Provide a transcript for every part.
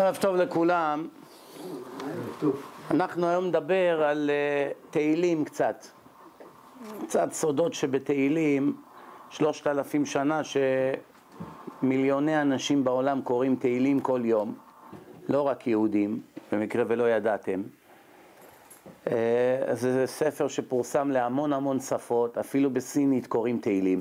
ערב טוב לכולם. אנחנו היום נדבר על תהילים קצת סודות שבתהילים. 3,000 שנה שמיליוני אנשים בעולם קוראים תהילים כל יום, לא רק יהודים, במקרה ולא ידעתם. זה ספר שפורסם להמון שפות, אפילו בסינית קוראים תהילים.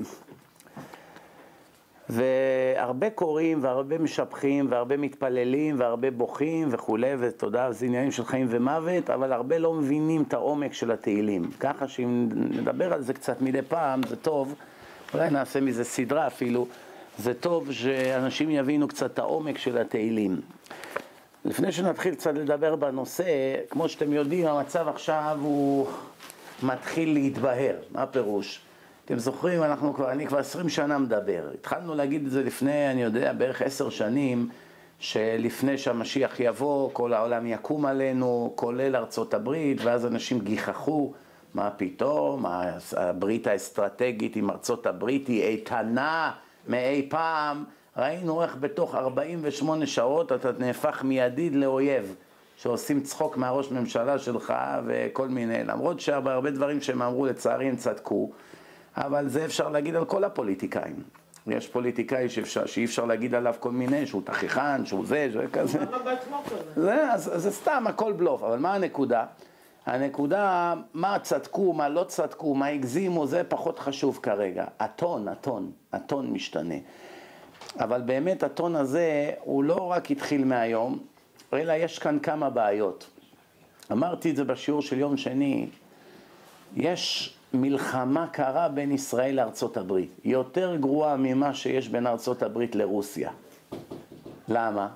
והרבה קוראים והרבה משבחים והרבה מתפללים והרבה בוכים וכו', ותודה, זה עניינים של חיים ומוות, אבל הרבה לא מבינים את העומק של התהילים. ככה שאם נדבר על זה קצת מדי פעם, זה טוב, אולי נעשה מזה סדרה אפילו, זה טוב שאנשים יבינו קצת את העומק של התהילים. לפני שנתחיל קצת לדבר בנושא, כמו שאתם יודעים, המצב עכשיו הוא מתחיל להתבהר. מה הפירוש? אתם זוכרים, אני כבר 20 שנה מדבר. התחלנו להגיד את זה לפני, אני יודע, בערך 10 שנים, שלפני שהמשיח יבוא, כל העולם יקום עלינו, כולל ארצות הברית, ואז אנשים גיחכו, מה פתאום, הברית האסטרטגית עם ארצות הברית היא איתנה מאי פעם. ראינו איך בתוך 48 שעות אתה נהפך מידיד לאויב, שעושים צחוק מהראש ממשלה שלך וכל מיני, למרות שהרבה דברים שהם אמרו לצערי הם צדקו, אבל זה אפשר להגיד על כל הפוליטיקאים. יש פוליטיקאי שאי אפשר להגיד עליו כל מיני, שהוא תכיחן, שהוא זה כזה. למה בעצמו כזה? זה סתם, הכל בלוף. אבל מה הנקודה? הנקודה, מה צדקו, מה לא צדקו, מה הגזימו, זה פחות חשוב כרגע. הטון משתנה. אבל באמת הטון הזה הוא לא רק התחיל מהיום, אלא יש כאן כמה בעיות. אמרתי את זה בשיעור של יום שני, יש מלחמה קרה בין ישראל לארצות הברית, יותר גרועה ממה שיש בין ארצות הברית לרוסיה. למה?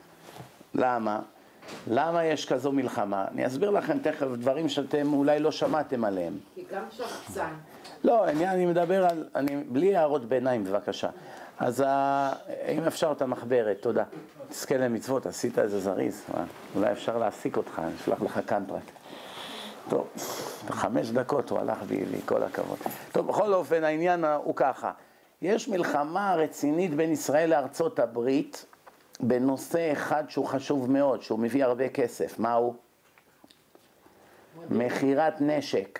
למה יש כזו מלחמה? אני אסביר לכם תכף דברים שאתם אולי לא שמעתם עליהם. כי גם שחצן. לא, אני מדבר על, בלי הערות ביניים בבקשה. אז אם אפשר את המחברת, תודה. תזכה למצוות, עשית איזה זריז, אולי אפשר להעסיק אותך, אני אשלח לך קנטרקט. טוב, 5 דקות הוא הלך לי, כל הכבוד. טוב, בכל אופן העניין הוא ככה. יש מלחמה רצינית בין ישראל לארצות הברית, בנושא אחד שהוא חשוב מאוד, שהוא מביא הרבה כסף. מהו? מכירת נשק.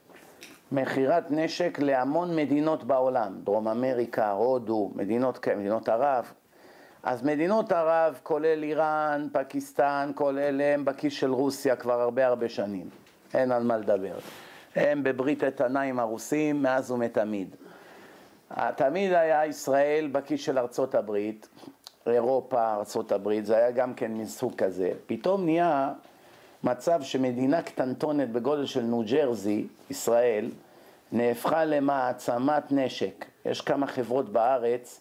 מכירת נשק להמון מדינות בעולם, דרום אמריקה, הודו, מדינות ערב. אז מדינות ערב, כולל איראן, פקיסטן, כל אלה הם בכיס של רוסיה כבר הרבה שנים. אין על מה לדבר. הם בברית איתנה עם הרוסים מאז ומתמיד. תמיד היה ישראל בכיס של ארצות הברית, אירופה, ארצות הברית, זה היה גם כן מסוג כזה. פתאום נהיה מצב שמדינה קטנטונת בגודל של ניו ג'רזי, ישראל, נהפכה למעצמת נשק. יש כמה חברות בארץ,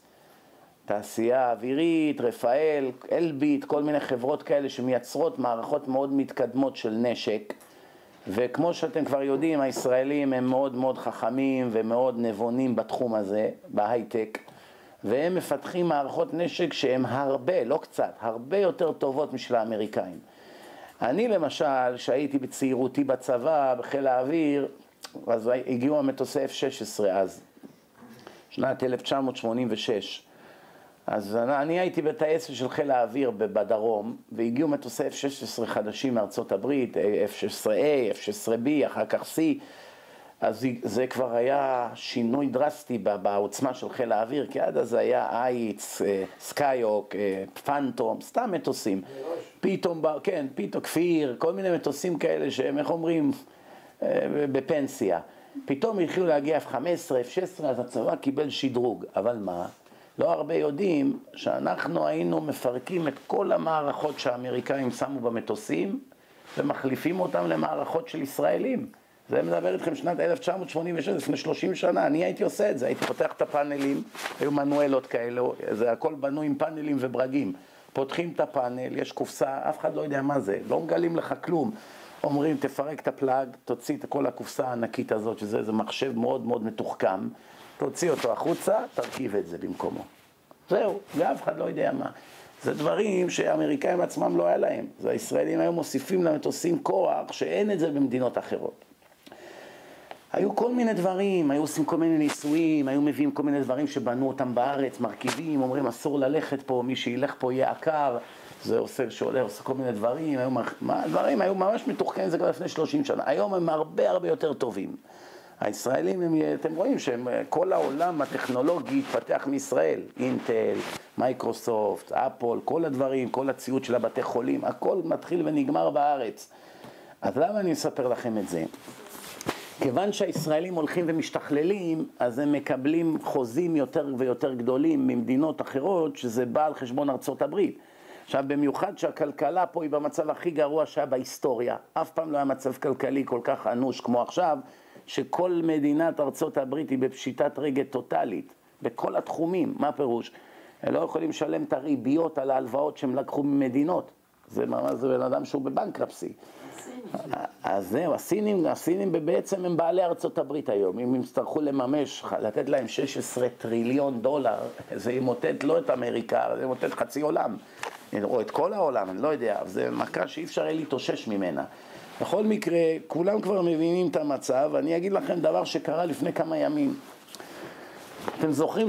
תעשייה אווירית, רפאל, אלביט, כל מיני חברות כאלה שמייצרות מערכות מאוד מתקדמות של נשק. וכמו שאתם כבר יודעים, הישראלים הם מאוד חכמים ומאוד נבונים בתחום הזה, בהייטק, והם מפתחים מערכות נשק שהן הרבה, לא קצת, הרבה יותר טובות משל האמריקאים. אני למשל, שהייתי בצעירותי בצבא, בחיל האוויר, אז הגיעו המטוסי F-16 אז, שנת 1986. אז אני הייתי בטייסת של חיל האוויר בדרום, והגיעו מטוסי F-16 חדשים מארצות הברית, F-16A, F-16B, אחר כך C, אז זה כבר היה שינוי דרסטי בעוצמה של חיל האוויר, כי עד אז היה אייץ, סקייוק, פנטום, סתם מטוסים. פתאום כפיר, כל מיני מטוסים כאלה שהם, איך אומרים, בפנסיה. פתאום התחילו להגיע F-15, F-16, אז הצבא קיבל שדרוג. אבל מה? לא הרבה יודעים שאנחנו היינו מפרקים את כל המערכות שהאמריקאים שמו במטוסים, ומחליפים אותם למערכות של ישראלים. זה מדבר איתכם שנת 1986, לפני 30 שנה, אני הייתי עושה את זה, הייתי פותח את הפאנלים, היו מנואלות כאלו, זה הכל בנוי עם פאנלים וברגים. פותחים את הפאנל, יש קופסה, אף אחד לא יודע מה זה, לא מגלים לך כלום. אומרים, תפרק את הפלאג, תוציא את כל הקופסה הענקית הזאת, שזה מחשב מאוד מתוחכם, תוציא אותו החוצה, תרכיב את זה במקומו. זהו, ואף אחד לא יודע מה. זה דברים שהאמריקאים עצמם לא היה להם. זה הישראלים היו מוסיפים למטוסים כוח שאין את זה במדינות אחרות. היו כל מיני דברים, היו עושים כל מיני ניסויים, היו מביאים כל מיני דברים שבנו אותם בארץ, מרכיבים, אומרים אסור ללכת פה, מי שילך פה יהיה עקר, זה עושה כל מיני דברים, הדברים היו ממש מתוחכמים, זה כבר לפני 30 שנה, היום הם הרבה יותר טובים. הישראלים, אתם רואים שכל העולם הטכנולוגי התפתח מישראל, אינטל, מייקרוסופט, אפל, כל הדברים, כל הציוד של הבתי חולים, הכל מתחיל ונגמר בארץ. אז למה אני אספר לכם את זה? כיוון שהישראלים הולכים ומשתכללים, אז הם מקבלים חוזים יותר ויותר גדולים ממדינות אחרות, שזה בא על חשבון ארצות הברית. עכשיו, במיוחד שהכלכלה פה היא במצב הכי גרוע שהיה בהיסטוריה. אף פעם לא היה מצב כלכלי כל כך אנוש כמו עכשיו, שכל מדינת ארצות הברית היא בפשיטת רגל טוטלית, בכל התחומים. מה פירוש? הם לא יכולים לשלם את הריביות על ההלוואות שהם לקחו ממדינות. זה ממש בן אדם שהוא בבנקרפסי. אז זהו, הסינים בעצם הם בעלי ארצות הברית היום. אם הם יצטרכו לממש, לתת להם 16 טריליון דולר, זה ימוטט לא את אמריקה, זה ימוטט חצי עולם. או את כל העולם, אני לא יודע. זה מכה שאי אפשר להתאושש ממנה. בכל מקרה, כולם כבר מבינים את המצב. אני אגיד לכם דבר שקרה לפני כמה ימים. אתם זוכרים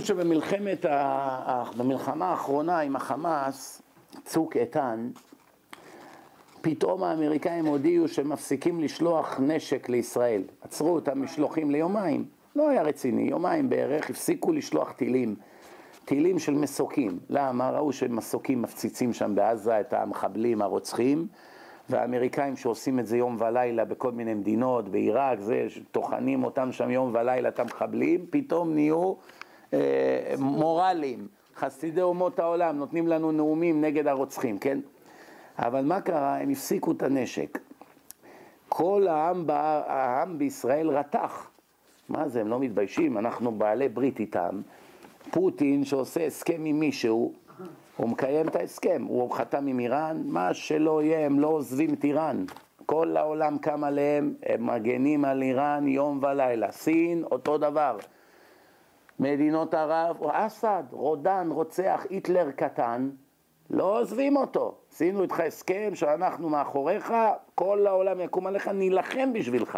במלחמה האחרונה עם החמאס, צוק איתן, פתאום האמריקאים הודיעו שמפסיקים לשלוח נשק לישראל. עצרו את המשלוחים ליומיים. לא היה רציני, יומיים בערך, הפסיקו לשלוח טילים של מסוקים. למה? ראו שמסוקים מפציצים שם בעזה את המחבלים הרוצחים, והאמריקאים שעושים את זה יום ולילה בכל מיני מדינות, בעיראק, זה שטוחנים אותם שם יום ולילה את המחבלים, פתאום נהיו מורלים, חסידי אומות העולם, נותנים לנו נאומים נגד הרוצחים, כן? אבל מה קרה? הם הפסיקו את הנשק. כל העם בישראל רתח. מה זה? הם לא מתביישים, אנחנו בעלי ברית איתם. פוטין שעושה הסכם עם מישהו, הוא מקיים את ההסכם, הוא חתם עם איראן, מה שלא יהיה, הם לא עוזבים את איראן. כל העולם קם עליהם, הם מגנים על איראן יום ולילה. סין, אותו דבר. מדינות ערב, אסד, רודן, רוצח, היטלר קטן, לא עוזבים אותו. עשינו איתך הסכם שאנחנו מאחוריך, כל העולם יקום עליך, נילחם בשבילך.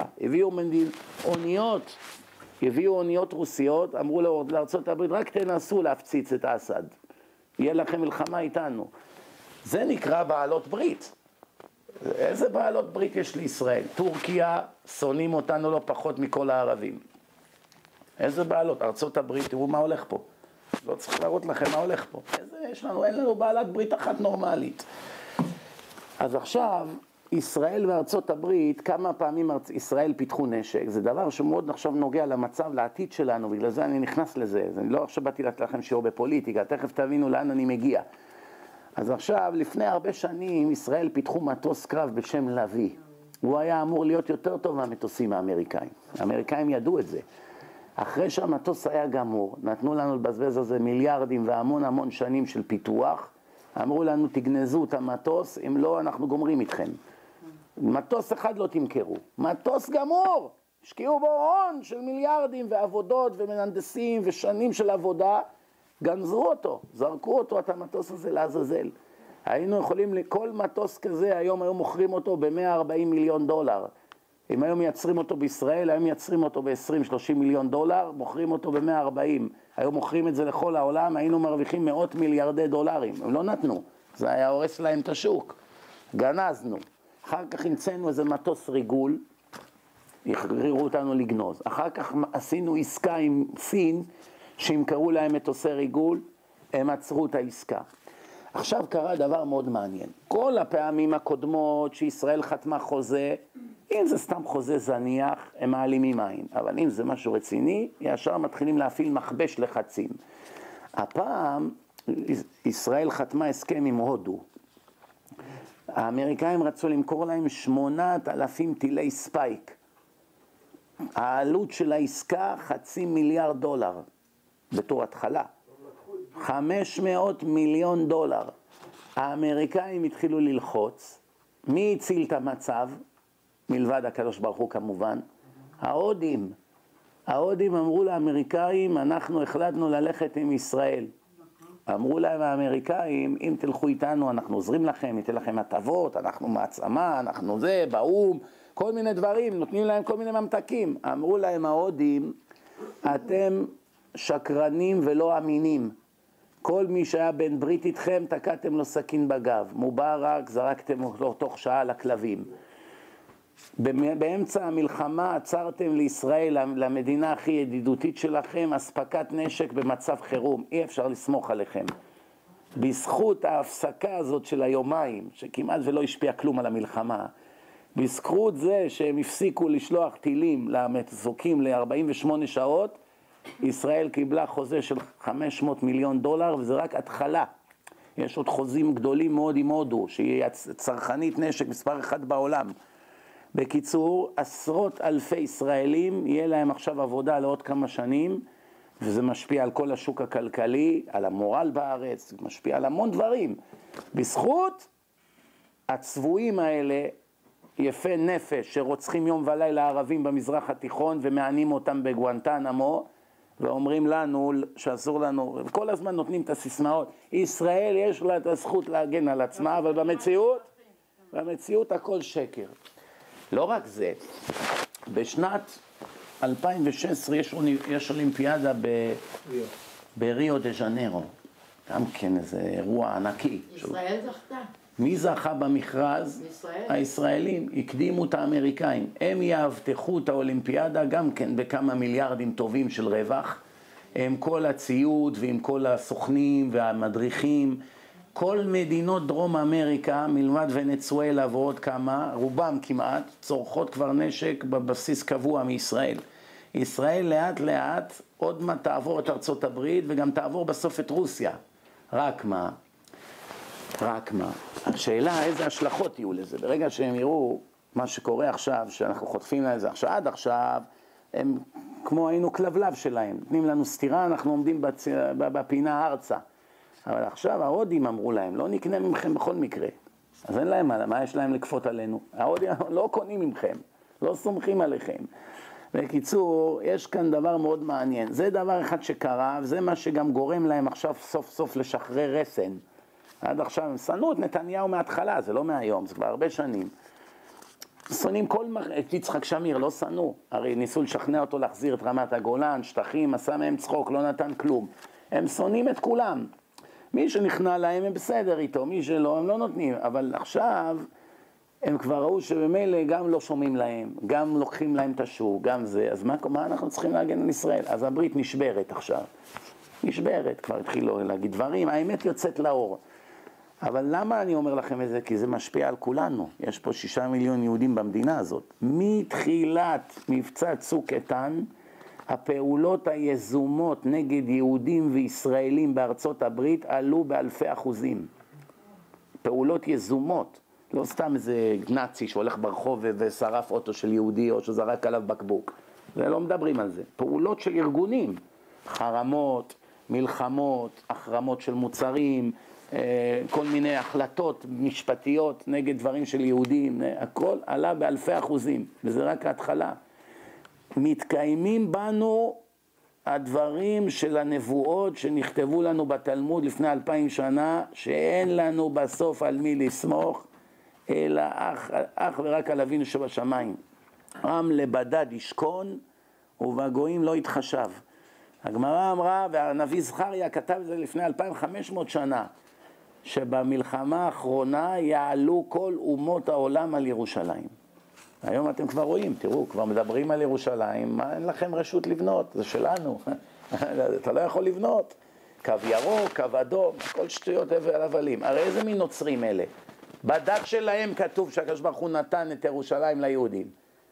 הביאו אוניות רוסיות, אמרו לארצות הברית, רק תנסו להפציץ את אסד. יהיה לכם מלחמה איתנו. זה נקרא בעלות ברית. איזה בעלות ברית יש לישראל? טורקיה, שונאים אותנו לא פחות מכל הערבים. איזה בעלות? ארצות הברית, תראו מה הולך פה. לא צריך להראות לכם מה הולך פה. אין לנו בעלת ברית אחת נורמלית. אז עכשיו, ישראל וארצות הברית, כמה פעמים ישראל פיתחו נשק, זה דבר שמאוד עכשיו נוגע למצב, לעתיד שלנו, בגלל זה אני נכנס לזה. אני לא עכשיו באתי לתת לכם שיעור בפוליטיקה, תכף תבינו לאן אני מגיע. אז עכשיו, לפני הרבה שנים, ישראל פיתחו מטוס קרב בשם לוי. הוא היה אמור להיות יותר טוב מהמטוסים האמריקאים. האמריקאים ידעו את זה. אחרי שהמטוס היה גמור, נתנו לנו לבזבז על זה מיליארדים והמון שנים של פיתוח, אמרו לנו תגנזו את המטוס, אם לא אנחנו גומרים איתכם. מטוס אחד לא תמכרו, מטוס גמור, השקיעו בו הון של מיליארדים ועבודות ומננדסים ושנים של עבודה, גנזו אותו, זרקו אותו את המטוס הזה לעזאזל. היינו יכולים, כל מטוס כזה היום היו מוכרים אותו ב-140 מיליון דולר. אם היום מייצרים אותו בישראל, היום מייצרים אותו ב-20-30 מיליון דולר, מוכרים אותו ב-140. היום מוכרים את זה לכל העולם, היינו מרוויחים מאות מיליארדי דולרים. הם לא נתנו, זה היה הורס להם את השוק. גנזנו. אחר כך המצאנו איזה מטוס ריגול, הכריחו אותנו לגנוז. אחר כך עשינו עסקה עם סין, שימכרו להם מטוסי ריגול, הם עצרו את העסקה. עכשיו קרה דבר מאוד מעניין. כל הפעמים הקודמות שישראל חתמה חוזה, אם זה סתם חוזה זניח, הם מעלימים עין. אבל אם זה משהו רציני, ישר מתחילים להפעיל מכבש לחצים. הפעם ישראל חתמה הסכם עם הודו. האמריקאים רצו למכור להם 8,000 טילי ספייק. העלות של העסקה $500 מיליון בתור התחלה. $500 מיליון. האמריקאים התחילו ללחוץ. מי הציל את המצב? מלבד הקדוש ברוך הוא כמובן. ההודים. ההודים אמרו לאמריקאים, אנחנו החלטנו ללכת עם ישראל. אמרו להם האמריקאים, אם תלכו איתנו אנחנו עוזרים לכם, ניתן לכם הטבות, אנחנו מעצמה, אנחנו זה, באום, כל מיני דברים, נותנים להם כל מיני ממתקים. אמרו להם ההודים, אתם שקרנים ולא אמינים. כל מי שהיה בן ברית איתכם, תקעתם לו סכין בגב. מובארק, זרקתם לו תוך שעה לכלבים. באמצע המלחמה עצרתם לישראל, למדינה הכי ידידותית שלכם, אספקת נשק במצב חירום. אי אפשר לסמוך עליכם. בזכות ההפסקה הזאת של היומיים, שכמעט ולא השפיע כלום על המלחמה, בזכות זה שהם הפסיקו לשלוח טילים למצוקים ל-48 שעות, ישראל קיבלה חוזה של $500 מיליון, וזה רק התחלה. יש עוד חוזים גדולים מאוד עם הודו, שהיא צרכנית נשק מספר 1 בעולם. בקיצור, עשרות אלפי ישראלים, יהיה להם עכשיו עבודה לעוד כמה שנים, וזה משפיע על כל השוק הכלכלי, על המורל בארץ, משפיע על המון דברים. בזכות הצבועים האלה, יפי נפש, שרוצחים יום ולילה ערבים במזרח התיכון, ומענים אותם בגואנטנמו, ואומרים לנו שאסור לנו, כל הזמן נותנים את הסיסמאות, ישראל יש לה את הזכות להגן על עצמה, אבל במציאות הכל שקר. לא רק זה, בשנת 2016 יש אולימפיאדה בריו דה ז'נרו, גם כן איזה אירוע ענקי. ישראל זכתה. מי זכה במכרז? ישראל. הישראלים הקדימו את האמריקאים. הם יאבטחו את האולימפיאדה גם כן בכמה מיליארדים טובים של רווח, עם כל הציוד ועם כל הסוכנים והמדריכים. כל מדינות דרום אמריקה, מלבד ונצואלה ועוד כמה, רובם כמעט, צורכות כבר נשק בבסיס קבוע מישראל. ישראל לאט לאט עוד מה תעבור את ארצות הברית וגם תעבור בסוף את רוסיה. רק מה? השאלה איזה השלכות יהיו לזה. ברגע שהם יראו מה שקורה עכשיו, שאנחנו חוטפים לזה עכשיו, עד עכשיו, הם כמו היינו כלבלב שלהם. נותנים לנו סתירה, אנחנו עומדים בפינה ארצה. אבל עכשיו ההודים אמרו להם, לא נקנה ממכם בכל מקרה. אז אין להם מה יש להם לקפות עלינו. ההודים לא קונים ממכם, לא סומכים עליכם. בקיצור, יש כאן דבר מאוד מעניין. זה דבר אחד שקרה, וזה מה שגם גורם להם עכשיו סוף סוף לשחרר רסן. עד עכשיו הם שנאו את נתניהו מההתחלה, זה לא מהיום, זה כבר הרבה שנים. שונאים את יצחק שמיר, לא שנאו. הרי ניסו לשכנע אותו להחזיר את רמת הגולן, שטחים, עשה מהם צחוק, לא נתן כלום. הם שונאים את כולם. מי שנכנע להם הם בסדר איתו, מי שלא הם לא נותנים. אבל עכשיו הם כבר ראו שבמילא גם לא שומעים להם, גם לוקחים להם את השוק, גם זה. אז מה אנחנו צריכים להגן על ישראל? אז הברית נשברת עכשיו. נשברת, כבר התחילו להגיד דברים, האמת יוצאת לאור. אבל למה אני אומר לכם את זה? כי זה משפיע על כולנו. יש פה 6 מיליון יהודים במדינה הזאת. מתחילת מבצע צוק איתן, הפעולות היזומות נגד יהודים וישראלים בארצות הברית עלו באלפי אחוזים. פעולות יזומות. לא סתם איזה נאצי שהולך ברחוב ושרף אוטו של יהודי או שזרק עליו בקבוק. זה לא מדברים על זה. פעולות של ארגונים. חרמות, מלחמות, החרמות של מוצרים, כל מיני החלטות משפטיות נגד דברים של יהודים, הכל עלה באלפי אחוזים, וזה רק ההתחלה. מתקיימים בנו הדברים של הנבואות שנכתבו לנו בתלמוד לפני 2000 שנה, שאין לנו בסוף על מי לסמוך, אלא אך ורק על אבינו שבשמיים. עם לבדד ישכון ובגויים לא יתחשב. הגמרא אמרה, והנביא זכריה כתב את זה לפני 2500 שנה, שבמלחמה האחרונה יעלו כל אומות העולם על ירושלים. היום אתם כבר רואים, תראו, כבר מדברים על ירושלים, מה, אין לכם רשות לבנות, זה שלנו, אתה לא יכול לבנות. קו ירוק, קו אדום, כל שטויות הבל הבלים. הרי איזה מין נוצרים אלה? בדת שלהם כתוב שהקדוש ברוך הוא נתן את ירושלים ליהודים.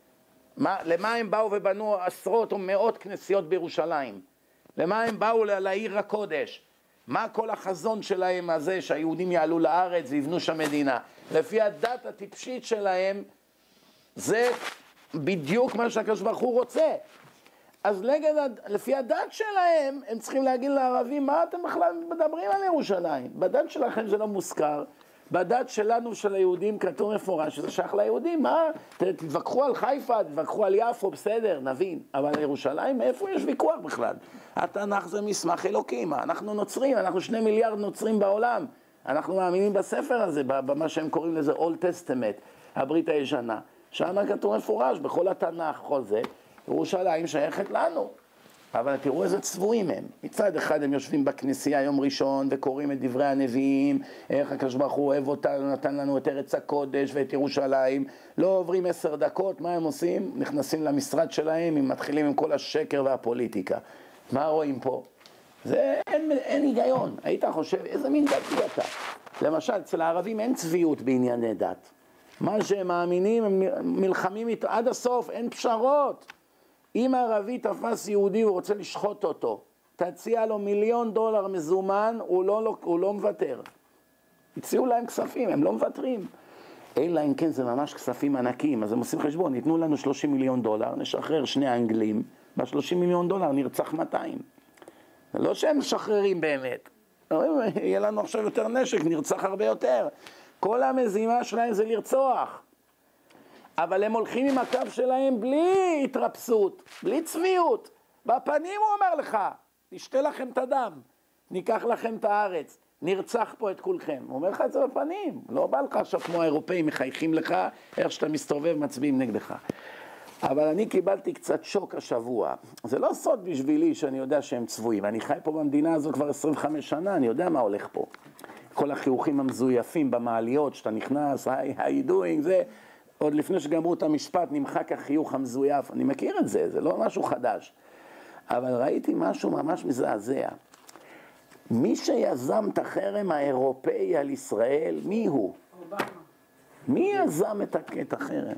למה הם באו ובנו עשרות או מאות כנסיות בירושלים? למה הם באו לעיר הקודש? מה כל החזון שלהם הזה שהיהודים יעלו לארץ ויבנו שם מדינה? לפי הדת הטיפשית שלהם, זה בדיוק מה שהקדוש ברוך הוא רוצה. אז לפי הדת שלהם, הם צריכים להגיד לערבים, מה אתם בכלל מדברים על ירושלים? בדת שלכם זה לא מוזכר. בדת שלנו, של היהודים, כתוב מפורש שזה שייך ליהודים. מה? תתווכחו על חיפה, תתווכחו על יפו, בסדר, נבין. אבל ירושלים, איפה יש ויכוח בכלל? התנ"ך זה מסמך אלוקים. אנחנו נוצרים, אנחנו 2 מיליארד נוצרים בעולם. אנחנו מאמינים בספר הזה, במה שהם קוראים לזה Old Testament, הברית הישנה. שם כתוב מפורש, בכל התנ"ך, כל זה, ירושלים שייכת לנו. אבל תראו איזה צבועים הם. מצד אחד הם יושבים בכנסייה יום ראשון וקוראים את דברי הנביאים, איך הקדוש ברוך הוא אוהב אותנו, נתן לנו את ארץ הקודש ואת ירושלים. לא עוברים 10 דקות, מה הם עושים? נכנסים למשרד שלהם, הם מתחילים עם כל השקר והפוליטיקה. מה רואים פה? זה אין היגיון. היית חושב, איזה מין דתי אתה? למשל, אצל הערבים אין צביעות בענייני דת. מה שהם מאמינים, הם מלחמים איתו עד הסוף, אין פשרות. אם ערבי תפס יהודי ורוצה לשחוט אותו, תציע לו $1,000,000 מזומן, הוא לא מוותר. הציעו להם כספים, הם לא מוותרים. אלא אם כן זה ממש כספים ענקים, אז הם עושים חשבון, ניתנו לנו $30,000,000, נשחרר 2 אנגלים, ב$30,000,000 נרצח 200. זה לא שהם משחררים באמת. יהיה לנו עכשיו יותר נשק, נרצח הרבה יותר. כל המזימה שלהם זה לרצוח. אבל הם הולכים עם הקו שלהם בלי התרפסות, בלי צביעות. בפנים הוא אומר לך, נשתה לכם את הדם, ניקח לכם את הארץ, נרצח פה את כולכם. הוא אומר לך את זה בפנים, לא בא לך עכשיו כמו האירופאים, מחייכים לך, איך שאתה מסתובב מצביעים נגדך. אבל אני קיבלתי קצת שוק השבוע. זה לא סוד בשבילי שאני יודע שהם צבועים. אני חי פה במדינה הזו כבר 25 שנה, אני יודע מה הולך פה. כל החיוכים המזויפים במעליות, שאתה נכנס, היי, how you doing, זה... עוד לפני שגמרו את המשפט, נמחק החיוך המזויף. אני מכיר את זה, זה לא משהו חדש. אבל ראיתי משהו ממש מזעזע. מי שיזם את החרם האירופאי על ישראל, מי הוא? אובמה. מי יזם את החרם?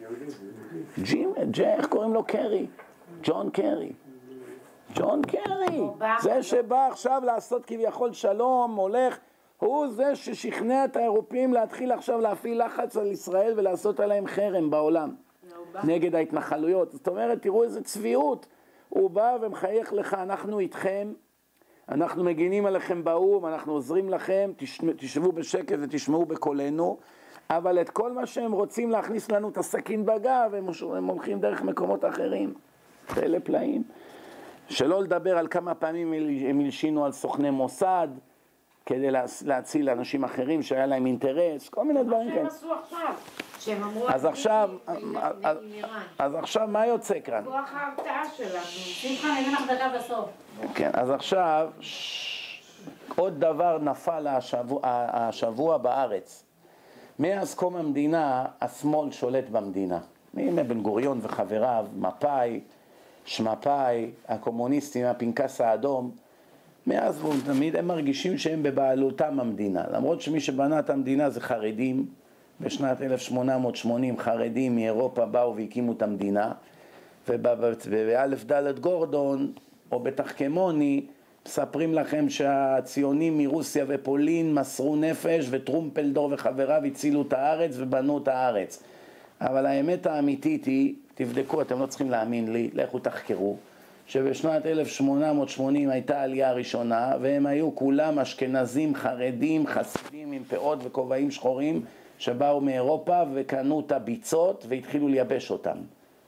איך קוראים לו? קרי. ג'ון קרי. ג'ון קרי. זה שבא עכשיו לעשות כביכול שלום, הולך... הוא זה ששכנע את האירופאים להתחיל עכשיו להפעיל לחץ על ישראל ולעשות עליהם חרם בעולם נגד ההתנחלויות. זאת אומרת, תראו איזה צביעות. הוא בא ומחייך לך, אנחנו איתכם, אנחנו מגינים עליכם באום, אנחנו עוזרים לכם, תשבו בשקט ותשמעו בקולנו, אבל את כל מה שהם רוצים להכניס לנו את הסכין בגב, הם הולכים דרך מקומות אחרים. אלה פלאים. שלא לדבר על כמה פעמים הם הלשינו על סוכני מוסד, כדי להציל לאנשים אחרים שהיה להם אינטרס, כל מיני דברים כאלה. מה שהם עשו עכשיו? שהם אמרו... אז עכשיו מה יוצא כאן? כוח ההרתעה שלנו. שמחה, אני אתן לך דקה בסוף. כן, אז עכשיו עוד דבר נפל השבוע בארץ. מאז קום המדינה, השמאל שולט במדינה. מבן גוריון וחבריו, מפא"י, שמפא"י, הקומוניסטים, הפנקס האדום, מאז תמיד הם מרגישים שהם בבעלותם המדינה, למרות שמי שבנה את המדינה זה חרדים. בשנת 1880 חרדים מאירופה באו והקימו את המדינה, ובאלף ד' גורדון או בתחכמוני מספרים לכם שהציונים מרוסיה ופולין מסרו נפש, וטרומפלדור וחבריו הצילו את הארץ ובנו את הארץ. אבל האמת האמיתית היא, תבדקו, אתם לא צריכים להאמין לי, לכו תחקרו, שבשנת 1880 הייתה העלייה הראשונה, והם היו כולם אשכנזים, חרדים, חסידים עם פאות וכובעים שחורים, שבאו מאירופה וקנו את הביצות והתחילו לייבש אותם.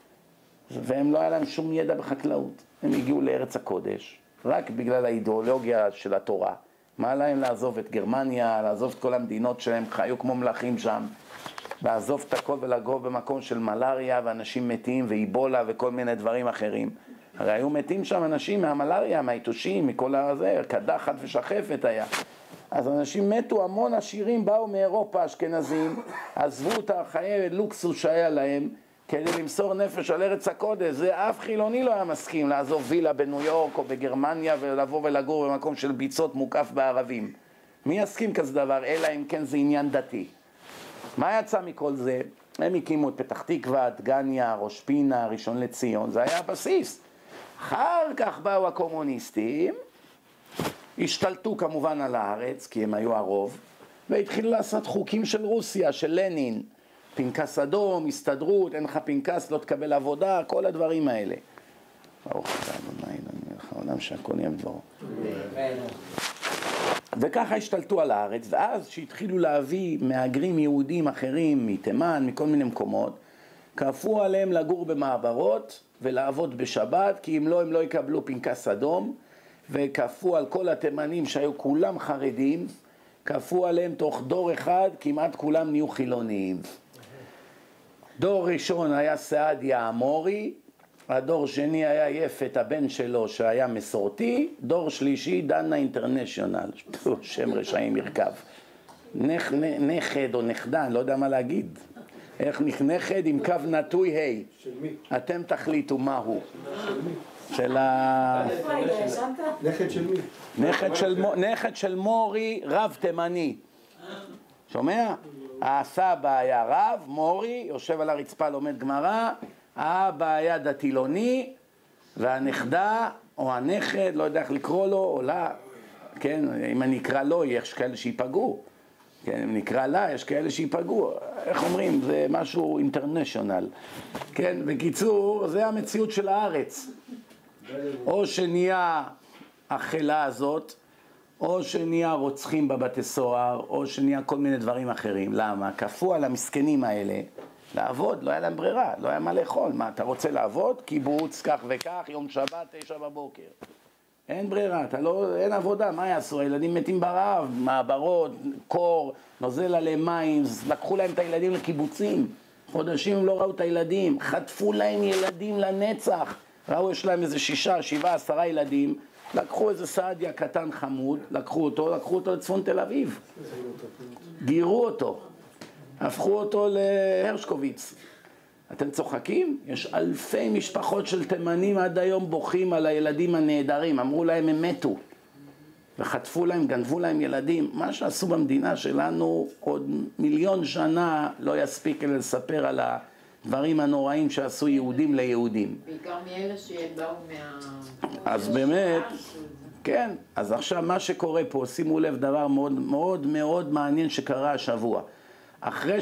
והם לא היה להם שום ידע בחקלאות. הם הגיעו לארץ הקודש, רק בגלל האידיאולוגיה של התורה. מה להם לעזוב את גרמניה, לעזוב את כל המדינות שהם חיו כמו מלכים שם, לעזוב את הכל ולגור במקום של מלריה ואנשים מתים ואיבולה וכל מיני דברים אחרים. הרי היו מתים שם אנשים מהמלריה, מהיתושים, מכל הזה, קדחת ושחפת היה. אז אנשים מתו, המון עשירים באו מאירופה, אשכנזים, עזבו את החיי לוקסוס שהיה להם, כדי למסור נפש על ארץ הקודש. זה אף חילוני לא היה מסכים לעזוב וילה בניו יורק או בגרמניה ולבוא ולגור במקום של ביצות מוקף בערבים. מי יסכים כזה דבר, אלא אם כן זה עניין דתי. מה יצא מכל זה? הם הקימו את פתח תקווה, דגניה, ראש פינה, ראשון לציון, זה היה הבסיס. אחר כך באו הקומוניסטים, השתלטו כמובן על הארץ, כי הם היו הרוב, והתחילו לעשות חוקים של רוסיה, של לנין, פנקס אדום, הסתדרות, אין לך פנקס, לא תקבל עבודה, כל הדברים האלה. ברוך אתה אדוני, העולם שהכל נהיה בדברו. וככה השתלטו על הארץ, ואז שהתחילו להביא מהגרים יהודים אחרים, מתימן, מכל מיני מקומות, כפו עליהם לגור במעברות ולעבוד בשבת, כי אם לא, הם לא יקבלו פנקס אדום, וכפו על כל התימנים שהיו כולם חרדים, כפו עליהם תוך דור אחד, כמעט כולם נהיו חילוניים. דור ראשון היה סעדיה אמורי, הדור שני היה יפת, הבן שלו שהיה מסורתי, דור שלישי דנה אינטרנשיונל, שם רשעים ירכב. נכד או נכדה, אני לא יודע מה להגיד. איך נכד עם קו נטוי היי. של מי? אתם תחליטו מה הוא. של מי? של ה... איפה היית? ישנת? נכד של מי? נכד של מורי רב תימני. שומע? הסבא היה רב, מורי, יושב על הרצפה לומד גמרא, האבא היה דתילוני, והנכדה או הנכד, לא יודע איך לקרוא לו, או לה, כן, אם אני אקרא לו, יש כאלה שיפגעו. כן, אם נקרא לה, יש כאלה שיפגעו. איך אומרים? זה משהו אינטרנשיונל. כן, בקיצור, זה המציאות של הארץ. או שנהיה החלה הזאת, או שנהיה רוצחים בבתי סוהר, או שנהיה כל מיני דברים אחרים. למה? כפו על המסכנים האלה לעבוד, לא היה להם ברירה, לא היה מה לאכול. מה, אתה רוצה לעבוד? קיבוץ, כך וכך, יום שבת, 9 בבוקר. אין ברירה, אין עבודה, מה יעשו? הילדים מתים ברעב, מעברות, קור, נוזל עליהם מים, לקחו להם את הילדים לקיבוצים. חודשים הם לא ראו את הילדים, חטפו להם ילדים לנצח. ראו, יש להם איזה 6, 7, 10 ילדים, לקחו איזה סעדיה קטן חמוד, לקחו אותו לצפון תל אביב. גירו אותו, הפכו אותו להרשקוביץ. אתם צוחקים? יש אלפי משפחות של תימנים עד היום בוכים על הילדים הנהדרים, אמרו להם הם מתו. וחטפו להם, גנבו להם ילדים. מה שעשו במדינה שלנו עוד 1,000,000 שנה לא יספיק לספר על הדברים הנוראים שעשו יהודים ליהודים. בעיקר מאלה שבאו אז באמת, כן, אז עכשיו מה שקורה פה, שימו לב דבר מאוד מאוד מאוד מעניין שקרה השבוע. אחרי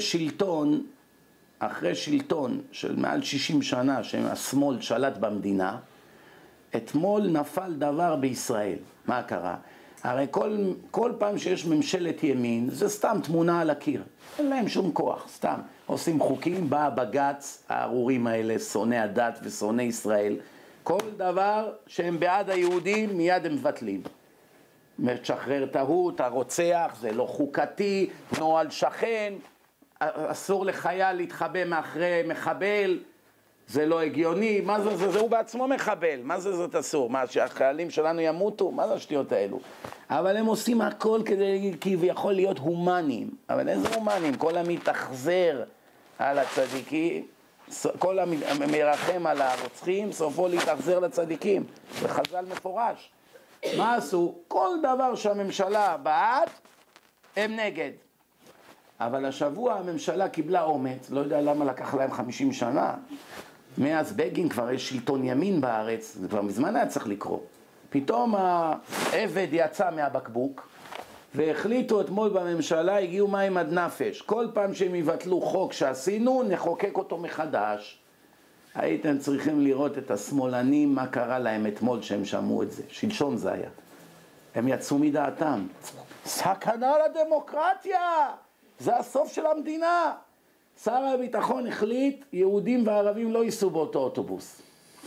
שלטון של מעל 60 שנה שהשמאל שלט במדינה, אתמול נפל דבר בישראל. מה קרה? הרי כל פעם שיש ממשלת ימין, זה סתם תמונה על הקיר. אין להם שום כוח, סתם. עושים חוקים, בא בג"ץ, הארורים האלה, שונאי הדת ושונאי ישראל. כל דבר שהם בעד היהודים, מיד הם מבטלים. משחרר את הרוצח, זה לא חוקתי, נוהל שכן, אסור לחייל להתחבא מאחרי מחבל, זה לא הגיוני, מה זה הוא בעצמו מחבל, מה זה אסור, מה שהחיילים שלנו ימותו, מה זה השטויות האלו? אבל הם עושים הכל כדי כביכול להיות הומניים, אבל איזה הומניים? כל המתאכזר על הצדיקים, כל המרחם על הרוצחים, סופו להתאכזר לצדיקים, זה חז"ל מפורש. מה עשו? כל דבר שהממשלה בעד, הם נגד. אבל השבוע הממשלה קיבלה אומץ, לא יודע למה לקח להם 50 שנה, מאז בגין כבר יש שלטון ימין בארץ, זה כבר מזמן היה צריך לקרוא. פתאום העבד יצא מהבקבוק, והחליטו אתמול בממשלה, הגיעו מים עד נפש. כל פעם שהם יבטלו חוק שעשינו, נחוקק אותו מחדש. הייתם צריכים לראות את השמאלנים, מה קרה להם אתמול שהם שמעו את זה. שלשום זה היה. הם יצאו מדעתם. סכנה לדמוקרטיה! זה הסוף של המדינה. שר הביטחון החליט, יהודים וערבים לא ייסעו באותו אוטובוס.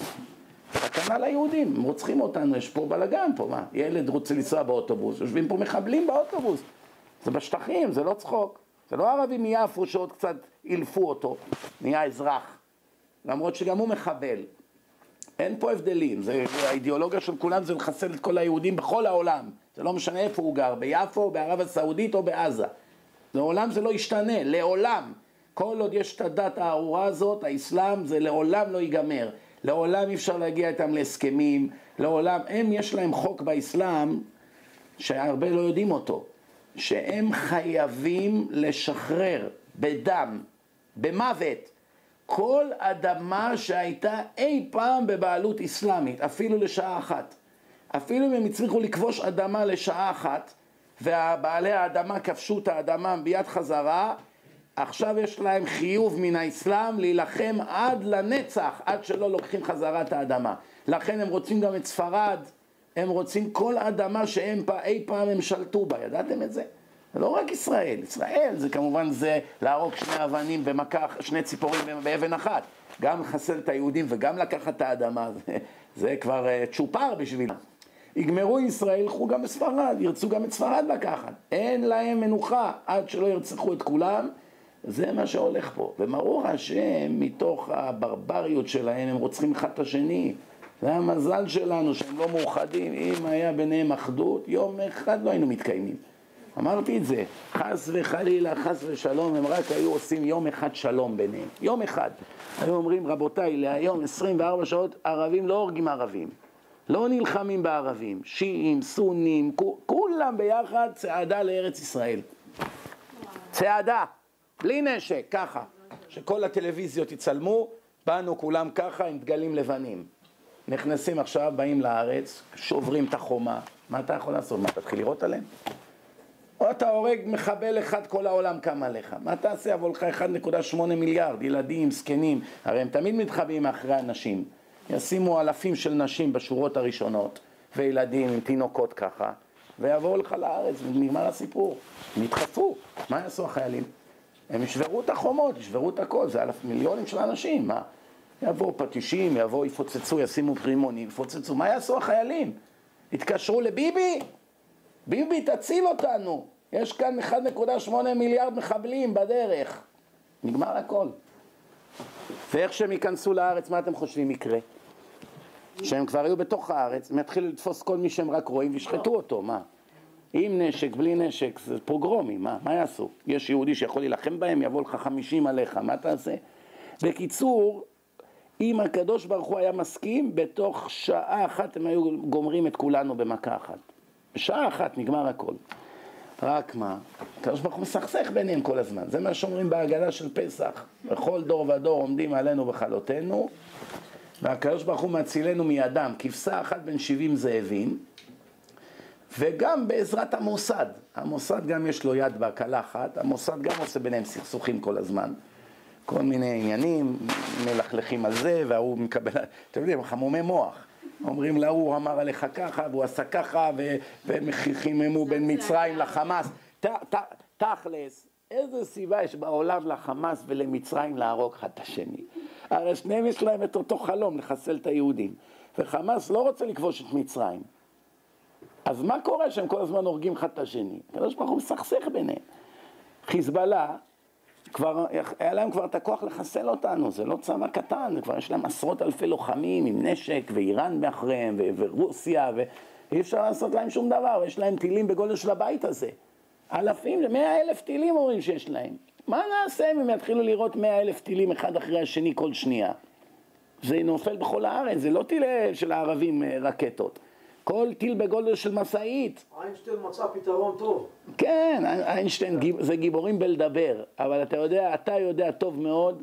סכנה ליהודים, הם רוצחים אותנו, יש פה בלגן פה, מה? ילד רוצה לנסוע באוטובוס, יושבים פה מחבלים באוטובוס. זה בשטחים, זה לא צחוק. זה לא ערבים מיפו שעוד קצת אילפו אותו, נהיה אזרח. למרות שגם הוא מחבל. אין פה הבדלים, האידיאולוגיה של כולם זה לחסל את כל היהודים בכל העולם. זה לא משנה איפה הוא גר, ביפו, בערב הסעודית או בעזה. לעולם זה לא ישתנה, לעולם. כל עוד יש את הדת הארורה הזאת, האסלאם, זה לעולם לא ייגמר. לעולם אי אפשר להגיע איתם להסכמים, לעולם, יש להם חוק באסלאם, שהרבה לא יודעים אותו, שהם חייבים לשחרר בדם, במוות, כל אדמה שהייתה אי פעם בבעלות אסלאמית, אפילו לשעה אחת. אפילו אם הם הצליחו לכבוש אדמה לשעה אחת, ובעלי האדמה כבשו את האדמה ביד חזרה, עכשיו יש להם חיוב מן האסלאם להילחם עד לנצח, עד שלא לוקחים חזרה את האדמה. לכן הם רוצים גם את ספרד, הם רוצים כל אדמה שהם אי פעם הם שלטו בה, ידעתם את זה? זה לא רק ישראל, ישראל זה כמובן זה להרוג 2 אבנים במכה, 2 ציפורים באבן אחת, גם לחסל את היהודים וגם לקחת את האדמה, זה כבר צ'ופר בשבילה. יגמרו ישראל, ילכו גם בספרד, ירצו גם את ספרד לקחת. אין להם מנוחה עד שלא ירצחו את כולם, זה מה שהולך פה. וברוך השם, מתוך הברבריות שלהם, הם רוצחים אחד את השני. זה המזל שלנו שהם לא מאוחדים. אם היה ביניהם אחדות, יום אחד לא היינו מתקיימים. אמרתי את זה, חס וחלילה, חס ושלום, הם רק היו עושים יום אחד שלום ביניהם. יום אחד. היו אומרים, רבותיי, להיום 24 שעות, ערבים לא הורגים ערבים. לא נלחמים בערבים. שיעים, סונים, כולם ביחד צעדה לארץ ישראל. צעדה, בלי נשק, ככה. שכל הטלוויזיות יצלמו, באנו כולם ככה עם דגלים לבנים. נכנסים עכשיו, באים לארץ, שוברים את החומה. מה אתה יכול לעשות? מה, תתחיל לראות עליהם? או אתה הורג מחבל אחד, כל העולם קם עליך. מה תעשה? יבוא לך 1.8 מיליארד, ילדים, זקנים. הרי הם תמיד מתחבאים מאחרי אנשים. ישימו אלפים של נשים בשורות הראשונות, וילדים עם תינוקות ככה, ויבואו לך לארץ, ונגמר הסיפור. הם ידחפו. מה יעשו החיילים? הם ישברו את החומות, ישברו את הכל. זה מיליונים של אנשים, מה? יבואו פטישים, יבואו, יפוצצו, ישימו פרימונים, יפוצצו. מה יעשו החיילים? יתקשרו לביבי? ביבי, תציל אותנו. יש כאן 1.8 מיליארד מחבלים בדרך. נגמר הכל. ואיך שהם ייכנסו לארץ, מה אתם חושבים יקרה? שהם כבר היו בתוך הארץ, הם יתחילו לתפוס כל מי שהם רק רואים וישחטו אותו, מה? עם נשק, בלי נשק, זה פרוגרומי, מה יעשו? יש יהודי שיכול להילחם בהם, יבוא לך 50 עליך, מה תעשה? בקיצור, אם הקדוש ברוך הוא היה מסכים, בתוך שעה אחת הם היו גומרים את כולנו במכה אחת. בשעה אחת נגמר הכל. רק מה? הקדוש ברוך הוא מסכסך ביניהם כל הזמן. זה מה שאומרים בהגדה של פסח. בכל דור ודור עומדים עלינו בחלותינו, והקדוש ברוך הוא מצילנו מידם, כבשה אחת בין 70 זאבים, וגם בעזרת המוסד. המוסד גם יש לו יד בקלחת, המוסד גם עושה ביניהם סכסוכים כל הזמן. כל מיני עניינים, מלכלכים על זה, והוא מקבל, אתם יודעים, חמומי מוח. אומרים לה, הוא אמר עליך ככה, והוא עשה ככה, והם חיממו בין מצרים לחמאס. תכלס, איזה סיבה יש בעולם לחמאס ולמצרים להרוג אחד את השני? הרי שניהם יש להם את אותו חלום, לחסל את היהודים. וחמאס לא רוצה לכבוש את מצרים. אז מה קורה שהם כל הזמן הורגים אחד את השני? הקדוש ברוך הוא מסכסך ביניהם. חיזבאללה, היה להם כבר את הכוח לחסל אותנו, זה לא צבא קטן, כבר יש להם עשרות אלפי לוחמים עם נשק, ואיראן מאחריהם, ורוסיה, ואי אפשר לעשות להם שום דבר, יש להם טילים בגודל של הבית הזה. אלפים, 100,000 טילים אומרים שיש להם. מה נעשה אם הם יתחילו לראות 100,000 טילים אחד אחרי השני כל שנייה? זה נופל בכל הארץ, זה לא טיל של הערבים רקטות. כל טיל בגודל של מסעית. איינשטיין מצא פתרון טוב. כן, איינשטיין זה גיבורים בלדבר, אבל אתה יודע טוב מאוד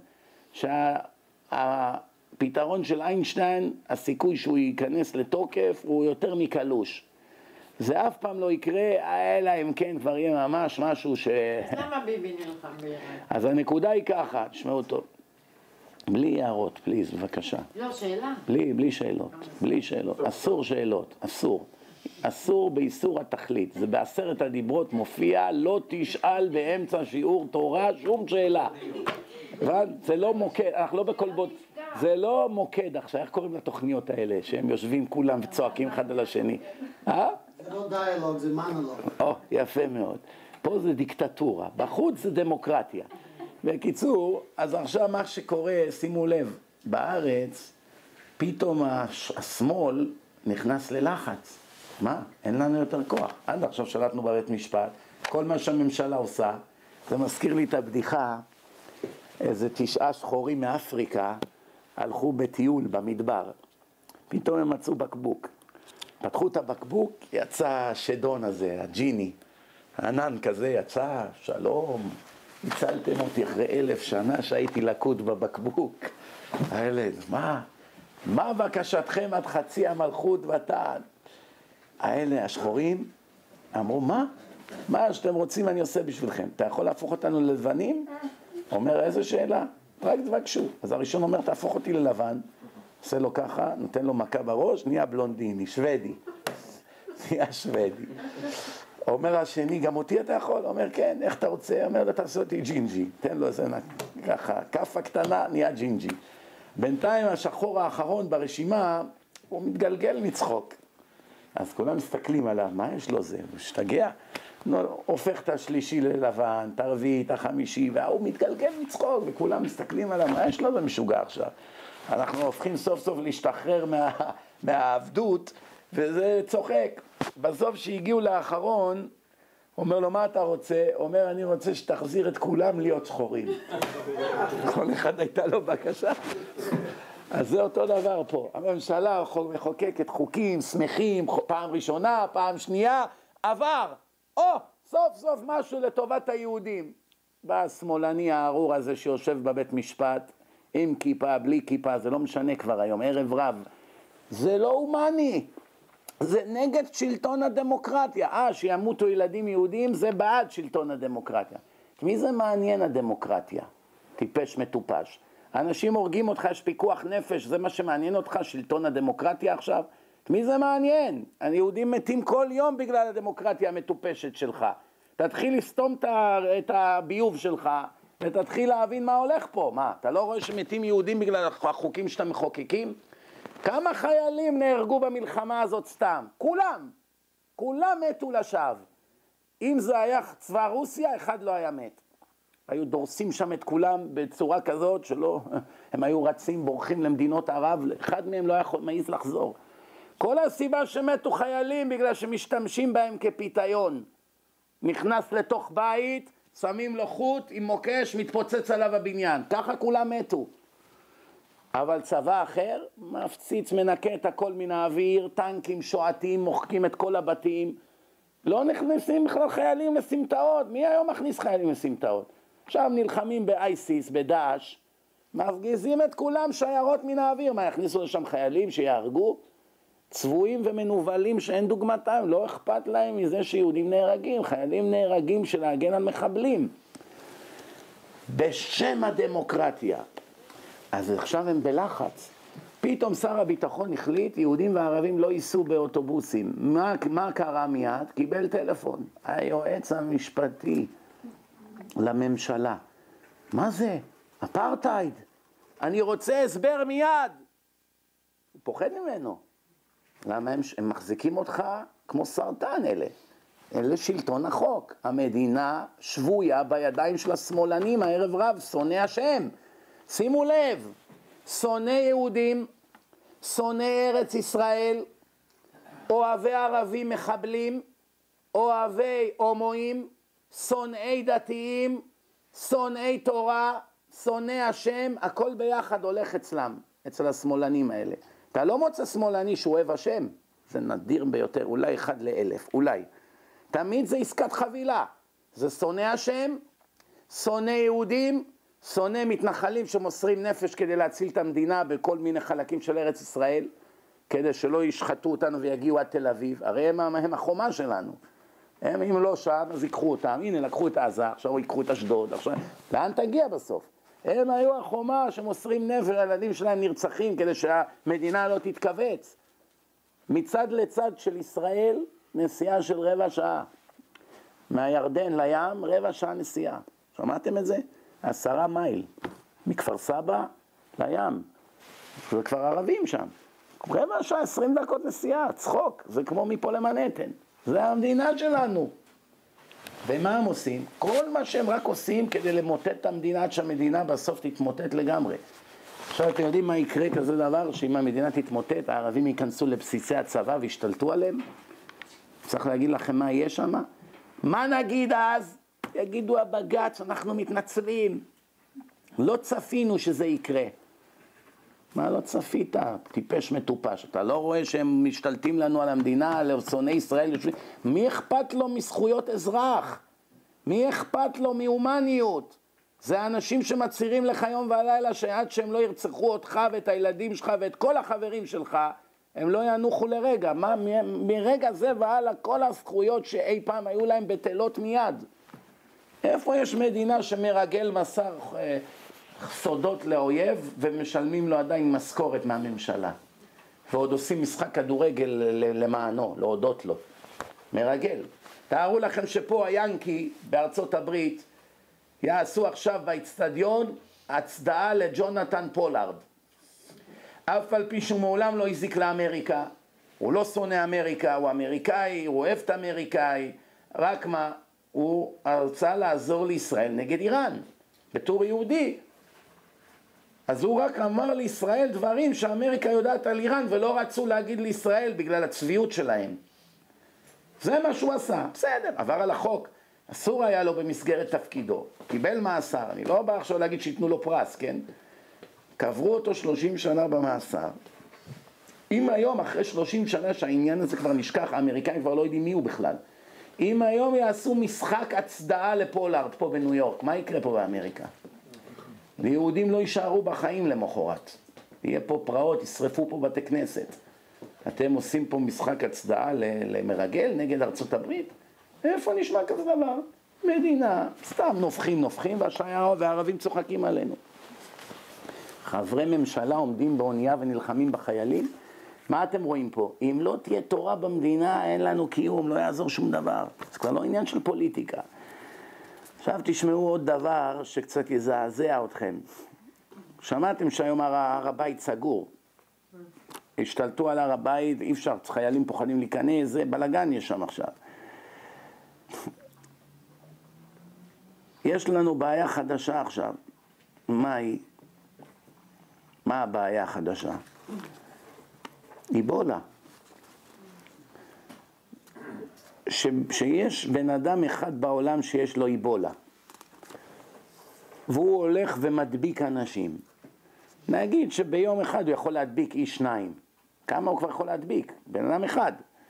שהפתרון של איינשטיין, הסיכוי שהוא ייכנס לתוקף הוא יותר מקלוש. זה אף פעם לא יקרה, אלא אם כן כבר יהיה ממש משהו ש... למה ביבי נלחם באיראן? אז הנקודה היא ככה, תשמעו טוב. בלי הערות, פליז, בבקשה. לא, שאלה. בלי שאלות, בלי שאלות. אסור שאלות, אסור. אסור באיסור התכלית. זה בעשרת הדיברות מופיע, לא תשאל באמצע שיעור תורה שום שאלה. זה לא מוקד, אנחנו לא בכל בוד... זה לא מוקד עכשיו, איך קוראים לתוכניות האלה? שהם יושבים כולם וצועקים אחד על השני. זה לא דיאלוג, זה מונולוג. יפה מאוד. פה זה דיקטטורה, בחוץ זה דמוקרטיה. בקיצור, אז עכשיו מה שקורה, שימו לב, בארץ, פתאום השמאל נכנס ללחץ. מה? אין לנו יותר כוח. עד עכשיו שלטנו בבית משפט, כל מה שהממשלה עושה, זה מזכיר לי את הבדיחה, איזה 9 שחורים מאפריקה, הלכו בטיול במדבר. פתאום הם מצאו בקבוק. פתחו את הבקבוק, יצא השדון הזה, הג'יני. הענן כזה יצא, שלום. הצלתם אותי אחרי 1000 שנה שהייתי לקוד בבקבוק. האלה, מה בקשתכם עד חצי המלכות ותען? האלה, השחורים, אמרו, מה שאתם רוצים אני עושה בשבילכם? אתה יכול להפוך אותנו ללבנים? אומר, איזה שאלה? רק תבקשו. אז הראשון אומר, תהפוך אותי ללבן. עושה לו ככה, נותן לו מכה בראש, נהיה בלונדיני, שוודי. נהיה שוודי. אומר השני, גם אותי אתה יכול? אומר, כן, איך אתה רוצה? אומר, תעשה אותי ג'ינג'י. תן לו איזה ככה, כף הקטנה, נהיה ג'ינג'י. בינתיים השחור האחרון ברשימה, הוא מתגלגל מצחוק. אז כולם מסתכלים עליו, מה יש לו זה? הוא השתגע. הופך את השלישי ללבן, את הרביעי, את החמישי, והוא מתגלגל מצחוק, וכולם מסתכלים עליו, מה יש לו במשוגע עכשיו? אנחנו הופכים סוף סוף להשתחרר מהעבדות, וזה צוחק. בסוף שהגיעו לאחרון, אומר לו, מה אתה רוצה? אומר, אני רוצה שתחזיר את כולם להיות שחורים. כל אחד הייתה לו בקשה. אז זה אותו דבר פה. הממשלה מחוקקת חוקים, שמחים, פעם ראשונה, פעם שנייה, עבר. סוף סוף משהו לטובת היהודים. בא השמאלני הארור הזה שיושב בבית משפט, עם כיפה, בלי כיפה, זה לא משנה כבר היום, ערב רב. זה לא הומני. זה נגד שלטון הדמוקרטיה. שימותו ילדים יהודים, זה בעד שלטון הדמוקרטיה. מי זה מעניין הדמוקרטיה? טיפש מטופש. אנשים הורגים אותך, יש פיקוח נפש, זה מה שמעניין אותך, שלטון הדמוקרטיה עכשיו? מי זה מעניין? היהודים מתים כל יום בגלל הדמוקרטיה המטופשת שלך. תתחיל לסתום את הביוב שלך, ותתחיל להבין מה הולך פה. מה, אתה לא רואה שמתים יהודים בגלל החוקים שאתה מחוקקים? כמה חיילים נהרגו במלחמה הזאת סתם? כולם מתו לשווא. אם זה היה צבא רוסיה, אחד לא היה מת. היו דורסים שם את כולם בצורה כזאת שלא, הם היו רצים, בורחים למדינות ערב, אחד מהם לא יכול מעיז לחזור. כל הסיבה שמתו חיילים בגלל שמשתמשים בהם כפיתיון. נכנס לתוך בית, שמים לו חוט עם מוקש, מתפוצץ עליו הבניין. ככה כולם מתו. אבל צבא אחר מפציץ, מנקה את הכל מן האוויר, טנקים שועטים, מוחקים את כל הבתים. לא נכנסים בכלל חיילים לסמטאות. מי היום מכניס חיילים לסמטאות? עכשיו נלחמים באייסיס, בדאעש, מפגיזים את כולם שיירות מן האוויר. מה, יכניסו לשם חיילים שיהרגו? צבועים ומנובלים שאין דוגמתם, לא אכפת להם מזה שיהודים נהרגים, חיילים נהרגים של להגן על מחבלים. בשם הדמוקרטיה. אז עכשיו הם בלחץ. פתאום שר הביטחון החליט, יהודים וערבים לא ייסעו באוטובוסים. מה קרה מיד? קיבל טלפון. היועץ המשפטי לממשלה. מה זה? אפרטייד. אני רוצה הסבר מיד. הוא פוחד ממנו. למה הם מחזיקים אותך כמו סרטן אלה? אלה שלטון החוק. המדינה שבויה בידיים של השמאלנים, הערב רב, שונא השם. שימו לב, שונא יהודים, שונא ארץ ישראל, אוהבי ערבים מחבלים, אוהבי הומואים, שונאי דתיים, שונאי תורה, שונא השם, הכל ביחד הולך אצלם, אצל השמאלנים האלה. אתה לא מוצא שמאלני שהוא אוהב השם, זה נדיר ביותר, אולי 1 ל-1000, אולי. תמיד זה עסקת חבילה, זה שונא השם, שונא יהודים, שונא מתנחלים שמוסרים נפש כדי להציל את המדינה בכל מיני חלקים של ארץ ישראל, כדי שלא ישחטו אותנו ויגיעו עד תל אביב, הרי הם החומה שלנו. הם אם לא שם, אז ייקחו אותם, הנה לקחו את עזה, עכשיו ייקחו את אשדוד, עכשיו, לאן תגיע בסוף? הם היו החומה שמוסרים נפש, הילדים שלהם נרצחים כדי שהמדינה לא תתכווץ. מצד לצד של ישראל, נסיעה של 15 שעה. מהירדן לים, 15 שעה נסיעה. שמעתם את זה? 10 מייל. מכפר סבא לים. זה כבר ערבים שם. 15 שעה, 20 דקות נסיעה, צחוק. זה כמו מפה למנהטן. זה המדינה שלנו. ומה הם עושים? כל מה שהם רק עושים כדי למוטט את המדינה, עד שהמדינה בסוף תתמוטט לגמרי. עכשיו אתם יודעים מה יקרה כזה דבר? שאם המדינה תתמוטט, הערבים ייכנסו לבסיסי הצבא וישתלטו עליהם? צריך להגיד לכם מה יהיה שם? מה נגיד אז? יגידו הבג"ץ, אנחנו מתנצלים. לא צפינו שזה יקרה. מה לא צפית? טיפש מטופש. אתה לא רואה שהם משתלטים לנו על המדינה, על שונאי ישראל? מי אכפת לו מזכויות אזרח? מי אכפת לו מהומניות? זה האנשים שמצהירים לך יום ולילה שעד שהם לא ירצחו אותך ואת הילדים שלך ואת כל החברים שלך, הם לא ינוחו לרגע. מרגע זה והלאה כל הזכויות שאי פעם היו להם בטלות מיד. איפה יש מדינה שמרגל מסר סודות לאויב ומשלמים לו עדיין משכורת מהממשלה? ועוד עושים משחק כדורגל למענו, להודות לו. מרגל. תארו לכם שפה היאנקי בארצות הברית יעשו עכשיו באצטדיון הצדעה לג'ונתן פולארד. אף על פי שהוא מעולם לא הזיק לאמריקה, הוא לא שונא אמריקה, הוא אמריקאי, הוא אוהב את האמריקאי, רק מה, הוא רצה לעזור לישראל נגד איראן, בתור יהודי. אז הוא רק אמר לישראל דברים שאמריקה יודעת על איראן, ולא רצו להגיד לישראל בגלל הצביעות שלהם. זה מה שהוא עשה, בסדר, עבר על החוק. אסור היה לו במסגרת תפקידו, קיבל מאסר, אני לא בא עכשיו להגיד שיתנו לו פרס, כן? קברו אותו 30 שנה במאסר. אם היום, אחרי 30 שנה שהעניין הזה כבר נשכח, האמריקאים כבר לא יודעים מי הוא בכלל. אם היום יעשו משחק הצדעה לפולארד פה בניו יורק, מה יקרה פה באמריקה? ליהודים לא יישארו בחיים למחרת. יהיה פה פרעות, ישרפו פה בתי כנסת. אתם עושים פה משחק הצדעה למרגל נגד ארצות הברית? איפה נשמע כזה דבר? מדינה, סתם נופחים, והערבים צוחקים עלינו. חברי ממשלה עומדים באונייה ונלחמים בחיילים. מה אתם רואים פה? אם לא תהיה תורה במדינה, אין לנו קיום, לא יעזור שום דבר. זה כבר לא עניין של פוליטיקה. עכשיו תשמעו עוד דבר שקצת יזעזע אתכם. שמעתם שהיום הר הבית סגור. השתלטו על הר הבית, אי אפשר, חיילים פוחדים להיכנס, זה בלגן יש שם עכשיו. יש לנו בעיה חדשה עכשיו. מה היא? מה הבעיה החדשה? איבולה. שיש בן אדם אחד בעולם שיש לו איבולה. והוא הולך ומדביק אנשים. נגיד שביום אחד הוא יכול להדביק איש 2. כמה הוא כבר יכול להדביק? בן אדם אחד.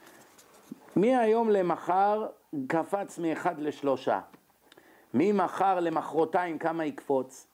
מהיום למחר קפץ מ1 ל3. ממחר למחרתיים כמה יקפוץ?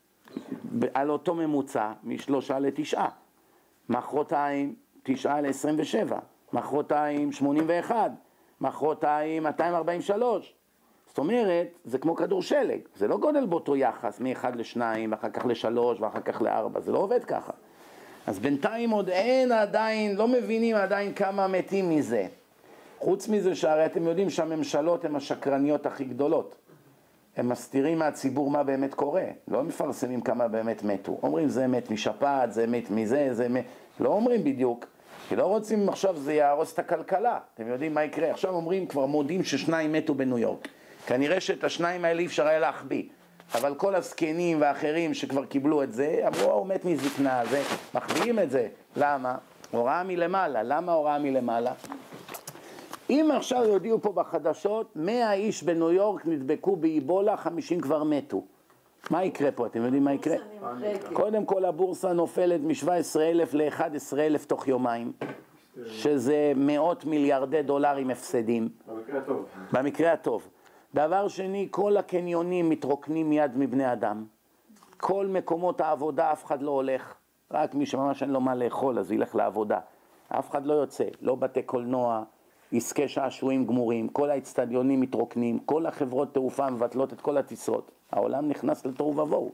על אותו ממוצע, מ3 ל9. מחרתיים 9 ל27. מחרתיים 81. מחרתיים 243. זאת אומרת, זה כמו כדור שלג. זה לא גודל באותו יחס, מ1 ל2, ואחר כך ל3, ואחר כך ל4. זה לא עובד ככה. אז בינתיים עוד אין עדיין, לא מבינים עדיין כמה מתים מזה. חוץ מזה שהרי אתם יודעים שהממשלות הן השקרניות הכי גדולות. הם מסתירים מהציבור מה באמת קורה. לא מפרסמים כמה באמת מתו. אומרים זה מת משפעת, זה מת מזה, זה מת... לא אומרים בדיוק. כי לא רוצים עכשיו זה יהרוס את הכלכלה. אתם יודעים מה יקרה? עכשיו אומרים כבר מודים ש2 מתו בניו יורק. כנראה שאת השניים האלה אי אפשר היה להחביא. אבל כל הזקנים והאחרים שכבר קיבלו את זה, אמרו, הוא מת מזקנה, זה, מחביאים את זה. למה? הוראה מלמעלה. למה הוראה מלמעלה? אם עכשיו יודיעו פה בחדשות, 100 איש בניו יורק נדבקו באיבולה, 50 כבר מתו. מה יקרה פה? אתם יודעים מה יקרה? קודם כל הבורסה נופלת מ-17,000 ל-11,000 תוך יומיים, שזה מאות מיליארדי דולרים הפסדים. במקרה הטוב. במקרה הטוב. דבר שני, כל הקניונים מתרוקנים מיד מבני אדם. כל מקומות העבודה אף אחד לא הולך. רק מי שממש אין לו מה לאכול, אז ילך לעבודה. אף אחד לא יוצא, לא בתי קולנוע, עסקי שעשועים גמורים, כל האצטדיונים מתרוקנים, כל החברות תעופה מבטלות את כל הטיסות. העולם נכנס לתוהו ובוהו.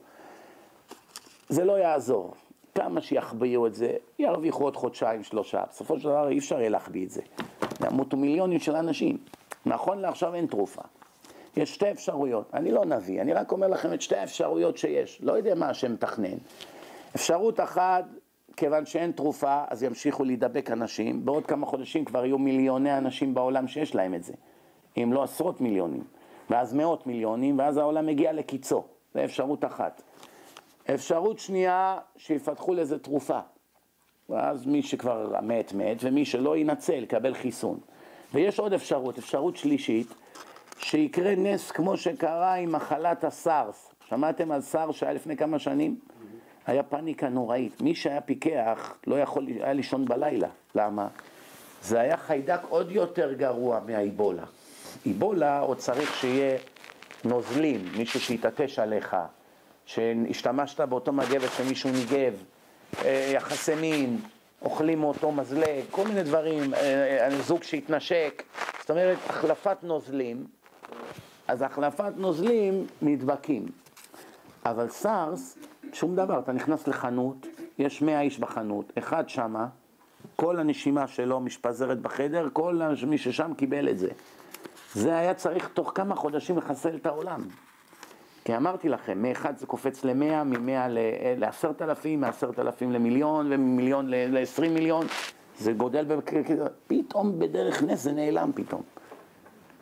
זה לא יעזור. כמה שיחביאו את זה, ירוויחו עוד חודשיים, 3. בסופו של דבר אי אפשר יהיה להחביא את זה. ימותו מיליונים של אנשים. נכון לעכשיו אין תרופה. יש 2 אפשרויות. אני לא נביא, אני רק אומר לכם את 2 האפשרויות שיש. לא יודע מה השם מתכנן. אפשרות אחת, כיוון שאין תרופה, אז ימשיכו להידבק אנשים. בעוד כמה חודשים כבר יהיו מיליוני אנשים בעולם שיש להם את זה. אם לא עשרות מיליונים. ואז 100 מיליונים, ואז העולם מגיע לקיצו. זה אפשרות אחת. אפשרות שנייה, שיפתחו לזה תרופה. ואז מי שכבר מת, ומי שלא ינצל, קבל חיסון. ויש עוד אפשרות, אפשרות שלישית, שיקרה נס כמו שקרה עם מחלת הסארס. שמעתם על סארס שהיה לפני כמה שנים? היה פאניקה נוראית. מי שהיה פיקח לא יכול היה לישון בלילה. למה? זה היה חיידק עוד יותר גרוע מהאיבולה. איבולה עוד צריך שיהיה נוזלים, מישהו שיתעטש עליך, שהשתמשת באותו מגבת שמישהו ניגב, יחסי מין, אוכלים מאותו מזלג, כל מיני דברים, זוג שהתנשק. זאת אומרת, החלפת נוזלים, אז החלפת נוזלים נדבקים. אבל סארס, שום דבר, אתה נכנס לחנות, יש 100 איש בחנות, אחד שמה, כל הנשימה שלו משפזרת בחדר, כל מי ששם קיבל את זה. זה היה צריך תוך כמה חודשים לחסל את העולם. כי אמרתי לכם, מ1 זה קופץ ל100, מ100 ל10,000, מ10,000 למיליון, וממיליון ל20 מיליון, זה גודל, פתאום בדרך נס זה נעלם פתאום.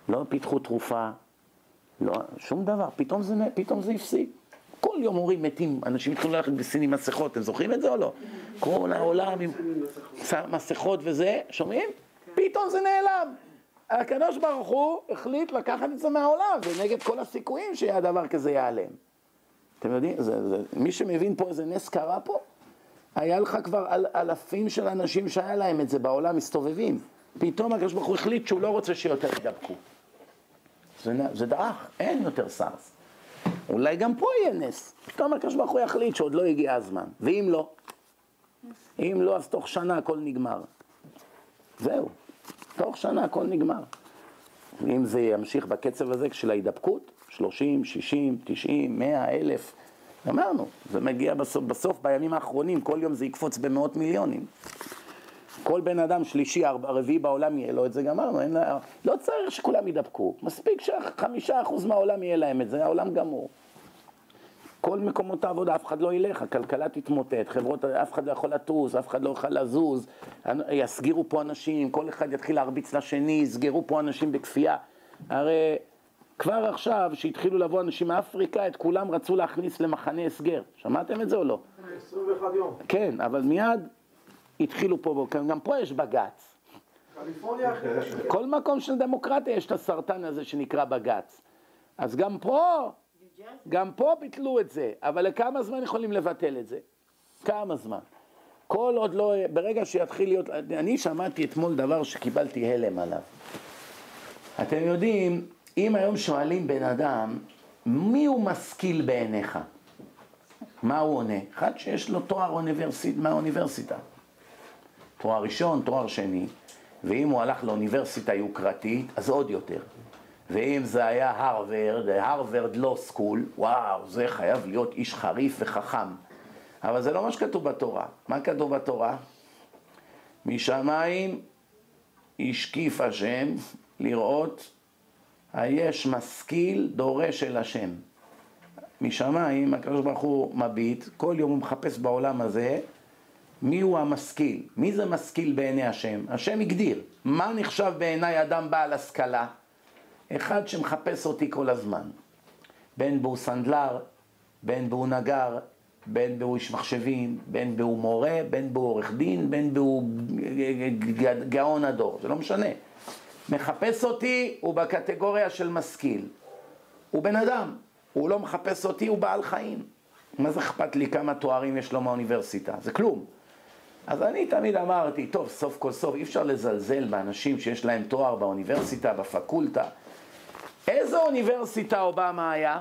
לא פיתחו תרופה, לא, שום דבר, פתאום זה הפסיק. כל יום אומרים מתים, אנשים התחילו ללכת בסין עם מסכות, אתם זוכרים את זה או לא? כל העולם עם מסכות וזה, שומעים? פתאום זה נעלם. הקדוש ברוך הוא החליט לקחת את זה מהעולם, ונגד כל הסיכויים שהדבר כזה ייעלם. אתם יודעים, מי שמבין פה איזה נס קרה פה, היה לך כבר אלפים של אנשים שהיה להם את זה בעולם מסתובבים. פתאום הקדוש ברוך הוא החליט שהוא לא רוצה שיותר ידבקו. זה דרך, אין יותר סארס. אולי גם פה יהיה נס. פתאום הקדוש ברוך הוא יחליט שעוד לא הגיע הזמן. ואם לא? אם לא, אז תוך שנה הכל נגמר. זהו. תוך שנה הכל נגמר. אם זה ימשיך בקצב הזה של ההידבקות, 30, 60, 90, 100, 1000, אמרנו, זה מגיע בסוף בימים האחרונים, כל יום זה יקפוץ במאות מיליונים. כל בן אדם שלישי, רביעי בעולם יהיה לו את זה, גמרנו, לא צריך שכולם ידבקו, מספיק ש5% מהעולם יהיה להם את זה, העולם גמור. כל מקומות העבודה, אף אחד לא ילך, הכלכלה תתמוטט, חברות, אף אחד לא יכול לטוס, אף אחד לא יכול לזוז, יסגירו פה אנשים, כל אחד יתחיל להרביץ לשני, יסגרו פה אנשים בכפייה. הרי כבר עכשיו שהתחילו לבוא אנשים מאפריקה, את כולם רצו להכניס למחנה הסגר. שמעתם את זה או לא? 21 יום. כן, אבל מיד התחילו פה, גם פה יש בגץ. קליפורניה אחרי. כל מקום של דמוקרטיה יש את הסרטן הזה שנקרא בגץ. אז גם פה ביטלו את זה, אבל לכמה זמן יכולים לבטל את זה? כמה זמן? כל עוד לא, ברגע שיתחיל להיות, אני שמעתי אתמול דבר שקיבלתי הלם עליו. אתם יודעים, אם היום שואלים בן אדם, מי הוא משכיל בעיניך? מה הוא עונה? אחד שיש לו תואר מהאוניברסיטה. תואר ראשון, תואר שני, ואם הוא הלך לאוניברסיטה יוקרתית, אז עוד יותר. ואם זה היה הרווארד לא סקול, וואו, זה חייב להיות איש חריף וחכם. אבל זה לא מה שכתוב בתורה. מה כתוב בתורה? משמיים השקיף השם לראות היש משכיל דורש אל השם. משמיים הקדוש ברוך הוא מביט, כל יום הוא מחפש בעולם הזה מי הוא המשכיל. מי זה משכיל בעיני השם? השם הגדיר. מה נחשב בעיני אדם בעל השכלה? אחד שמחפש אותי כל הזמן. בין בו סנדלר, בין בו נגר, בין בו איש מחשבים, בין בו מורה, בין בו עורך דין, בין בו גאון הדור. זה לא משנה. מחפש אותי הוא בקטגוריה של משכיל. הוא בן אדם. הוא לא מחפש אותי, הוא בעל חיים. מה זה אכפת לי כמה תוארים יש לו מהאוניברסיטה? זה כלום. אז אני תמיד אמרתי, טוב, סוף כל סוף, אי אפשר לזלזל באנשים שיש להם תואר באוניברסיטה, בפקולטה. איזו אוניברסיטה אובמה היה?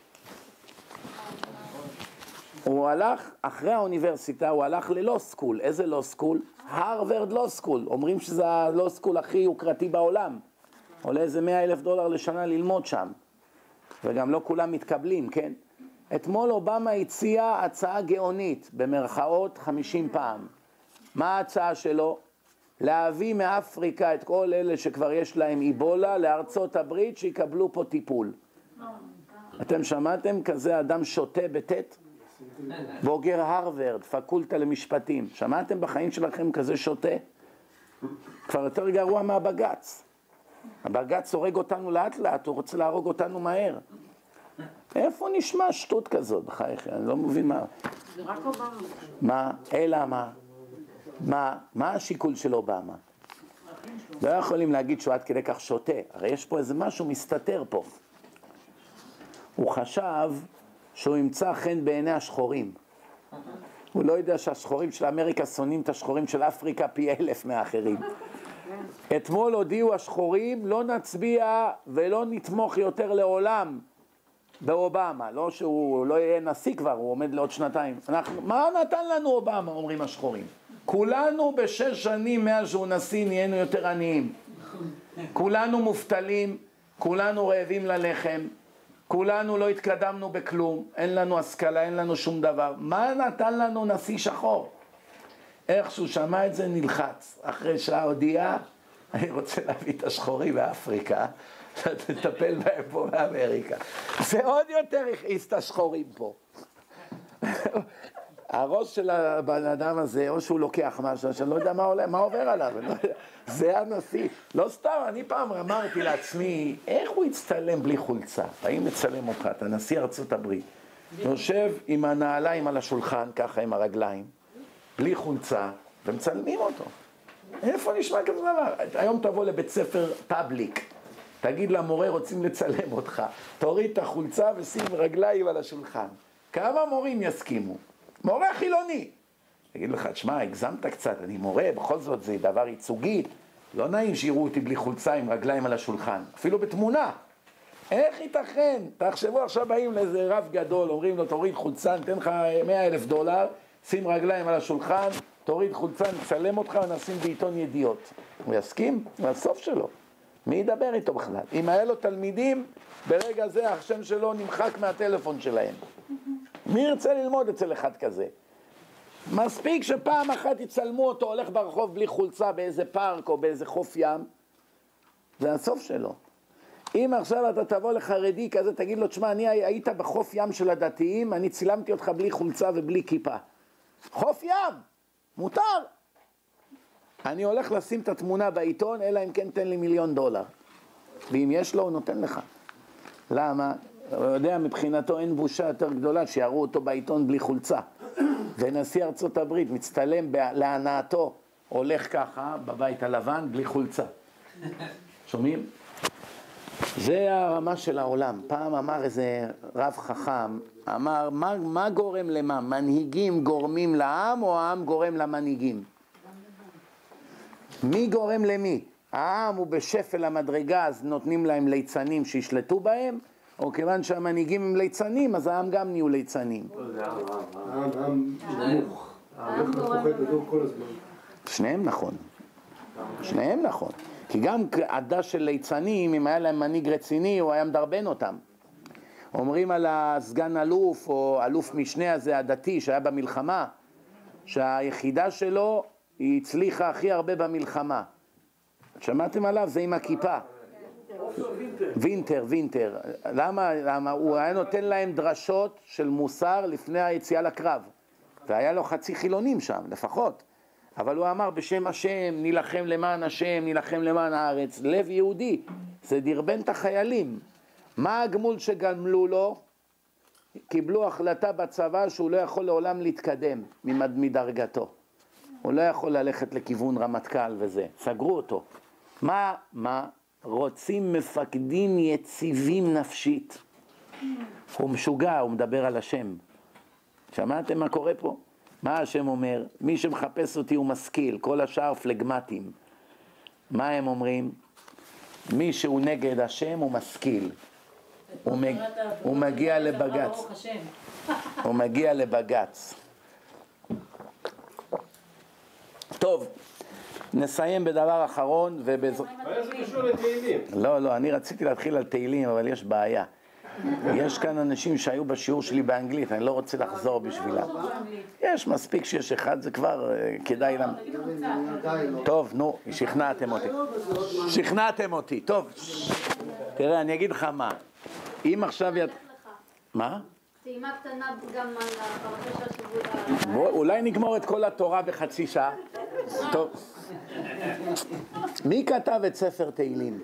הוא הלך, אחרי האוניברסיטה, הוא הלך ללא סקול. איזה לא סקול? הרווארד לא סקול. אומרים שזה הלא סקול הכי יוקרתי בעולם. עולה איזה $100,000 לשנה ללמוד שם. וגם לא כולם מתקבלים, כן? אתמול אובמה הציע הצעה גאונית, במרכאות 50 פעם. מה ההצעה שלו? להביא מאפריקה את כל אלה שכבר יש להם איבולה לארצות הברית שיקבלו פה טיפול. אתם שמעתם כזה אדם שותה בטט? בוגר הרווארד, פקולטה למשפטים. שמעתם בחיים שלכם כזה שותה? כבר יותר גרוע מהבגץ. הבגץ הורג אותנו לאט לאט, הוא רוצה להרוג אותנו מהר. איפה נשמע שטות כזאת? בחייך, אני לא מבין מה. זה רק אובמה. מה? אלא מה? מה השיקול של אובמה? לא יכולים להגיד שהוא עד כדי כך שותה. הרי יש פה איזה משהו מסתתר פה. הוא חשב שהוא ימצא חן בעיני השחורים. הוא לא יודע שהשחורים של אמריקה שונאים את השחורים של אפריקה פי 1000 מהאחרים. אתמול הודיעו השחורים, לא נצביע ולא נתמוך יותר לעולם באובמה. לא שהוא לא יהיה נשיא כבר, הוא עומד לעוד 2 שנים. מה נתן לנו אובמה, אומרים השחורים? כולנו ב6 שנים מאז שהוא נשיא נהיינו יותר עניים. כולנו מובטלים, כולנו רעבים ללחם, כולנו לא התקדמנו בכלום, אין לנו השכלה, אין לנו שום דבר. מה נתן לנו נשיא שחור? איך שהוא שמע את זה נלחץ. אחרי שעה הודיע, אני רוצה להביא את השחורים באפריקה, לטפל בהם פה באמריקה. זה עוד יותר הכעיס את השחורים פה. הראש של הבן אדם הזה, או שהוא לוקח משהו, שאני לא יודע מה עובר עליו, זה הנשיא. לא סתם, אני פעם אמרתי לעצמי, איך הוא יצטלם בלי חולצה? האם מצלם אותך, אתה נשיא ארצות הברית, יושב עם הנעליים על השולחן, ככה עם הרגליים, בלי חולצה, ומצלמים אותו. איפה נשמע כזה דבר? היום תבוא לבית ספר פאבליק, תגיד למורה רוצים לצלם אותך, תוריד את החולצה ושים רגליים על השולחן. כמה מורים יסכימו? מורה חילוני. תגיד לך, תשמע, הגזמת קצת, אני מורה, בכל זאת זה דבר ייצוגי. לא נעים שיראו אותי בלי חולצה עם רגליים על השולחן, אפילו בתמונה. איך ייתכן? תחשבו עכשיו באים לאיזה רב גדול, אומרים לו תוריד חולצה, ניתן לך $100,000, שים רגליים על השולחן, תוריד חולצה, נצלם אותך ונשים בעיתון ידיעות. הוא יסכים? זה הסוף שלו. מי ידבר איתו בכלל? אם היה לו תלמידים, ברגע זה השם שלו נמחק מהטלפון שלהם. מי ירצה ללמוד אצל אחד כזה? מספיק שפעם אחת יצלמו אותו הולך ברחוב בלי חולצה באיזה פארק או באיזה חוף ים, זה הסוף שלו. אם עכשיו אתה תבוא לחרדי כזה, תגיד לו, תשמע, אני היית בחוף ים של הדתיים, אני צילמתי אותך בלי חולצה ובלי כיפה. חוף ים! מותר! אני הולך לשים את התמונה בעיתון, אלא אם כן תן לי $1,000,000. ואם יש לו, הוא נותן לך. למה? הוא יודע, מבחינתו אין בושה יותר גדולה שיראו אותו בעיתון בלי חולצה. ונשיא ארצות הברית מצטלם להנאתו, הולך ככה בבית הלבן בלי חולצה. שומעים? זה הרמה של העולם. פעם אמר איזה רב חכם, אמר, מה גורם למה? מנהיגים גורמים לעם או העם גורם למנהיגים? מי גורם למי? העם הוא בשפל המדרגה, אז נותנים להם ליצנים שישלטו בהם, או כיוון שהמנהיגים הם ליצנים, אז העם גם נהיו ליצנים. העם נמוך. העם פוחד לדור כל הזמן. שניהם נכון. שניהם נכון. כי גם עדה של ליצנים, אם היה להם מנהיג רציני, הוא היה מדרבן אותם. אומרים על הסגן אלוף, או אלוף משנה הזה, הדתי, שהיה במלחמה, שהיחידה שלו היא הצליחה הכי הרבה במלחמה. שמעתם עליו? זה עם הכיפה. וינטר. למה? הוא היה נותן להם דרשות של מוסר לפני היציאה לקרב. והיה לו חצי חילונים שם, לפחות. אבל הוא אמר בשם השם, נילחם למען השם, נילחם למען הארץ. לב יהודי, זה דרבן את החיילים. מה הגמול שגמלו לו? קיבלו החלטה בצבא שהוא לא יכול לעולם להתקדם מדרגתו. הוא לא יכול ללכת לכיוון רמטכ"ל וזה. סגרו אותו. מה? רוצים מפקדים יציבים נפשית. הוא משוגע, הוא מדבר על השם. שמעתם מה קורה פה? מה השם אומר? מי שמחפש אותי הוא משכיל, כל השאר פלגמטים. מה הם אומרים? מי שהוא נגד השם הוא משכיל. הוא מגיע לבגץ. הוא מגיע לבגץ. טוב, נסיים בדבר אחרון מה זה קשור לתהילים? לא, אני רציתי להתחיל על תהילים, אבל יש בעיה. יש כאן אנשים שהיו בשיעור שלי באנגלית, אני לא רוצה לחזור בשבילם. יש מספיק שיש אחד, זה כבר כדאי להם. טוב, נו, שכנעתם אותי. טוב, תראה, אני אגיד לך מה. אם עכשיו מה? טעימה קטנה גם על הפרשה של השבוע. אולי נגמור את כל התורה בחצי שעה. טוב. מי כתב את ספר תהילים?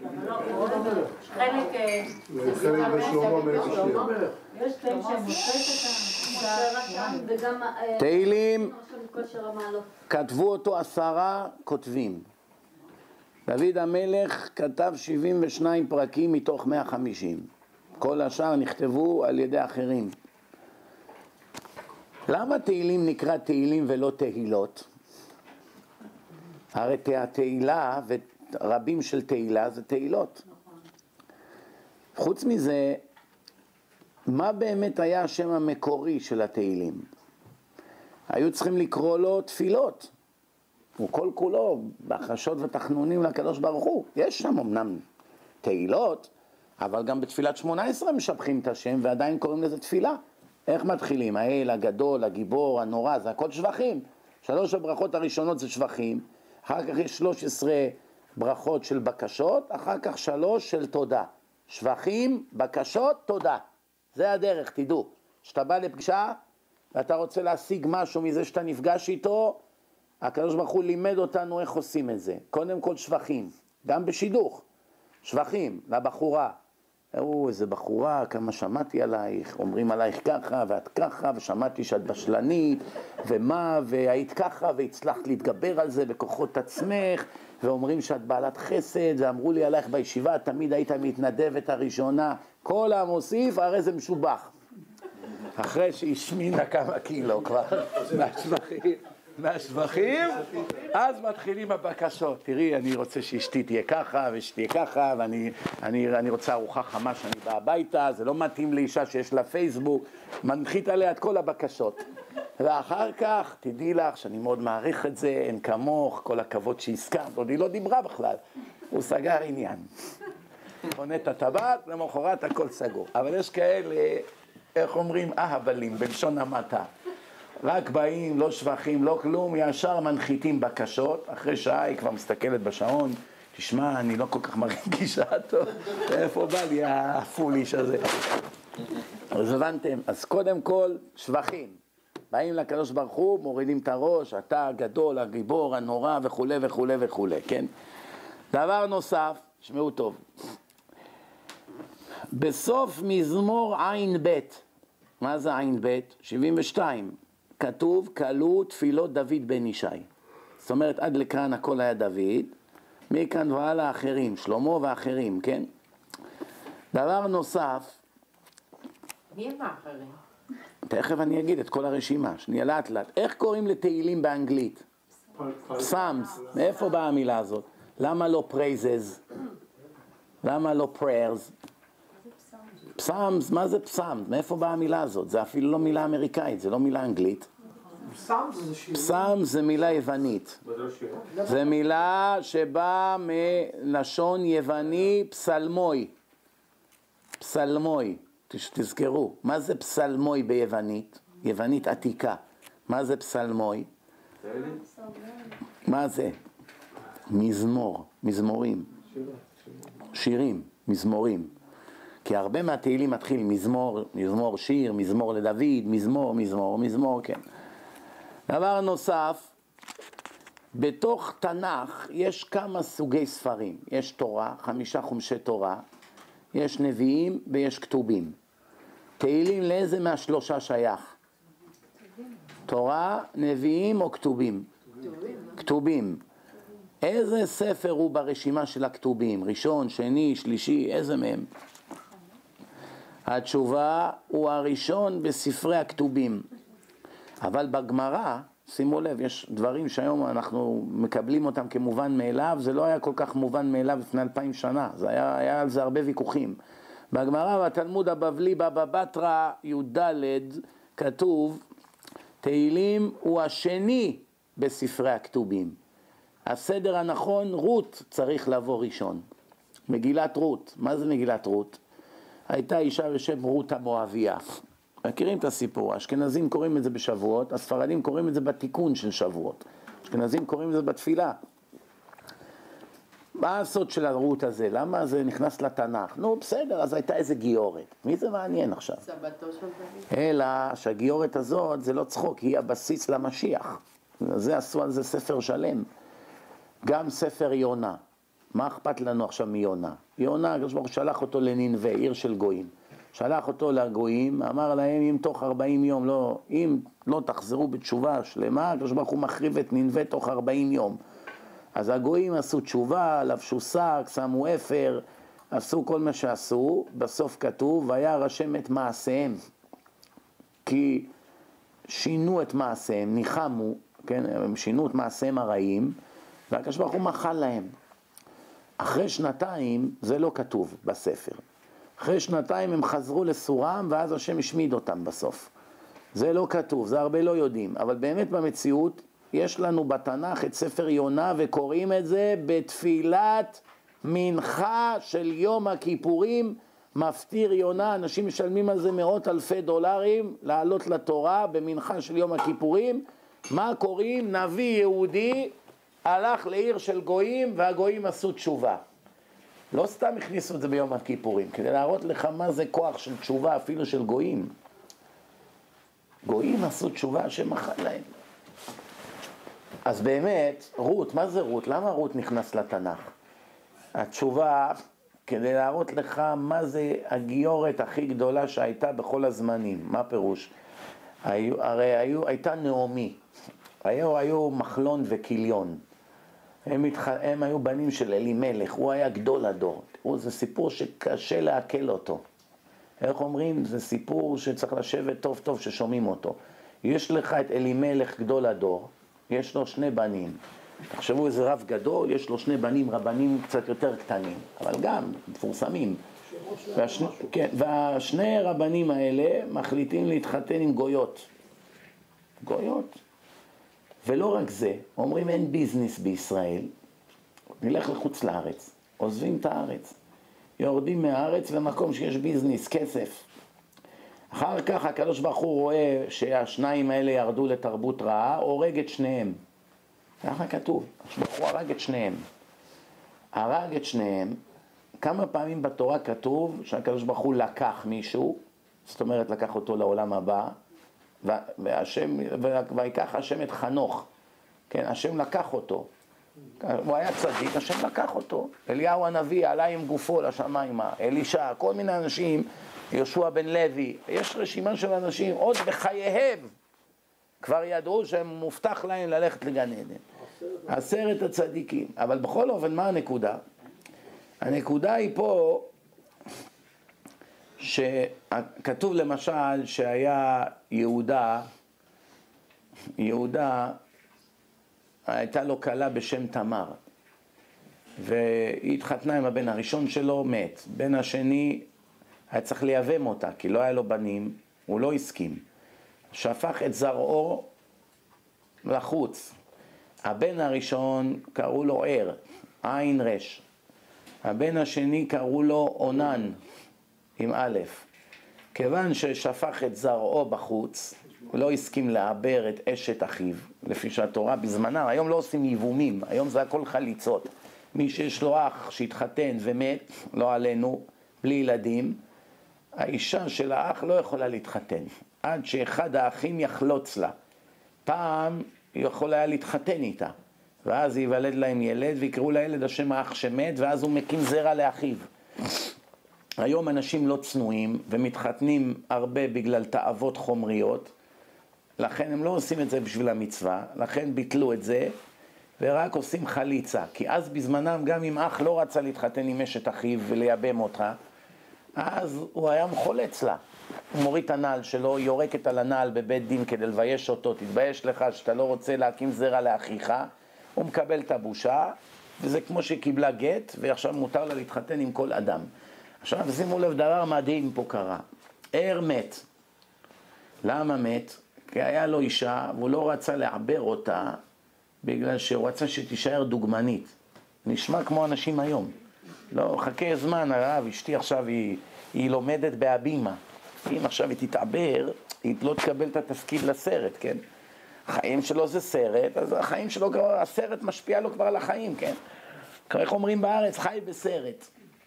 חלק בשלמה המלך השנייה. יש תאים שמוצאת וגם תהילים כושר המעלות. כתבו אותו 10 כותבים. דוד המלך כתב 72 פרקים מתוך 150. כל השאר נכתבו על ידי אחרים. למה תהילים נקרא תהילים ולא תהילות? הרי תהילה ורבים של תהילה זה תהילות. חוץ מזה, מה באמת היה השם המקורי של התהילים? היו צריכים לקרוא לו תפילות. הוא כל כולו בחשות ותחנונים לקדוש ברוך הוא. יש שם אמנם תהילות, אבל גם בתפילת 18 משבחים את השם ועדיין קוראים לזה תפילה. איך מתחילים? האל, הגדול, הגיבור, הנורא, זה הכל שבחים. 3 הברכות הראשונות זה שבחים, אחר כך יש 13 ברכות של בקשות, אחר כך 3 של תודה. שבחים, בקשות, תודה. זה הדרך, תדעו. כשאתה בא לפגישה, ואתה רוצה להשיג משהו מזה שאתה נפגש איתו, הקדוש ברוך הוא לימד אותנו איך עושים את זה. קודם כל שבחים, גם בשידוך, שבחים לבחורה. איזה בחורה, כמה שמעתי עלייך, אומרים עלייך ככה ואת ככה, ושמעתי שאת בשלנית, ומה, והיית ככה, והצלחת להתגבר על זה בכוחות עצמך, ואומרים שאת בעלת חסד, ואמרו לי עלייך בישיבה, תמיד היית מתנדבת הראשונה, כל המוסיף, הרי זה משובח. אחרי שהשמינה כמה קילו כבר, מהשבחים, אז מתחילים הבקשות. תראי, אני רוצה שאשתי תהיה ככה ושתהיה ככה, ואני רוצה ארוחה חמה שאני בא הביתה, זה לא מתאים לאישה שיש לה פייסבוק, מנחית עליה את כל הבקשות. ואחר כך, תדעי לך שאני מאוד מעריך את זה, אין כמוך, כל הכבוד שהזכרת, עוד היא לא דיברה בכלל. הוא סגר עניין. קונה את הטבעת, למחרת הכל סגור. אבל יש כאלה, איך אומרים, אהבלים, בלשון המעטה. רק באים, לא שבחים, לא כלום, ישר מנחיתים בקשות, אחרי שעה היא כבר מסתכלת בשעון, תשמע, אני לא כל כך מרגישה טוב, איפה בא לי הפוליש הזה? אז הבנתם, אז קודם כל, שבחים, באים לקדוש ברוך הוא, מורידים את הראש, אתה הגדול, הגיבור, הנורא וכו' וכו' וכו', כן? דבר נוסף, שמעו טוב, בסוף מזמור עין ב', מה זה עין ב'? 72, כתוב, כלו תפילות דוד בן ישי. זאת אומרת, עד לכאן הכל היה דוד, מכאן והלאה האחרים, שלמה ואחרים, כן? דבר נוסף, מי הם האחרים? תכף אני אגיד את כל הרשימה, שנייה לאט לאט. איך קוראים לתהילים באנגלית? פסאמס. מאיפה באה המילה הזאת? למה לא praises? למה לא prayers? פסאמס, מה זה פסאמס? מאיפה באה המילה הזאת? זה אפילו לא מילה אמריקאית, זה לא מילה אנגלית. פסאמס זה מילה יוונית. זה מילה שבאה מלשון יווני פסלמוי. פסלמוי. תזכרו, מה זה פסלמוי ביוונית? יוונית עתיקה. מה זה פסלמוי? מה זה? מזמור, מזמורים. שירים, מזמורים. כי הרבה מהתהילים מתחיל מזמור, מזמור שיר, מזמור לדוד, מזמור, כן. דבר נוסף, בתוך תנ"ך יש כמה סוגי ספרים. יש תורה, 5 חומשי תורה, יש נביאים ויש כתובים. תהילים לאיזה מהשלושה שייך? תורה, נביאים או כתובים? כתובים. איזה ספר הוא ברשימה של הכתובים? ראשון, שני, שלישי, איזה מהם? התשובה הוא הראשון בספרי הכתובים. אבל בגמרא, שימו לב, יש דברים שהיום אנחנו מקבלים אותם כמובן מאליו, זה לא היה כל כך מובן מאליו לפני 2000 שנה, היה על זה הרבה ויכוחים. בגמרא בתלמוד הבבלי בבא בתרא י"ד כתוב, תהילים הוא השני בספרי הכתובים. הסדר הנכון, רות צריך לבוא ראשון. מגילת רות, מה זה מגילת רות? הייתה אישה בשם רות המואביה. מכירים את הסיפור, האשכנזים קוראים את זה בשבועות, הספרדים קוראים את זה בתיקון של שבועות. האשכנזים קוראים את זה בתפילה. מה הסוד של הרות הזה? למה זה נכנס לתנ"ך? נו בסדר, אז הייתה איזה גיורת. מי זה מעניין עכשיו? סבתו של דוד. אלא שהגיורת הזאת זה לא צחוק, היא הבסיס למשיח. זה עשו על זה ספר שלם. גם ספר יונה. מה אכפת לנו עכשיו מיונה? יונה, הקדוש ברוך הוא שלח אותו לנינווה, עיר של גויים. שלח אותו לגויים, אמר להם, אם תוך 40 יום, אם לא תחזרו בתשובה שלמה, הקדוש ברוך הוא מחריב את נינווה תוך 40 יום. אז הגויים עשו תשובה, לבשו שק, שמו אפר, עשו כל מה שעשו, בסוף כתוב, והיה רשם את מעשיהם. כי שינו את מעשיהם, ניחמו, כן, הם שינו את מעשיהם הרעים, והקדוש ברוך הוא מחל להם. אחרי שנתיים, זה לא כתוב בספר. אחרי שנתיים הם חזרו לסורם, ואז השם השמיד אותם בסוף. זה לא כתוב, זה הרבה לא יודעים, אבל באמת במציאות, יש לנו בתנ"ך את ספר יונה, וקוראים את זה בתפילת מנחה של יום הכיפורים, מפטיר יונה, אנשים משלמים על זה $100,000 לעלות לתורה במנחה של יום הכיפורים. מה קוראים? נביא יהודי הלך לעיר של גויים, והגויים עשו תשובה. לא סתם הכניסו את זה ביום הכיפורים, כדי להראות לך מה זה כוח של תשובה אפילו של גויים. גויים עשו תשובה, השם מחל להם. אז באמת, רות, מה זה רות? למה רות נכנס לתנ"ך? התשובה, כדי להראות לך מה זה הגיורת הכי גדולה שהייתה בכל הזמנים. מה פירוש? הייתה נעמי, היו מחלון וקיליון. הם היו בנים של אלימלך, הוא היה גדול הדור. זה סיפור שקשה לעכל אותו. איך אומרים? זה סיפור שצריך לשבת טוב טוב ששומעים אותו. יש לך את אלימלך גדול הדור, יש לו 2 בנים. תחשבו איזה רב גדול, יש לו 2 בנים, רבנים קצת יותר קטנים, אבל גם מפורסמים. והשני רבנים האלה מחליטים להתחתן עם גויות. גויות. ולא רק זה, אומרים אין ביזנס בישראל, נלך לחוץ לארץ, עוזבים את הארץ, יורדים מהארץ למקום שיש ביזנס, כסף. אחר כך הקדוש ברוך הוא רואה שהשניים האלה ירדו לתרבות רעה, הורג את שניהם. ככה כתוב, הקדוש ברוך הוא הרג את שניהם. הרג את שניהם, כמה פעמים בתורה כתוב שהקדוש ברוך הוא לקח מישהו, זאת אומרת לקח אותו לעולם הבא, ויקח השם את חנוך, כן, השם לקח אותו, הוא היה צדיק, השם לקח אותו. אליהו הנביא עלה עם גופו לשמיימה, אלישע, כל מיני אנשים, יהושע בן לוי, יש רשימה של אנשים, עוד בחייהם כבר ידעו שהם מובטח להם ללכת לגן עדן. 10 הצדיקים. אבל בכל אופן, מה הנקודה? הנקודה היא פה שכתוב למשל שהיה יהודה הייתה לו כלה בשם תמר, והיא התחתנה עם הבן הראשון שלו, מת. בן השני היה צריך לייבם אותה, כי לא היה לו בנים, הוא לא הסכים. שפך את זרעו לחוץ. הבן הראשון קראו לו ער, עין רש. הבן השני קראו לו עונן, עם א'. כיוון ששפך את זרעו בחוץ, הוא לא הסכים לעבר את אשת אחיו, לפי שהתורה בזמנה, היום לא עושים ייבומים, היום זה הכל חליצות. מי שיש לו אח שהתחתן ומת, לא עלינו, בלי ילדים, האישה של האח לא יכולה להתחתן, עד שאחד האחים יחלוץ לה. פעם היא יכולה היה להתחתן איתה, ואז ייוולד להם ילד, ויקראו לילד השם האח שמת, ואז הוא מקים זרע לאחיו. היום אנשים לא צנועים, ומתחתנים הרבה בגלל תאוות חומריות, לכן הם לא עושים את זה בשביל המצווה, לכן ביטלו את זה, ורק עושים חליצה. כי אז בזמנם, גם אם אח לא רצה להתחתן עם אשת אחיו ולייבם אותה, אז הוא היה מחולץ לה. הוא מוריד את הנעל שלו, יורקת על הנעל בבית דין כדי לבייש אותו, תתבייש לך שאתה לא רוצה להקים זרע לאחיך, הוא מקבל את הבושה, וזה כמו שקיבלה גט, ועכשיו מותר לה להתחתן עם כל אדם. עכשיו שימו לב, דבר מדהים פה קרה. ער מת. למה מת? כי היה לו אישה, והוא לא רצה לעבר אותה, בגלל שהוא רצה שתישאר דוגמנית. נשמע כמו אנשים היום. לא, חכה זמן, הרב, אשתי עכשיו היא לומדת בהבימה. אם עכשיו היא תתעבר, היא לא תקבל את התפקיד לסרט, כן? החיים שלו זה סרט, אז החיים שלו, הסרט משפיע לו כבר על החיים, כן? איך אומרים בארץ, חי בסרט.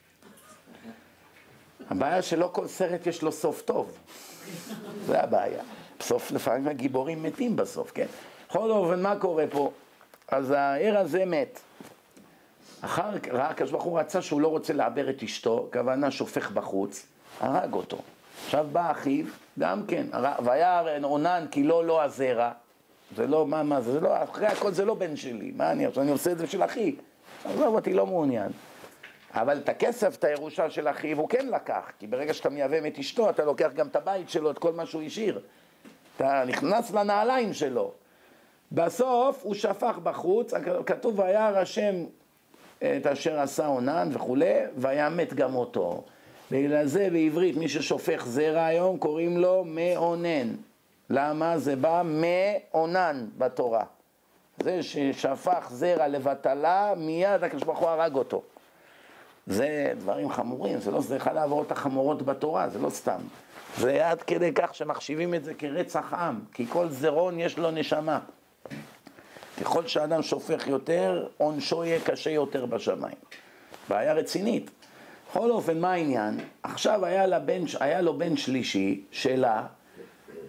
הבעיה שלא כל סרט יש לו סוף טוב. זה הבעיה. בסוף לפעמים הגיבורים מתים בסוף, כן? בכל אופן, מה קורה פה? אז הער הזה מת. אחר כך, הקדוש ברוך הוא רצה שהוא לא רוצה לעבר את אשתו, כוונה שופך בחוץ, הרג אותו. עכשיו בא אחיו, גם כן, והיה עונן כי לא הזרע. זה לא, מה זה? זה לא, אחרי הכל זה לא בן שלי. מה אני עושה את זה של אחי. עזוב אותי, לא מעוניין. אבל את הכסף, את הירושה של אחיו, הוא כן לקח. כי ברגע שאתה מייבם את אשתו, אתה לוקח גם את הבית שלו, את כל מה שהוא השאיר. אתה נכנס לנעליים שלו. בסוף הוא שפך בחוץ, כתוב וירא השם את אשר עשה עונן וכו', והיה מת גם אותו. בגלל זה בעברית מי ששופך זרע היום קוראים לו מעונן. למה? זה בא מעונן בתורה. זה ששפך זרע לבטלה, מיד הקדוש ברוך הוא הרג אותו. זה דברים חמורים, זה אחד העבירות החמורות בתורה, זה לא סתם. זה עד כדי כך שמחשיבים את זה כרצח עם, כי כל זרעון יש לו נשמה. ככל שאדם שופך יותר, עונשו יהיה קשה יותר בשמיים. בעיה רצינית. בכל אופן, מה העניין? עכשיו היה לו בן שלישי שלה,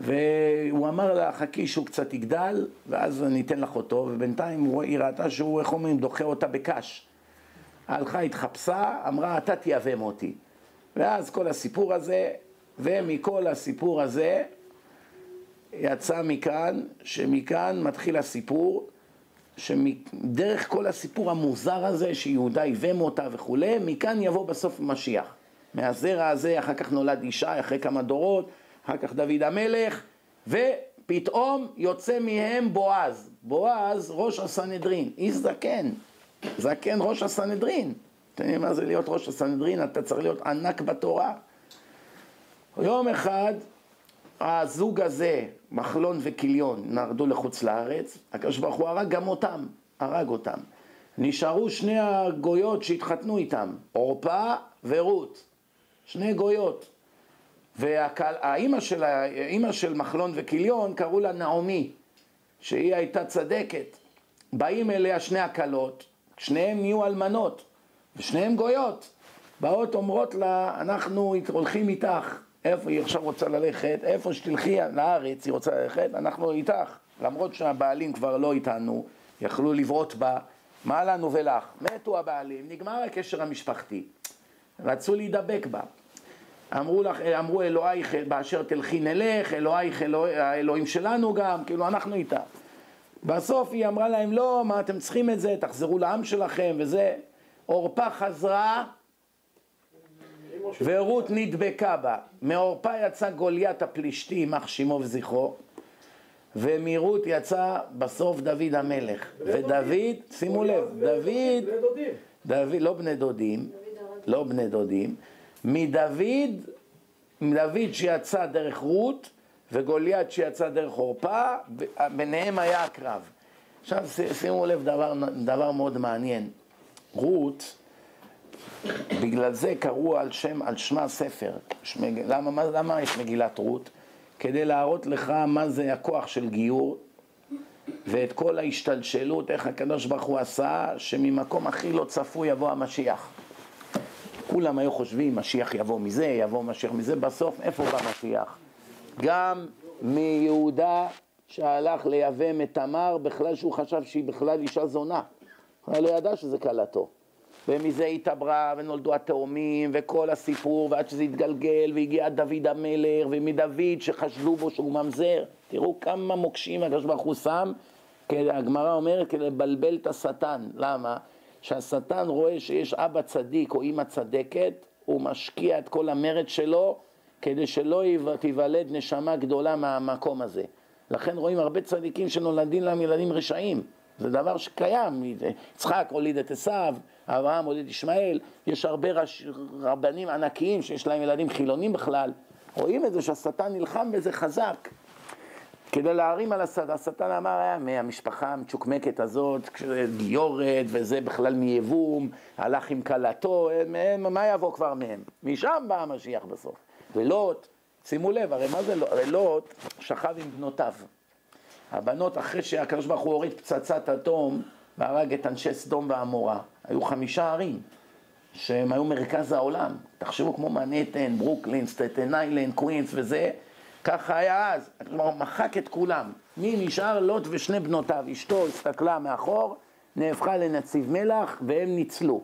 והוא אמר לה, חכי שהוא קצת יגדל, ואז אני אתן לך אותו, ובינתיים היא ראתה שהוא, איך אומרים, דוחה אותה בקש. הלכה, התחפשה, אמרה, אתה תייבם אותי. ואז כל הסיפור הזה, ומכל הסיפור הזה, יצא שמכאן מתחיל הסיפור, שדרך כל הסיפור המוזר הזה, שיהודה ייבם אותה וכו', מכאן יבוא בסוף משיח. מהזרע הזה, אחר כך נולד אישה, אחרי כמה דורות, אחר כך דוד המלך, ופתאום יוצא מהם בועז. בועז, ראש הסנהדרין, איש זקן. זקן ראש הסנהדרין. אתם יודעים מה זה להיות ראש הסנהדרין? אתה צריך להיות ענק בתורה. יום אחד, הזוג הזה, מחלון וכיליון, נרדו לחוץ לארץ, הקדוש ברוך הוא הרג אותם. נשארו שני הגויות שהתחתנו איתם, עורפה ורות, שני גויות. והאימא של מחלון וכיליון קראו לה נעמי, שהיא הייתה צדקת. באים אליה שני הקלות, שניהם נהיו אלמנות, ושניהם גויות. באות אומרות לה, אנחנו הולכים איתך. איפה היא עכשיו רוצה ללכת? איפה שתלכי לארץ היא רוצה ללכת? אנחנו איתך. למרות שהבעלים כבר לא איתנו, יכלו לבעוט בה. מה לנו ולך? מתו הבעלים, נגמר הקשר המשפחתי. רצו להידבק בה. אמרו אלוהיך באשר תלכי נלך, אלוהיך האלוהים שלנו גם, כאילו אנחנו איתה. בסוף היא אמרה להם, לא, מה אתם צריכים את זה? תחזרו לעם שלכם וזה. עורפה חזרה ורות נדבקה בה. מעורפה יצא גוליית הפלישתי, יימח שמו וזכרו, ומרות יצא בסוף דוד המלך. ודוד, שימו לב, דוד, לא בני דודים, מדוד שיצא דרך רות וגוליית שיצא דרך עורפה, ביניהם היה הקרב. עכשיו שימו לב דבר מאוד מעניין. רות, בגלל זה קראו על שמה ספר. למה יש מגילת רות? כדי להראות לך מה זה הכוח של גיור, ואת כל ההשתלשלות, איך הקדוש ברוך הוא עשה, שממקום הכי לא צפוי יבוא המשיח. כולם היו חושבים, משיח יבוא מזה, יבוא משיח מזה, בסוף איפה בא משיח? גם מיהודה שהלך לייבם את תמר, בכלל שהוא חשב שהיא בכלל אישה זונה. הוא לא ידע שזה קלתו. ומזה התעברה ונולדו התאומים וכל הסיפור, ועד שזה התגלגל והגיע דוד המלך, ומדוד שחשדו בו שהוא ממזר. תראו כמה מוקשים הקדוש ברוך הוא שם, הגמרא אומרת, כדי לבלבל את השטן. למה? שהשטן רואה שיש אבא צדיק או אמא צדקת, הוא משקיע את כל המרד שלו כדי שלא תיוולד נשמה גדולה מהמקום הזה. לכן רואים הרבה צדיקים שנולדים להם ילדים רשעים. זה דבר שקיים. יצחק הוליד את עשיו, אברהם הוליד ישמעאל, יש הרבה רבנים ענקיים שיש להם ילדים חילונים בכלל. רואים את זה שהשטן נלחם בזה חזק. כדי להרים על השטן אמר, מהמשפחה המצ'וקמקת הזאת, גיורת וזה בכלל מיבום, הלך עם קלתו, מה יבוא כבר מהם? משם בא המשיח בסוף. ולוט, שימו לב, הרי מה זה לוט? הרי לוט שכב עם בנותיו. הבנות, אחרי שהקדוש ברוך הוא הוריד פצצת אטום והרג את אנשי סדום ועמורה, היו 5 ערים שהם היו מרכז העולם. תחשבו כמו מנהטן, ברוקלין, סטטן איילנד, קווינס וזה, ככה היה אז. הקדוש ברוך הוא מחק את כולם. מי נשאר? לוט ושני בנותיו. אשתו הסתכלה מאחור, נהפכה לנציב מלח והם ניצלו.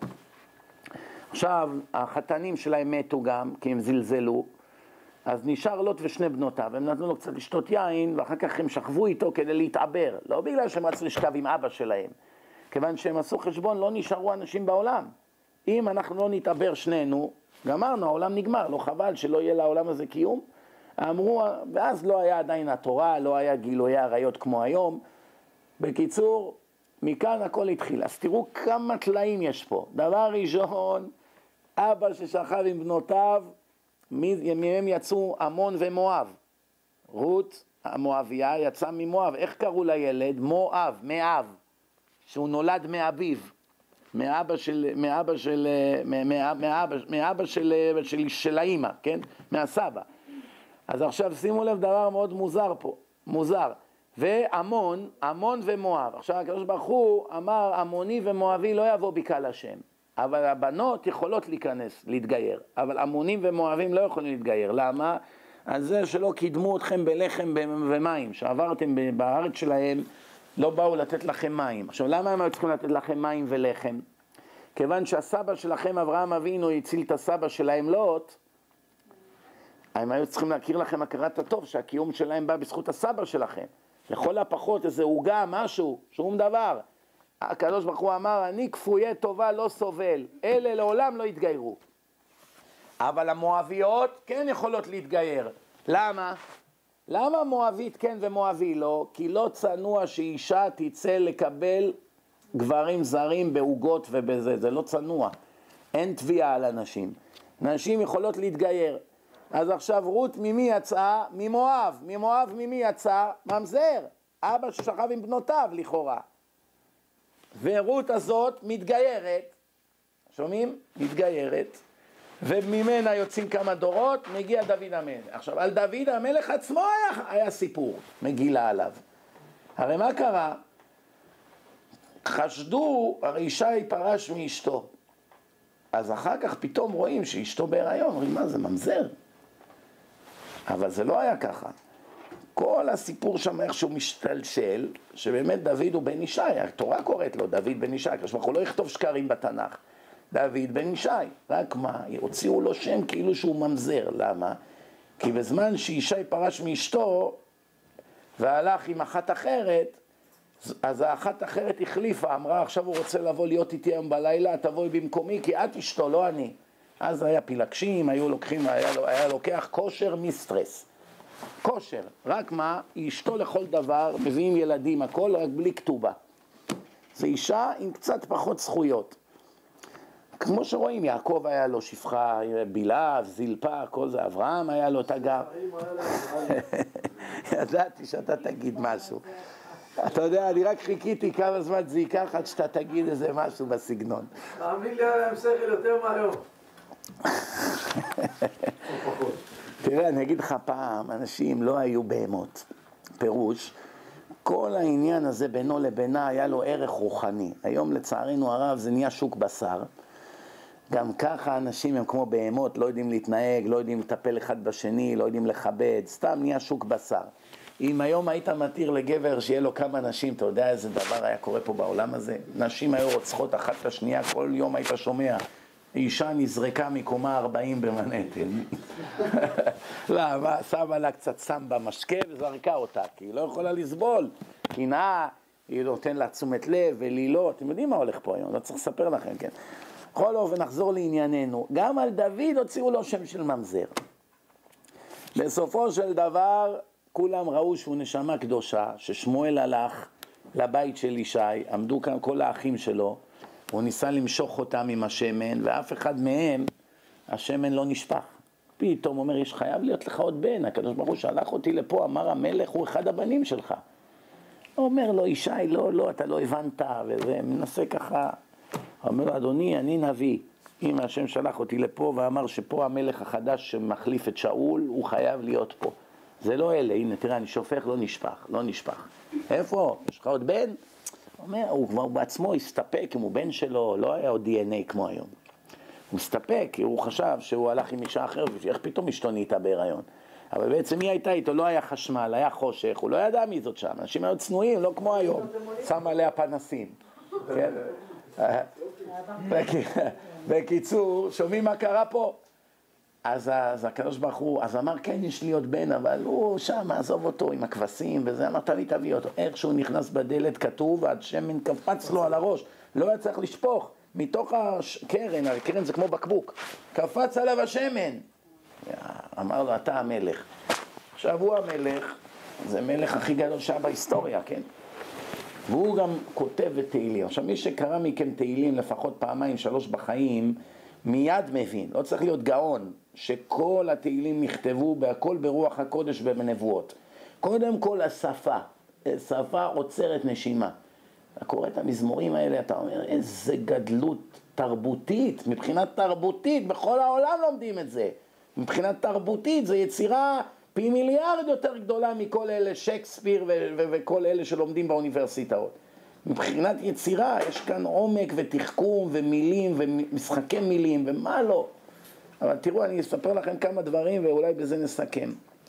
עכשיו, החתנים שלהם מתו גם, כי הם זלזלו. אז נשאר לוט ושני בנותיו, הם נתנו לו קצת לשתות יין, ואחר כך הם שכבו איתו כדי להתעבר. לא בגלל שהם רצו לשכב עם אבא שלהם, כיוון שהם עשו חשבון, לא נשארו אנשים בעולם. אם אנחנו לא נתעבר שנינו, גמרנו, העולם נגמר, לא חבל שלא יהיה לעולם הזה קיום. אמרו, ואז לא היה עדיין התורה, לא היה גילויי עריות כמו היום. בקיצור, מכאן הכל התחיל. אז תראו כמה תלאים יש פה. דבר ראשון, אבא ששכב עם בנותיו, מהם יצאו עמון ומואב. רות המואביה יצא ממואב. איך קראו לילד? מואב, מאב, שהוא נולד מאביו, מאבא של האמא, כן? מהסבא. אז עכשיו שימו לב דבר מאוד מוזר פה, מוזר. ועמון, עמון ומואב. עכשיו הקדוש ברוך הוא אמר, עמוני ומואבי לא יבוא בקהל השם. אבל הבנות יכולות להיכנס, להתגייר. אבל עמונים ומואבים לא יכולים להתגייר. למה? על זה שלא קידמו אתכם בלחם ומים, שעברתם בארץ שלהם, לא באו לתת לכם מים. עכשיו, למה הם היו צריכים לתת לכם מים ולחם? כיוון שהסבא שלכם, אברהם אבינו, הציל את הסבא שלהם לוט, הם היו צריכים להכיר לכם הכרת הטוב, שהקיום שלהם בא בזכות הסבא שלכם. לכל הפחות איזה עוגה, משהו, שום דבר. הקדוש ברוך הוא אמר, אני כפויי טובה לא סובל, אלה לעולם לא יתגיירו. אבל המואביות כן יכולות להתגייר. למה? למה מואבית כן ומואבי לא? כי לא צנוע שאישה תצא לקבל גברים זרים בעוגות ובזה, זה לא צנוע. אין תביעה על אנשים. נשים יכולות להתגייר. אז עכשיו רות ממי יצאה? ממואב. ממואב ממי יצא? ממזר. אבא ששכב עם בנותיו לכאורה. ורות הזאת מתגיירת. שומעים? מתגיירת. וממנה יוצאים כמה דורות, מגיע דוד המלך. עכשיו, על דוד המלך עצמו היה סיפור, מגילה עליו. הרי מה קרה? חשדו, הרי ישי פרש מאשתו. אז אחר כך פתאום רואים שאשתו בהיריון, אומרים, מה זה, ממזר? אבל זה לא היה ככה. כל הסיפור שם איכשהו משתלשל, שבאמת דוד הוא בן ישי, התורה קוראת לו דוד בן ישי, כשמה הוא לא יכתוב שקרים בתנ"ך. דוד בן ישי, רק מה? הוציאו לו שם כאילו שהוא ממזר, למה? כי בזמן שישי פרש מאשתו והלך עם אחת אחרת, אז האחת אחרת החליפה, אמרה עכשיו הוא רוצה לבוא להיות איתי היום בלילה, תבואי במקומי כי את אשתו, לא אני. אז היה פילגשים, היה לוקח כושר מסטרס. כושר, רק מה? אשתו לכל דבר, מביאים ילדים, הכל רק בלי כתובה. זה אישה עם קצת פחות זכויות. כמו שרואים, יעקב היה לו שפחה, בלעב, זילפה, כל זה, אברהם היה לו תגר. ידעתי שאתה תגיד משהו. אתה יודע, אני רק חיכיתי כמה זמן זה ייקח עד שאתה תגיד איזה משהו בסגנון. תאמין לי, היה להם שכל יותר מהיום. תראה, אני אגיד לך פעם, אנשים לא היו בהמות. פירוש, כל העניין הזה בינו לבינה היה לו ערך רוחני. היום לצערנו הרב זה נהיה שוק בשר. גם ככה אנשים הם כמו בהמות, לא יודעים להתנהג, לא יודעים לטפל אחד בשני, לא יודעים לכבד, סתם נהיה שוק בשר. אם היום היית מתיר לגבר שיהיה לו כמה נשים, אתה יודע איזה דבר היה קורה פה בעולם הזה? נשים היו רוצחות אחת את השנייה, כל יום היית שומע, אישה נזרקה מקומה 40 במנהטן. למה? שמה לה קצת סם במשקה וזרקה אותה, כי היא לא יכולה לסבול. קנאה, היא נותן לה תשומת לב ולילות, אתם יודעים מה הולך פה היום, לא צריך לספר לכם, כן? בכל אופן, נחזור לענייננו. גם על דוד הוציאו לו שם של ממזר. בסופו של דבר, כולם ראו שהוא נשמה קדושה, ששמואל הלך לבית של ישי, עמדו כאן כל האחים שלו, הוא ניסה למשוך אותם עם השמן, ואף אחד מהם, השמן לא נשפך. פתאום אומר, יש חייב להיות לך עוד בן, הקדוש ברוך הוא שלח אותי לפה, אמר המלך הוא אחד הבנים שלך. הוא אומר לו, ישי, לא, אתה לא הבנת, וזה מנסה ככה. אומר לו, אדוני, אני נביא. אם השם שלח אותי לפה ואמר שפה המלך החדש שמחליף את שאול, הוא חייב להיות פה. זה לא אלה, הנה, תראה, אני שופך, לא נשפך. איפה? יש לך עוד בן? אומר, הוא כבר בעצמו הסתפק, אם הוא בן שלו, לא היה עוד DNA כמו היום. הוא הסתפק, כי הוא חשב שהוא הלך עם אישה אחרת, ואיך פתאום אשתו נהייתה בהיריון. אבל בעצם מי הייתה איתו? לא היה חשמל, היה חושך, הוא לא ידע מי זאת שם. אנשים היו צנועים, לא כמו היום. שם עליה פנסים. כן? בקיצור, שומעים מה קרה פה? אז הקדוש ברוך הוא, אז אמר, כן, יש לי עוד בן, אבל הוא שם, עזוב אותו עם הכבשים וזה, אמרת לי, תביא אותו. איך שהוא נכנס בדלת, כתוב, השמן קפץ לו על הראש, לא היה צריך לשפוך, מתוך הקרן, הקרן זה כמו בקבוק, קפץ עליו השמן. אמר לו, אתה המלך. עכשיו הוא המלך, זה מלך הכי גדול שהיה בהיסטוריה, כן? והוא גם כותב את תהילים. עכשיו, מי שקרא מכם תהילים לפחות פעמיים, 3 בחיים, מיד מבין, לא צריך להיות גאון, שכל התהילים נכתבו בהכל ברוח הקודש ובנבואות. קודם כל השפה, שפה עוצרת נשימה. אתה קורא את המזמורים האלה, אתה אומר, איזה גדלות תרבותית, מבחינת תרבותית, בכל העולם לומדים את זה. מבחינת תרבותית, זו יצירה פי מיליארד יותר גדולה מכל אלה שייקספיר וכל אלה שלומדים באוניברסיטאות. מבחינת יצירה, יש כאן עומק ותחכום ומילים ומשחקי מילים ומה לא. אבל תראו, אני אספר לכם כמה דברים ואולי בזה נסכם.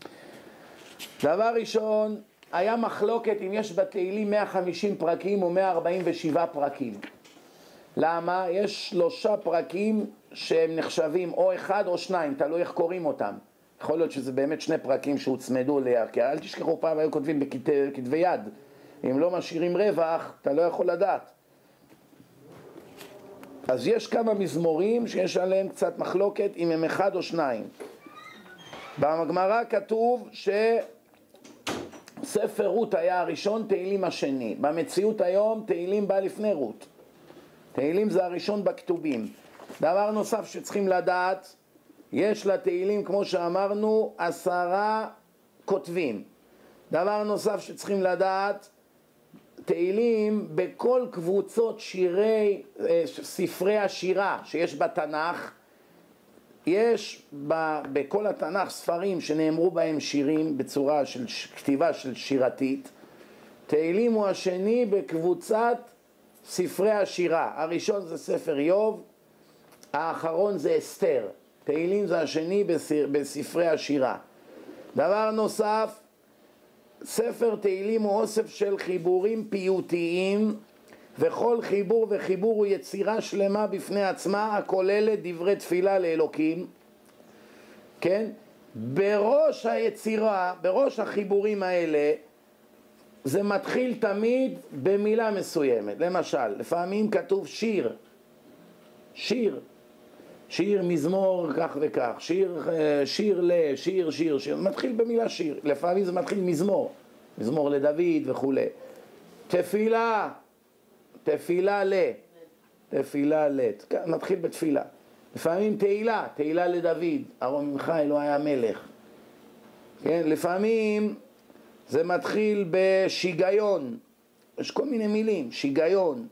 דבר ראשון, היה מחלוקת אם יש בתהילים 150 פרקים או 147 פרקים. למה? יש 3 פרקים שהם נחשבים או 1 או 2, תלוי איך קוראים אותם. יכול להיות שזה באמת 2 פרקים שהוצמדו כי אל תשכחו, פעם היו כותבים בכתבי יד. אם לא משאירים רווח, אתה לא יכול לדעת. אז יש כמה מזמורים שיש עליהם קצת מחלוקת אם הם 1 או 2. בגמרא כתוב שספר רות היה הראשון, תהילים השני. במציאות היום תהילים בא לפני רות. תהילים זה הראשון בכתובים. דבר נוסף שצריכים לדעת, יש לתהילים כמו שאמרנו 10 כותבים. דבר נוסף שצריכים לדעת, תהילים בכל קבוצות ספרי השירה שיש בתנ"ך, יש בכל התנ"ך ספרים שנאמרו בהם שירים בצורה של כתיבה של שירתית. תהילים הוא השני בקבוצת ספרי השירה. הראשון זה ספר איוב, האחרון זה אסתר. תהילים זה השני בספרי השירה. דבר נוסף, ספר תהילים הוא אוסף של חיבורים פיוטיים, וכל חיבור וחיבור הוא יצירה שלמה בפני עצמה, הכוללת דברי תפילה לאלוקים. כן? בראש היצירה, בראש החיבורים האלה, זה מתחיל תמיד במילה מסוימת. למשל, לפעמים כתוב שיר, מזמור כך וכך, שיר, מתחיל במילה שיר. לפעמים זה מתחיל מזמור לדוד וכו'. תפילה מתחיל בתפילה. לפעמים תהילה לדוד, ארון ממך אלוהי המלך. כן? לפעמים זה מתחיל בשיגיון, יש כל מיני מילים, שיגיון.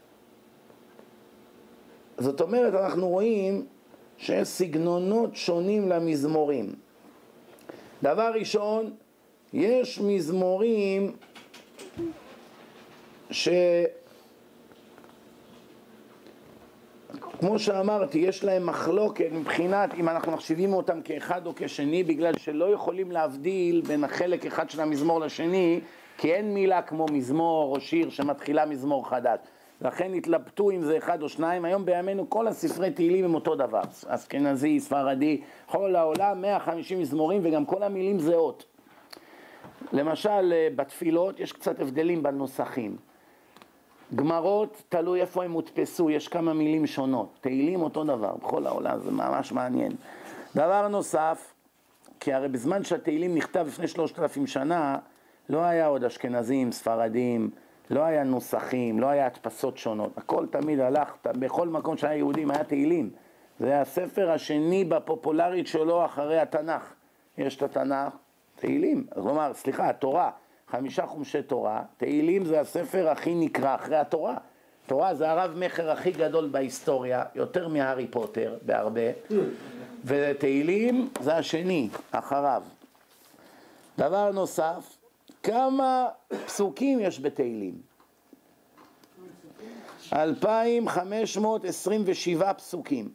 זאת אומרת, אנחנו רואים שיש סגנונות שונים למזמורים. דבר ראשון, יש מזמורים כמו שאמרתי, יש להם מחלוקת מבחינת אם אנחנו מחשיבים אותם כאחד או כשני, בגלל שלא יכולים להבדיל בין החלק אחד של המזמור לשני, כי אין מילה כמו מזמור או שיר שמתחילה מזמור חדש. לכן התלבטו אם זה 1 או 2. היום בימינו כל הספרי תהילים הם אותו דבר, אשכנזי, ספרדי, כל העולם 150 מזמורים וגם כל המילים זהות. למשל בתפילות יש קצת הבדלים בנוסחים. גמרות, תלוי איפה הם מודפסו, יש כמה מילים שונות. תהילים אותו דבר, בכל העולם, זה ממש מעניין. דבר נוסף, כי הרי בזמן שהתהילים נכתב לפני 3,000 שנה, לא היה עוד אשכנזים, ספרדים, לא היה נוסחים, לא היה הדפסות שונות. הכל תמיד הלך, בכל מקום שהיה יהודים היה תהילים. זה הספר השני בפופולרית שלו אחרי התנ"ך. יש את התנ"ך, תהילים. כלומר, התורה. 5 חומשי תורה, תהילים זה הספר הכי נקרא אחרי התורה. תורה זה הרב מחר הכי גדול בהיסטוריה, יותר מהארי פוטר בהרבה, ותהילים זה השני, אחריו. דבר נוסף, כמה פסוקים יש בתהילים? 2,527 פסוקים.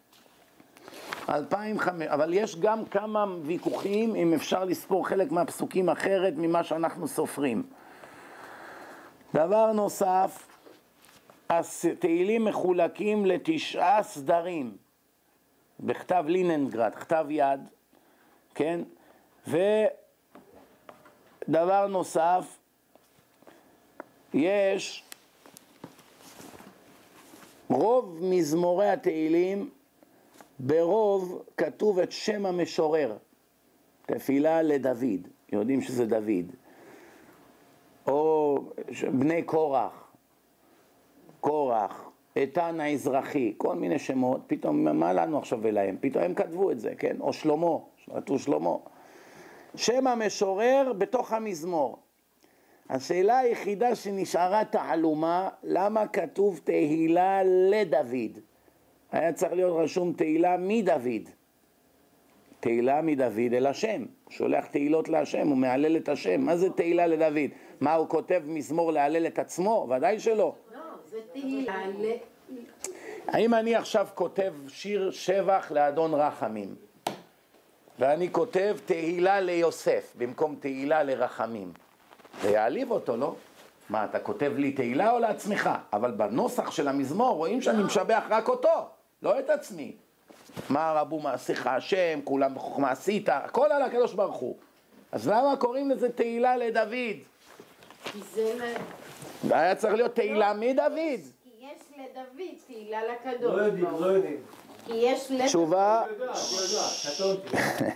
2,500, אבל יש גם כמה ויכוחים אם אפשר לספור חלק מהפסוקים אחרת ממה שאנחנו סופרים. דבר נוסף, התהילים מחולקים ל9 סדרים, בכתב לינינגרד, כתב יד, כן? ודבר נוסף, יש רוב מזמורי התהילים, ברוב כתוב את שם המשורר, תפילה לדוד, יודעים שזה דוד, או בני קורח, איתן האזרחי, כל מיני שמות, פתאום מה לנו עכשיו ולהם? פתאום הם כתבו את זה, כן? או שלמה. שם המשורר בתוך המזמור. השאלה היחידה שנשארה תעלומה, למה כתוב תהילה לדוד? היה צריך להיות רשום תהילה מדוד. תהילה מדוד אל השם. הוא שולח תהילות להשם, הוא מעלל את השם. מה זה תהילה לדוד? מה, הוא כותב מזמור להלל את עצמו? ודאי שלא. לא, זה תהילה האם אני עכשיו כותב שיר שבח לאדון רחמים? ואני כותב תהילה ליוסף, במקום תהילה לרחמים. זה יעליב אותו, לא? מה, אתה כותב לי תהילה או לעצמך? אבל בנוסח של המזמור רואים שאני משבח רק אותו, לא את עצמי. מה רבו מעשיך השם, כולם בחוכמה עשית, הכל על הקדוש ברוך הוא. אז למה קוראים לזה תהילה לדוד? כי זה... היה צריך להיות תהילה מדוד. כי יש לדוד תהילה לקדוש. לא יודעים, לא יודעים. כי יש לדוד. תשובה, קטונתי.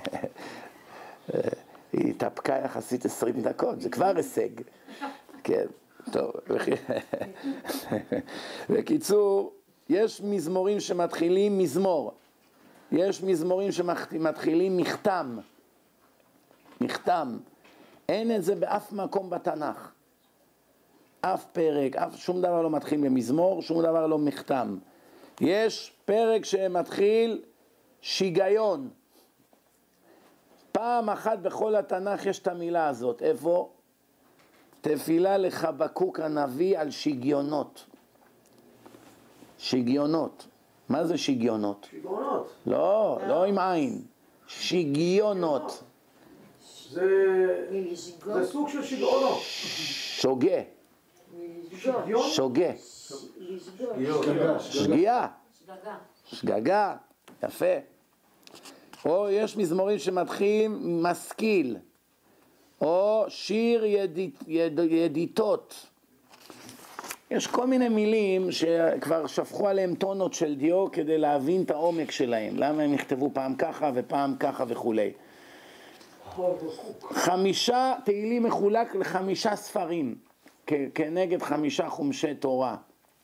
היא התאפקה יחסית 20 דקות, זה כבר הישג. כן, טוב. בקיצור, יש מזמורים שמתחילים מזמור. יש מזמורים שמתחילים מכתם. מכתם. אין את זה באף מקום בתנ"ך. אף פרק, שום דבר לא מתחיל במזמור, שום דבר לא מכתם. יש פרק שמתחיל שיגיון. פעם אחת בכל התנ"ך יש את המילה הזאת. איפה? תפילה לחבקוק הנביא על שיגיונות. שיגיונות. מה זה שיגיונות? שיגעונות. לא, לא עם עין. שיגיונות. זה סוג של שיגעונות. שוגה. שגיון? שוגה. שגיאה. שגגה. יפה. או יש מזמורים שמתחילים משכיל. או שיר ידיתות. יש כל מיני מילים שכבר שפכו עליהם טונות של דיו כדי להבין את העומק שלהם. למה הם נכתבו פעם ככה ופעם ככה וכו'. 5 תהילים מחולק ל5 ספרים, כנגד 5 חומשי תורה.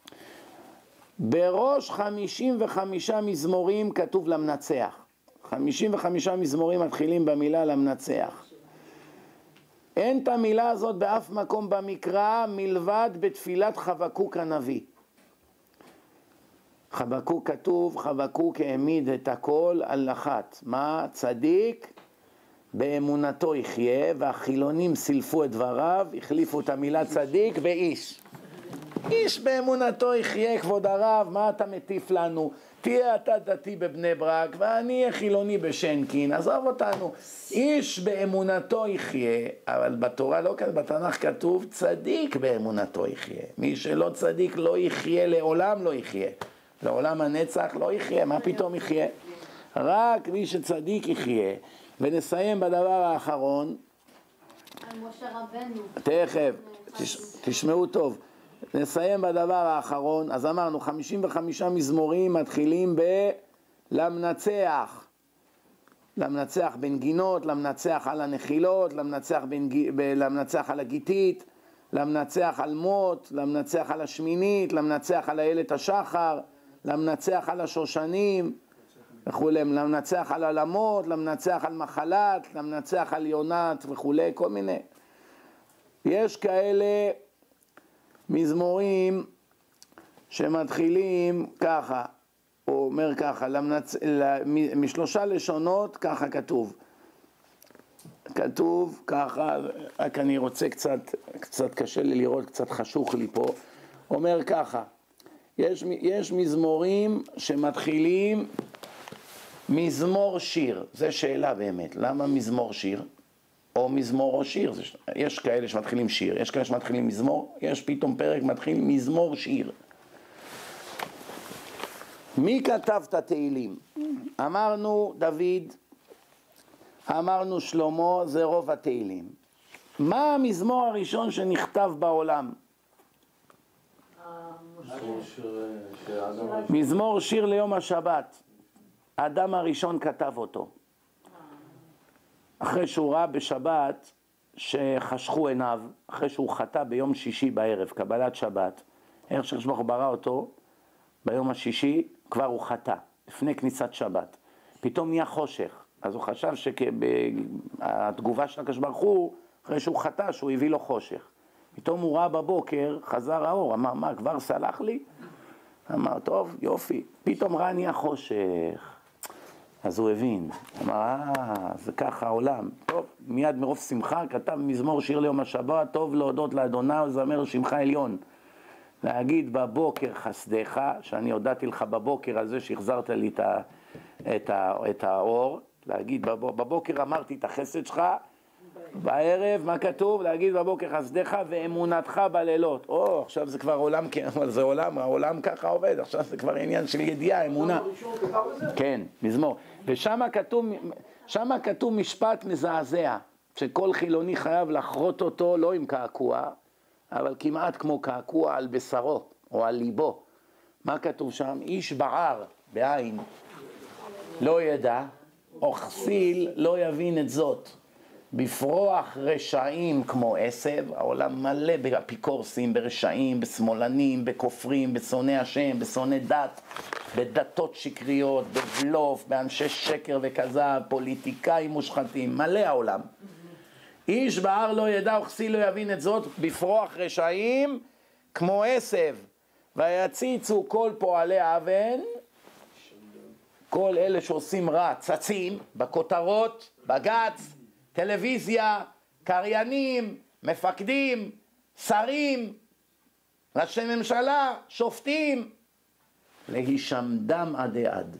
בראש 55 מזמורים כתוב למנצח. 55 מזמורים מתחילים במילה למנצח. אין את המילה הזאת באף מקום במקרא מלבד בתפילת חבקוק הנביא. חבקוק כתוב, חבקוק העמיד את הכל על אחת. מה? צדיק באמונתו יחיה, והחילונים סילפו את דבריו, החליפו את המילה צדיק ואיש. איש באמונתו יחיה, כבוד הרב, מה אתה מטיף לנו? תהיה אתה דתי בבני ברק ואני חילוני בשנקין, עזוב אותנו. איש באמונתו יחיה, אבל בתורה לא כתוב, בתנ"ך כתוב צדיק באמונתו יחיה. מי שלא צדיק לא יחיה, לעולם לא יחיה. לעולם הנצח לא יחיה, מה פתאום יחיה? רק מי שצדיק יחיה. ונסיים בדבר האחרון. על משה רבנו. תכף, תשמעו טוב. נסיים בדבר האחרון. אז אמרנו 55 מזמורים מתחילים למנצח. למנצח בנגינות, למנצח על הנחילות, למנצח על הגיטית, למנצח על מות, למנצח על השמינית, למנצח על איילת השחר, למנצח על השושנים וכו', למנצח על עלמות, למנצח על מחלת, למנצח על יונת וכו', כל מיני. יש כאלה מזמורים שמתחילים ככה, הוא אומר ככה, משלושה לשונות ככה כתוב. כתוב ככה, רק אני רוצה קצת קשה לי לראות, קצת חשוך לי פה. אומר ככה, יש מזמורים שמתחילים מזמור שיר. זה שאלה באמת, למה מזמור שיר? או מזמור או שיר. יש כאלה שמתחילים שיר, יש כאלה שמתחילים מזמור, יש פתאום פרק מתחיל מזמור שיר. מי כתב את התהילים? אמרנו דוד, אמרנו שלמה, זה רוב התהילים. מה המזמור הראשון שנכתב בעולם? מזמור שיר ליום השבת. האדם הראשון כתב אותו. אחרי שהוא ראה בשבת שחשכו עיניו, אחרי שהוא חטא ביום שישי בערב, קבלת שבת, איך שחשבך ברא אותו, ביום השישי כבר הוא חטא, לפני כניסת שבת. פתאום נהיה חושך, אז הוא חשב שהתגובה של הקדוש ברוך הוא, אחרי שהוא חטא, שהוא הביא לו חושך. פתאום הוא ראה בבוקר, חזר האור, אמר, מה, כבר סלח לי? אמר, טוב, יופי. פתאום ראה נהיה חושך. אז הוא הבין, אמר, זה ככה העולם. טוב, מיד מרוב שמחה כתב מזמור שיר ליום השבת, טוב להודות לאדוני ולזמר שמך עליון. להגיד בבוקר חסדך, שאני הודעתי לך בבוקר על זה שהחזרת לי את האור, להגיד בבוקר אמרתי את החסד שלך, בערב, מה כתוב? להגיד בבוקר חסדך ואמונתך בלילות. עכשיו זה כבר עולם, אבל זה עולם, העולם ככה עובד, עכשיו זה כבר עניין של ידיעה, אמונה. כן, מזמור. ושם כתוב משפט מזעזע, שכל חילוני חייב לחרות אותו, לא עם קעקוע, אבל כמעט כמו קעקוע על בשרו או על ליבו. מה כתוב שם? איש בער, בעין, לא ידע, או חסיל לא יבין את זאת. בפרוח רשעים כמו עשב, העולם מלא באפיקורסים, ברשעים, בשמאלנים, בכופרים, בשונאי השם, בשונאי דת, בדתות שקריות, בבלוף, באנשי שקר וכזב, פוליטיקאים מושחתים, מלא העולם. איש בער לא ידע וכסיל לא יבין את זאת, בפרוח רשעים כמו עשב, ויציצו כל פועלי אבן, כל אלה שעושים רע, צצים בכותרות, בגץ, טלוויזיה, קריינים, מפקדים, שרים, ראשי ממשלה, שופטים, להישמדם עדי עד.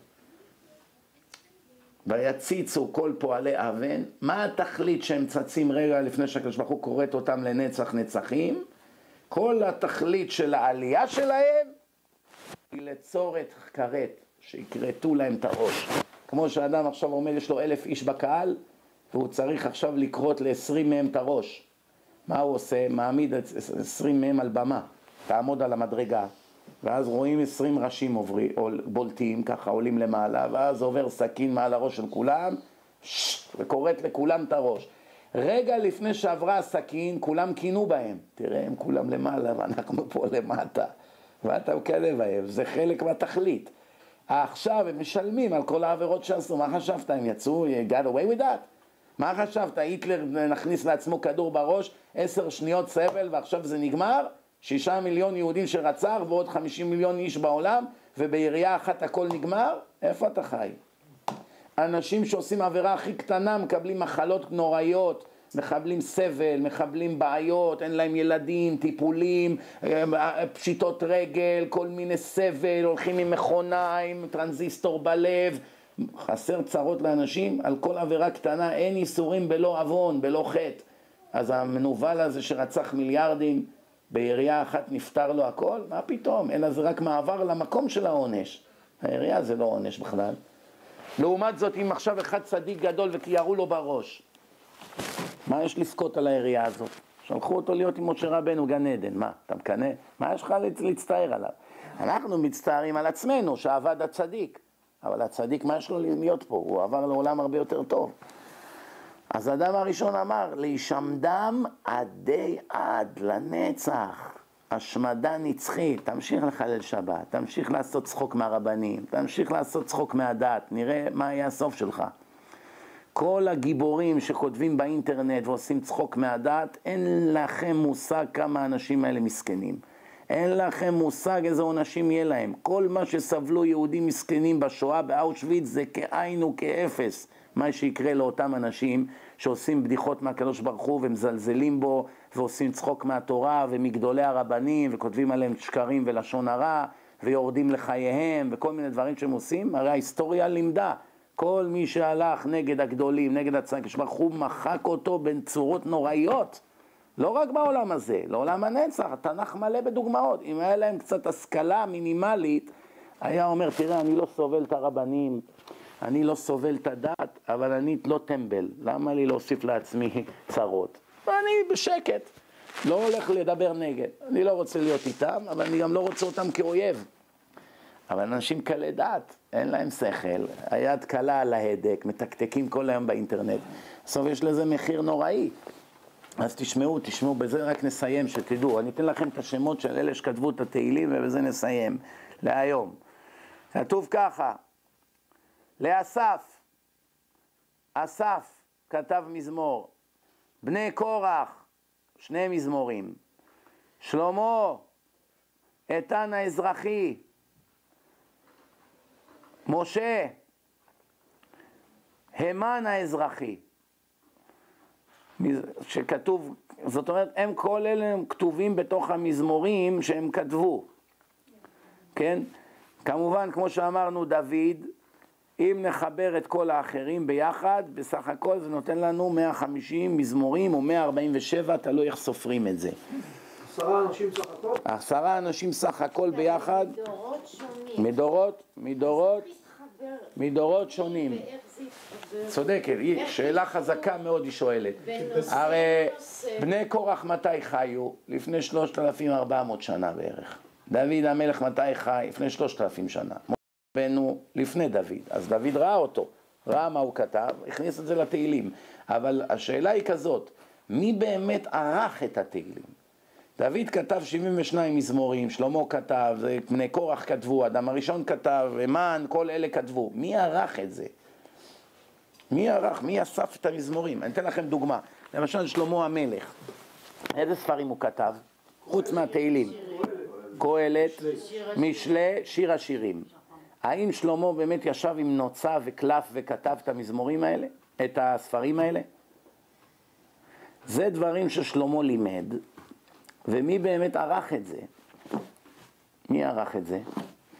ויציצו כל פועלי אבן. מה התכלית שהם צצים רגע לפני שהקדוש ברוך הוא קוראת אותם לנצח נצחים? כל התכלית של העלייה שלהם היא לצור את כרת, שיקרטו להם את הראש. כמו שאדם עכשיו עומד, יש לו 1,000 איש בקהל, והוא צריך עכשיו לקרות ל-20 מהם את הראש. מה הוא עושה? מעמיד 20 מהם על במה, תעמוד על המדרגה, ואז רואים 20 ראשים בולטים, ככה עולים למעלה, ואז עובר סכין מעל הראש של כולם, וקוראת לכולם את הראש. רגע לפני שעברה הסכין, כולם כינו בהם. תראה, הם כולם למעלה, ואנחנו פה למטה. ואתה מקנה בהם, זה חלק מהתכלית. עכשיו הם משלמים על כל העבירות שעשו. מה חשבת? הם יצאו, you got away with that? מה חשבת? היטלר נכניס לעצמו כדור בראש, 10 שניות סבל, ועכשיו זה נגמר? 6 מיליון יהודים שרצח, ועוד 50 מיליון איש בעולם, ובירייה אחת הכל נגמר? איפה אתה חי? אנשים שעושים עבירה הכי קטנה, מקבלים מחלות נוראיות, מקבלים סבל, מקבלים בעיות, אין להם ילדים, טיפולים, פשיטות רגל, כל מיני סבל, הולכים עם מכונה, עם טרנזיסטור בלב. חסר צרות לאנשים, על כל עבירה קטנה אין איסורים בלא עוון, בלא חטא. אז המנוול הזה שרצח מיליארדים, בירייה אחת נפטר לו הכל? מה פתאום? אלא זה רק מעבר למקום של העונש. הירייה זה לא עונש בכלל. לעומת זאת, אם עכשיו אחד צדיק גדול וירו לו בראש, מה יש לזכות על הירייה הזאת? שלחו אותו להיות עם משה רבנו גן עדן. מה, אתה מקנה? מה יש לך להצטער עליו? אנחנו מצטערים על עצמנו שעבד הצדיק. אבל הצדיק, מה יש לו להיות פה? הוא עבר לעולם הרבה יותר טוב. אז האדם הראשון אמר, להישמדם עדי עד, לנצח. השמדה נצחית. תמשיך לחלל שבת, תמשיך לעשות צחוק מהרבנים, תמשיך לעשות צחוק מהדת, נראה מה יהיה הסוף שלך. כל הגיבורים שכותבים באינטרנט ועושים צחוק מהדת, אין לכם מושג כמה האנשים האלה מסכנים. אין לכם מושג איזה עונשים יהיה להם. כל מה שסבלו יהודים מסכנים בשואה באושוויץ זה כאין וכאפס. מה שיקרה לאותם אנשים שעושים בדיחות מהקדוש ברוך הוא ומזלזלים בו ועושים צחוק מהתורה ומגדולי הרבנים וכותבים עליהם שקרים ולשון הרע ויורדים לחייהם וכל מיני דברים שהם עושים. הרי ההיסטוריה לימדה, כל מי שהלך נגד הגדולים, נגד הקדוש ברוך הוא מחק אותו בין צורות נוראיות. לא רק בעולם הזה, לעולם הנצח, התנ"ך מלא בדוגמאות. אם היה להם קצת השכלה מינימלית, היה אומר, תראה, אני לא סובל את הרבנים, אני לא סובל את הדת, אבל אני לא טמבל. למה לי להוסיף לעצמי צרות? ואני בשקט, לא הולך לדבר נגד. אני לא רוצה להיות איתם, אבל אני גם לא רוצה אותם כאויב. אבל אנשים קלי דת, אין להם שכל, היד קלה על ההדק, מתקתקים כל היום באינטרנט. בסוף יש לזה מחיר נוראי. אז תשמעו, בזה רק נסיים, שתדעו. אני אתן לכם את השמות של אלה שכתבו את התהילים, ובזה נסיים להיום. כתוב ככה, לאסף, אסף כתב מזמור, בני קורח, 2 מזמורים, שלמה, איתן האזרחי, משה, המן האזרחי, שכתוב, זאת אומרת, הם כל אלה הם כתובים בתוך המזמורים שהם כתבו, כן? כמובן, כמו שאמרנו, דוד, אם נחבר את כל האחרים ביחד, בסך הכל זה נותן לנו 150 מזמורים או 147, תלוי איך סופרים את זה. 10 אנשים סך הכל? 10 אנשים סך הכל ביחד. מדורות שונים. מדורות שונים. ואיך זה יתחבר? צודקת, שאלה חזקה מאוד היא שואלת. הרי בני קורח מתי חיו? לפני 3,400 שנה בערך. דוד המלך מתי חי? לפני 3,000 שנה. בנו לפני דוד, אז דוד ראה אותו, ראה מה הוא כתב, הכניס את זה לתהילים. אבל השאלה היא כזאת, מי באמת ערך את התהילים? דוד כתב 72 מזמורים, שלמה כתב, בני קורח כתבו, אדם הראשון כתב, המן, כל אלה כתבו. מי ערך את זה? מי ערך? מי אסף את המזמורים? אני אתן לכם דוגמה. למשל שלמה המלך, איזה ספרים הוא כתב? חוץ מהתהילים. קהלת, משלי, שיר השירים. האם שלמה באמת ישב עם נוצה וקלף וכתב את המזמורים האלה? את הספרים האלה? זה דברים ששלמה לימד, ומי באמת ערך את זה? מי ערך את זה?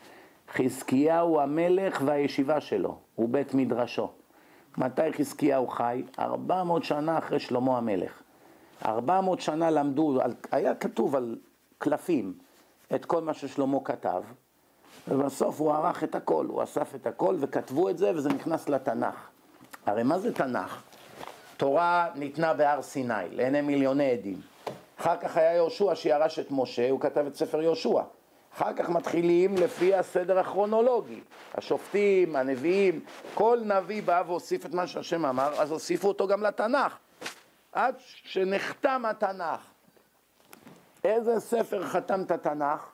חזקיהו המלך והישיבה שלו, הוא בית מדרשו. מתי חזקיהו חי? 400 שנה אחרי שלמה המלך. 400 שנה למדו, היה כתוב על קלפים את כל מה ששלמה כתב, ובסוף הוא ערך את הכל, הוא אסף את הכל וכתבו את זה וזה נכנס לתנ"ך. הרי מה זה תנ"ך? תורה ניתנה בהר סיני, לעיני מיליוני עדים. אחר כך היה יהושע שירש את משה, הוא כתב את ספר יהושע. אחר כך מתחילים לפי הסדר הכרונולוגי. השופטים, הנביאים, כל נביא בא והוסיף את מה שהשם אמר, אז הוסיפו אותו גם לתנ"ך. עד שנחתם התנ"ך. איזה ספר חתם את התנ"ך?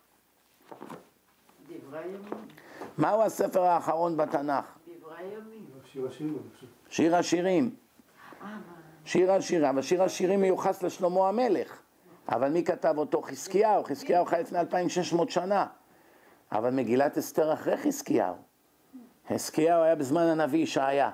דברי הימים. מהו הספר האחרון בתנ"ך? דברי הימים. שיר השירים. שיר השירים. שיר השירים, אבל שיר השירים מיוחס לשלמה המלך. אבל מי כתב אותו? חזקיהו. חזקיהו חי לפני 2600 שנה. אבל מגילת אסתר אחרי חזקיהו. חזקיהו היה בזמן הנביא ישעיה.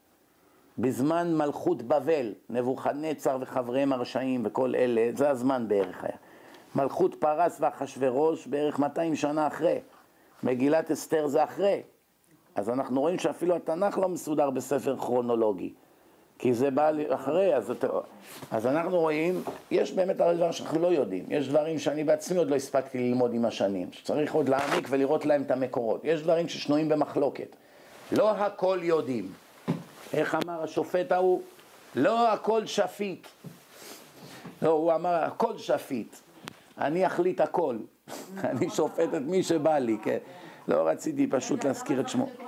בזמן מלכות בבל, נבוכדנצר וחבריהם הרשעים וכל אלה, זה הזמן בערך היה. מלכות פרס ואחשוורוש בערך 200 שנה אחרי. מגילת אסתר זה אחרי. אז אנחנו רואים שאפילו התנ"ך לא מסודר בספר כרונולוגי. כי זה בא אחרי, אז אנחנו רואים, יש באמת הרבה דברים שאנחנו לא יודעים. יש דברים שאני בעצמי עוד לא הספקתי ללמוד עם השנים, שצריך עוד להעמיק ולראות להם את המקורות. יש דברים ששנויים במחלוקת. לא הכל יודעים. איך אמר השופט ההוא? לא הכל שפיט. לא, הוא אמר הכל שפיט. אני אחליט הכל. אני שופט את מי שבא לי, כן? לא רציתי פשוט להזכיר את שמו.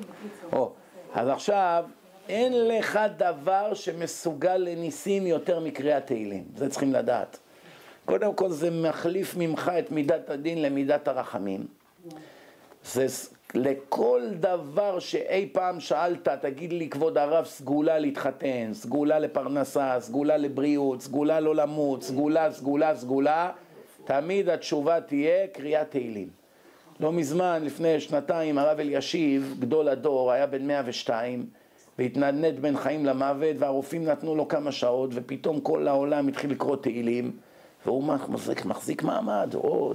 אז עכשיו, אין לך דבר שמסוגל לניסים יותר מקריאת תהילים. זה צריכים לדעת. קודם כל זה מחליף ממך את מידת הדין למידת הרחמים. זה לכל דבר שאי פעם שאלת, תגיד לי כבוד הרב, סגולה להתחתן, סגולה לפרנסה, סגולה לבריאות, סגולה לא למות, סגולה, תמיד התשובה תהיה קריאת תהילים. לא מזמן, לפני שנתיים, הרב אלישיב, גדול הדור, היה בן 102, והתנדנד בין חיים למוות, והרופאים נתנו לו כמה שעות, ופתאום כל העולם התחיל לקרוא תהילים, והוא מחזיק מעמד,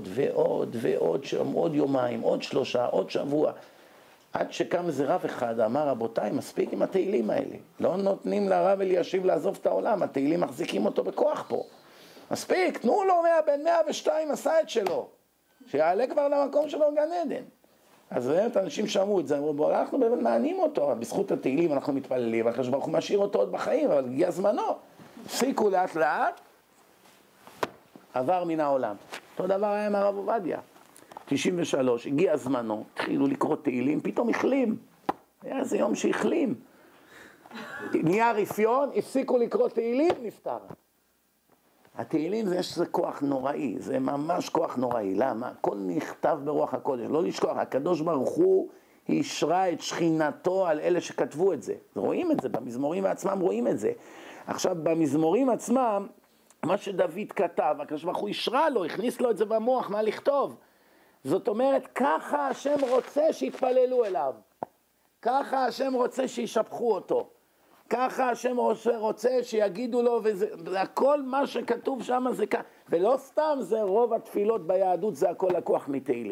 עוד יומיים, עוד 3, עוד שבוע, עד שקם איזה רב אחד, אמר, רבותיי, מספיק עם התהילים האלה, לא נותנים לרב אלישיב לעזוב את העולם, התהילים מחזיקים אותו בכוח פה, מספיק, תנו לו בן 102 עשה את שלו, שיעלה כבר למקום שלו גן עדן. אז באמת אנשים שמעו את זה, אמרו, בוא, אנחנו באמת מענים אותו, בזכות התהילים אנחנו מתפללים, הקדוש ברוך הוא משאיר אותו עוד בחיים, אבל הגיע זמנו. הפסיקו לאט לאט, עבר מן העולם. אותו דבר היה עם הרב עובדיה. 93, הגיע זמנו, התחילו לקרוא תהילים, פתאום החלים. היה איזה יום שהחלים. נהיה רפיון, הפסיקו לקרוא תהילים, נפטר. התהילים יש איזה כוח נוראי, זה ממש כוח נוראי. למה? הכל נכתב ברוח הקודש. לא לשכוח, הקדוש ברוך הוא השרה את שכינתו על אלה שכתבו את זה. רואים את זה, במזמורים עצמם רואים את זה. עכשיו, במזמורים עצמם, מה שדוד כתב, הקדוש ברוך הוא השרה לו, הכניס לו את זה במוח, מה לכתוב. זאת אומרת, ככה השם רוצה שיתפללו אליו. ככה השם רוצה שישבחו אותו. ככה השם רוצה שיגידו לו, והכל מה שכתוב שם זה ככה. ולא סתם זה רוב התפילות ביהדות, זה הכל לקוח מתהילים.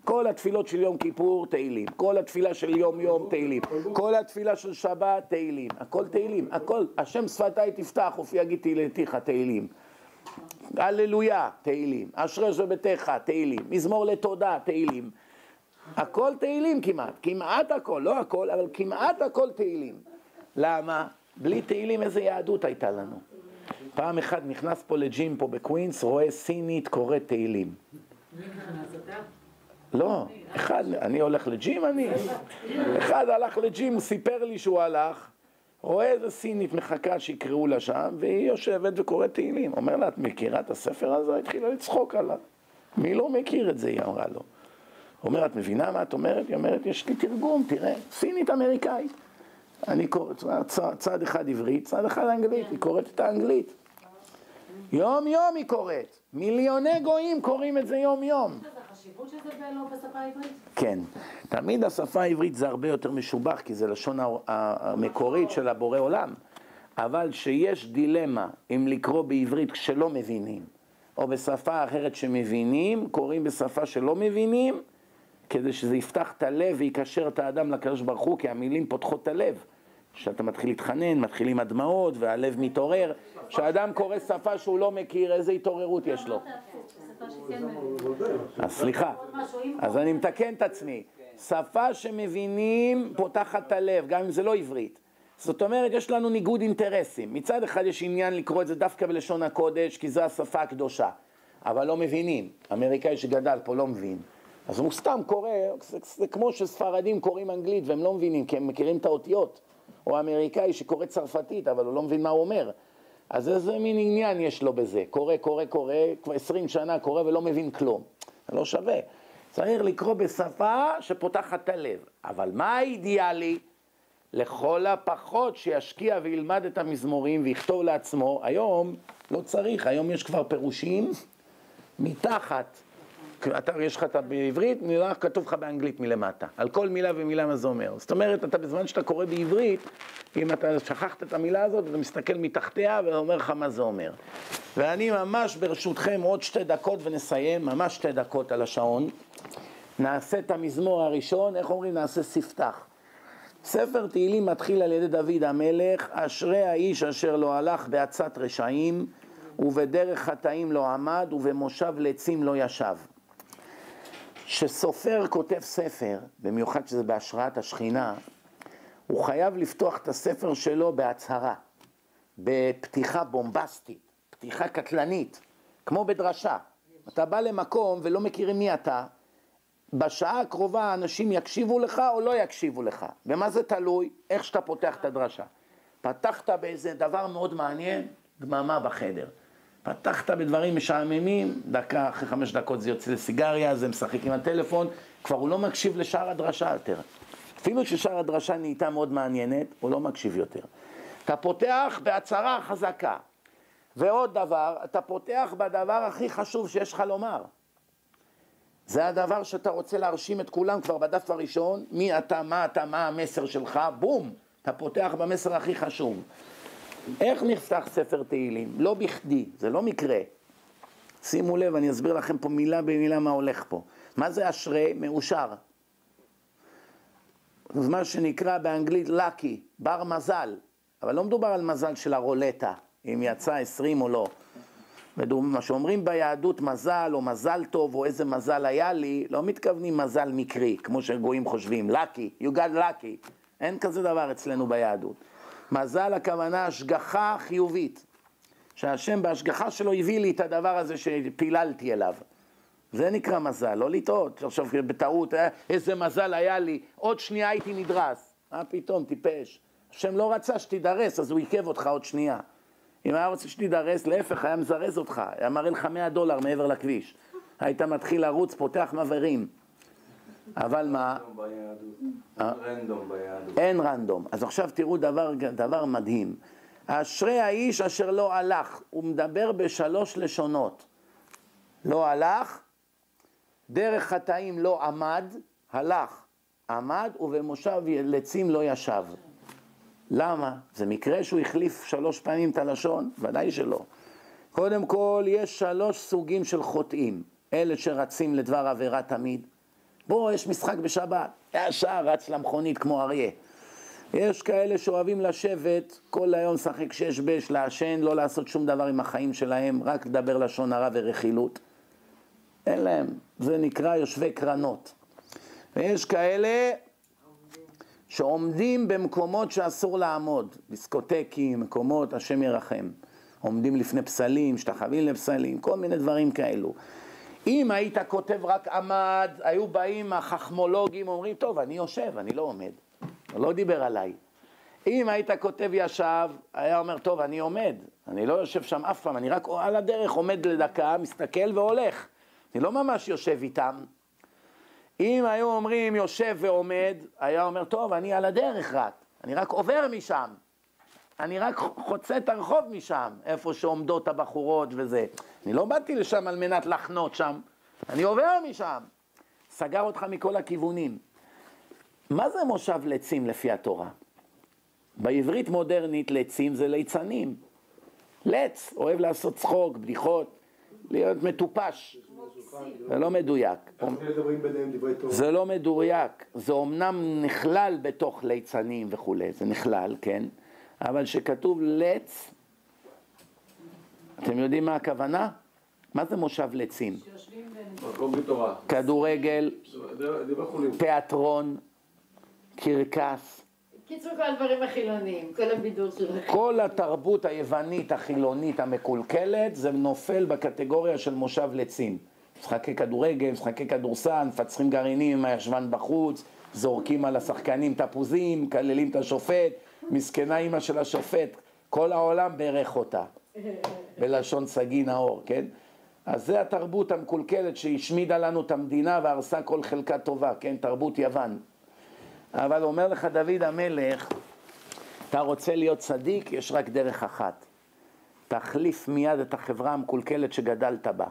כל התפילות של יום כיפור, תהילים. כל התפילה של יום יום, תהילים. כל התפילה של שבת, תהילים. הכל תהילים, הכל. השם שפתיי תפתח, ופי יגיד תהילתיך, תהילים. הללויה, תהילים. אשרי שביתך, תהילים. מזמור לתודה, תהילים. הכל תהילים כמעט. כמעט הכל, לא הכל, אבל כמעט הכל תהילים. למה? בלי תהילים איזה יהדות הייתה לנו. פעם אחד נכנס פה לג'ים פה בקווינס, רואה סינית קוראת תהילים. מי נכנס אתה? לא, אחד, אני הולך לג'ים, אחד הלך לג'ים, סיפר לי שהוא הלך, רואה איזה סינית מחכה שיקראו לה שם, והיא יושבת וקוראת תהילים. אומר לה, את מכירה את הספר הזה? התחילה לצחוק עליו. מי לא מכיר את זה? היא אמרה לו. אומר, את מבינה מה את אומרת? היא אומרת, יש לי תרגום, תראה, סינית אמריקאית. אני קוראת, צד אחד עברית, צד אחד אנגלית, היא קוראת את האנגלית. יום יום היא קוראת. מיליוני גויים קוראים את זה יום יום. יש לזה חשיבות שזה לא בשפה העברית? כן, תמיד השפה העברית זה הרבה יותר משובח, כי זה לשון המקורית של הבורא עולם. אבל שיש דילמה אם לקרוא בעברית כשלא מבינים, או בשפה אחרת שמבינים, קוראים בשפה שלא מבינים, כדי שזה יפתח את הלב ויקשר את האדם לקדוש ברוך הוא, כי המילים פותחות את הלב. כשאתה מתחיל להתחנן, מתחילים הדמעות והלב מתעורר. כשאדם קורא שפה שהוא לא מכיר, איזה התעוררות יש לו? אז סליחה, אז אני מתקן את עצמי. שפה שמבינים פותחת את הלב, גם אם זה לא עברית. זאת אומרת, יש לנו ניגוד אינטרסים. מצד אחד יש עניין לקרוא את זה דווקא בלשון הקודש, כי זו השפה הקדושה. אבל לא מבינים. אמריקאי שגדל פה לא מבין. אז הוא סתם קורא, זה כמו שספרדים קוראים אנגלית והם לא מבינים, כי הם מכירים את האותיות. או אמריקאי שקורא צרפתית, אבל הוא לא מבין מה הוא אומר. אז איזה מין עניין יש לו בזה? קורא, כבר 20 שנה קורא ולא מבין כלום. זה לא שווה. צריך לקרוא בשפה שפותחת את הלב. אבל מה האידיאלי? לכל הפחות שישקיע וילמד את המזמורים ויכתוב לעצמו. היום לא צריך, היום יש כבר פירושים מתחת. יש לך בעברית, מילה כתוב לך באנגלית מלמטה. על כל מילה ומילה מה זה אומר. זאת אומרת, אתה בזמן שאתה קורא בעברית, אם אתה שכחת את המילה הזאת, אתה מסתכל מתחתיה ואומר לך מה זה אומר. ואני ממש ברשותכם עוד 2 דקות ונסיים, ממש 2 דקות על השעון. נעשה את המזמור הראשון, איך אומרים? נעשה ספתח. ספר תהילים מתחיל על ידי דוד המלך, אשרי האיש אשר לא הלך בעצת רשעים, ובדרך חטאים לא עמד, ובמושב לצים לא ישב. שסופר כותב ספר, במיוחד שזה בהשראת השכינה, הוא חייב לפתוח את הספר שלו בהצהרה, בפתיחה בומבסטית, פתיחה קטלנית, כמו בדרשה. אתה בא למקום ולא מכירים מי אתה, בשעה הקרובה אנשים יקשיבו לך או לא יקשיבו לך. ומה זה תלוי? איך שאתה פותח את הדרשה. פתחת באיזה דבר מאוד מעניין, דממה בחדר. פתחת בדברים משעממים, דקה, אחרי 5 דקות זה יוצא לסיגריה, זה משחק עם הטלפון, כבר הוא לא מקשיב לשאר הדרשה יותר. אפילו ששאר הדרשה נהייתה מאוד מעניינת, הוא לא מקשיב יותר. אתה פותח בהצהרה חזקה. ועוד דבר, אתה פותח בדבר הכי חשוב שיש לך לומר. זה הדבר שאתה רוצה להרשים את כולם כבר בדף הראשון, מי אתה, מה המסר שלך, בום, אתה פותח במסר הכי חשוב. איך נפתח ספר תהילים? לא בכדי, זה לא מקרה. שימו לב, אני אסביר לכם פה מילה במילה מה הולך פה. מה זה אשרי? מאושר. זה מה שנקרא באנגלית lucky, בר מזל. אבל לא מדובר על מזל של הרולטה, אם יצא 20 או לא. מה שאומרים ביהדות מזל או מזל טוב או איזה מזל היה לי, לא מתכוונים מזל מקרי, כמו שגויים חושבים, lucky, you got lucky. אין כזה דבר אצלנו ביהדות. מזל הכוונה השגחה חיובית, שהשם בהשגחה שלו הביא לי את הדבר הזה שפיללתי אליו. זה נקרא מזל, לא לטעות. עכשיו בטעות, איזה מזל היה לי, עוד שנייה הייתי נדרס. פתאום, טיפש. השם לא רצה שתידרס, אז הוא עיכב אותך עוד שנייה. אם היה רוצה שתידרס, להפך, היה מזרז אותך, היה מראה לך $100 מעבר לכביש. היית מתחיל לרוץ, פותח מברים. אבל מה? רנדום ביהדות. אין רנדום. אז עכשיו תראו דבר מדהים. אשרי האיש אשר לא הלך, הוא מדבר ב3 לשונות. לא הלך, דרך חטאים לא עמד, הלך, עמד, ובמושב לצים לא ישב. למה? זה מקרה שהוא החליף 3 פעמים את הלשון? ודאי שלא. קודם כל, יש 3 סוגים של חוטאים. אלה שרצים לדבר עבירה תמיד, בוא, יש משחק בשבת, ישר רץ למכונית כמו אריה. יש כאלה שאוהבים לשבת כל היום שחק שש בש, לעשן, לא לעשות שום דבר עם החיים שלהם, רק לדבר לשון הרע ורכילות. אין להם, זה נקרא יושבי קרנות. ויש כאלה שעומדים במקומות שאסור לעמוד, דיסקוטקים, מקומות, השם ירחם. עומדים לפני פסלים, שתחווים לפסלים, כל מיני דברים כאלו. אם היית כותב רק עמד, היו באים החכמולוגים, אומרים, טוב, אני יושב, אני לא עומד. הוא לא דיבר עליי. אם היית כותב ישב, היה אומר, טוב, אני עומד. אני לא יושב שם אף פעם, אני רק על הדרך עומד לדקה, מסתכל והולך. אני לא ממש יושב איתם. אם היו אומרים יושב ועומד, היה אומר, טוב, אני על הדרך רק. אני רק עובר משם. אני רק חוצה את הרחוב משם, איפה שעומדות הבחורות וזה. אני לא באתי לשם על מנת לחנות שם. אני עובר משם. סגר אותך מכל הכיוונים. מה זה מושב לצים לפי התורה? בעברית מודרנית לצים זה ליצנים. לץ, אוהב לעשות צחוק, בדיחות, להיות מטופש. זה לא מדויק. זה לא מדויק. זה אומנם נכלל בתוך ליצנים וכו', זה נכלל, כן? אבל שכתוב לץ, אתם יודעים מה הכוונה? מה זה מושב לצים? כדורגל, תיאטרון, קרקס. קיצור כל הדברים החילוניים, כל הבידור שלכם. כל התרבות היוונית החילונית המקולקלת זה נופל בקטגוריה של מושב לצים. משחקי כדורגל, משחקי כדורסל, מפצחים גרעינים עם הישבן בחוץ, זורקים על השחקנים תפוזים, כללים את השופט, מסכנה אמא של השופט, כל העולם ברך אותה, בלשון סגי נאור, כן? אז זה התרבות המקולקלת שהשמידה לנו את המדינה והרסה כל חלקה טובה, כן? תרבות יוון. אבל אומר לך דוד המלך, אתה רוצה להיות צדיק, יש רק דרך אחת. תחליף מיד את החברה המקולקלת שגדלת בה.